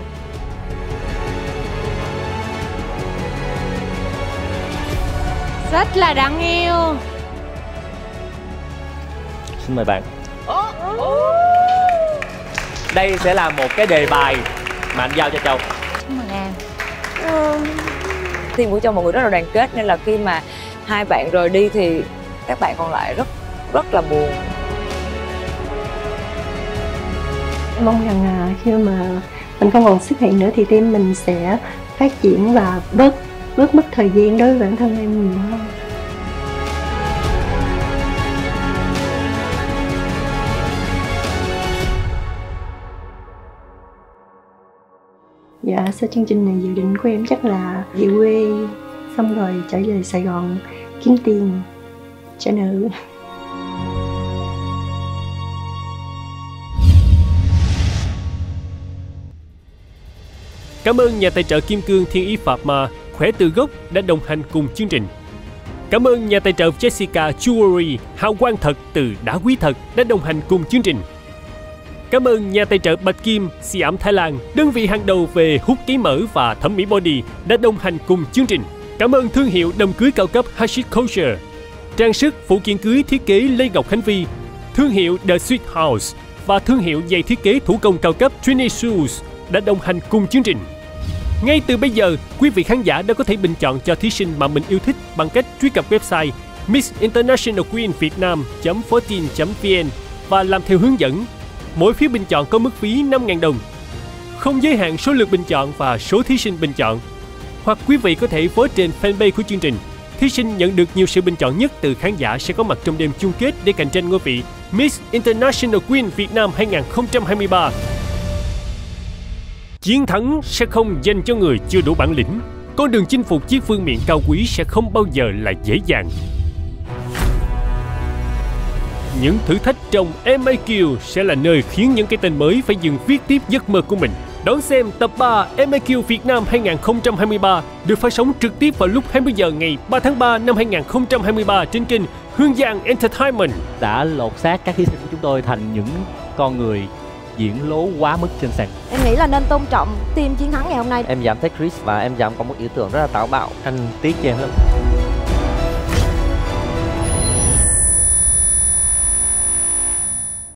Rất là đáng yêu. Xin mời bạn. Đây sẽ là một cái đề bài mà anh giao cho Châu. Cảm ơn em. Team của Châu mọi người rất là đoàn kết nên là khi mà hai bạn rời đi thì các bạn còn lại rất rất là buồn. Mong rằng là khi mà mình không còn xuất hiện nữa thì team mình sẽ phát triển và bớt bớt mất thời gian đối với bản thân em nhiều hơn. Dạ, sau chương trình này dự định của em chắc là về quê xong rồi trở về Sài Gòn kiếm tiền trả nợ. Cảm ơn nhà tài trợ kim cương Thiên Ý Phạm Ma, khỏe từ gốc đã đồng hành cùng chương trình. Cảm ơn nhà tài trợ Jessica Jewelry, hào quang thật từ đá quý thật đã đồng hành cùng chương trình. Cảm ơn nhà tài trợ Bạch Kim, Siam Thái Lan, đơn vị hàng đầu về hút ký mỡ và thẩm mỹ body đã đồng hành cùng chương trình. Cảm ơn thương hiệu đầm cưới cao cấp Hashik Culture, trang sức phụ kiện cưới thiết kế Lê Ngọc Khánh Vi, thương hiệu The Sweet House và thương hiệu giày thiết kế thủ công cao cấp Trini Shoes đã đồng hành cùng chương trình. Ngay từ bây giờ, quý vị khán giả đã có thể bình chọn cho thí sinh mà mình yêu thích bằng cách truy cập website miss international queen vietnam chấm fourteen chấm vn và làm theo hướng dẫn. Mỗi phiếu bình chọn có mức phí năm nghìn đồng. Không giới hạn số lượt bình chọn và số thí sinh bình chọn. Hoặc quý vị có thể vote trên fanpage của chương trình. Thí sinh nhận được nhiều sự bình chọn nhất từ khán giả sẽ có mặt trong đêm chung kết để cạnh tranh ngôi vị Miss International Queen Việt Nam hai không hai ba. Chiến thắng sẽ không dành cho người chưa đủ bản lĩnh. Con đường chinh phục chiếc vương miện cao quý sẽ không bao giờ là dễ dàng. Những thử thách trong em a quy sẽ là nơi khiến những cái tên mới phải dừng viết tiếp giấc mơ của mình. Đón xem tập ba em a quy Việt Nam hai không hai ba được phát sóng trực tiếp vào lúc hai mươi giờ ngày ba tháng ba năm hai không hai ba trên kênh Hương Giang Entertainment. Đã lột xác các thí sinh của chúng tôi thành những con người diễn lố quá mức trên sàn. Em nghĩ là nên tôn trọng team chiến thắng ngày hôm nay. Em dám take risk và em dám có một ý tưởng rất là táo bạo. Anh tiếc cho em lắm.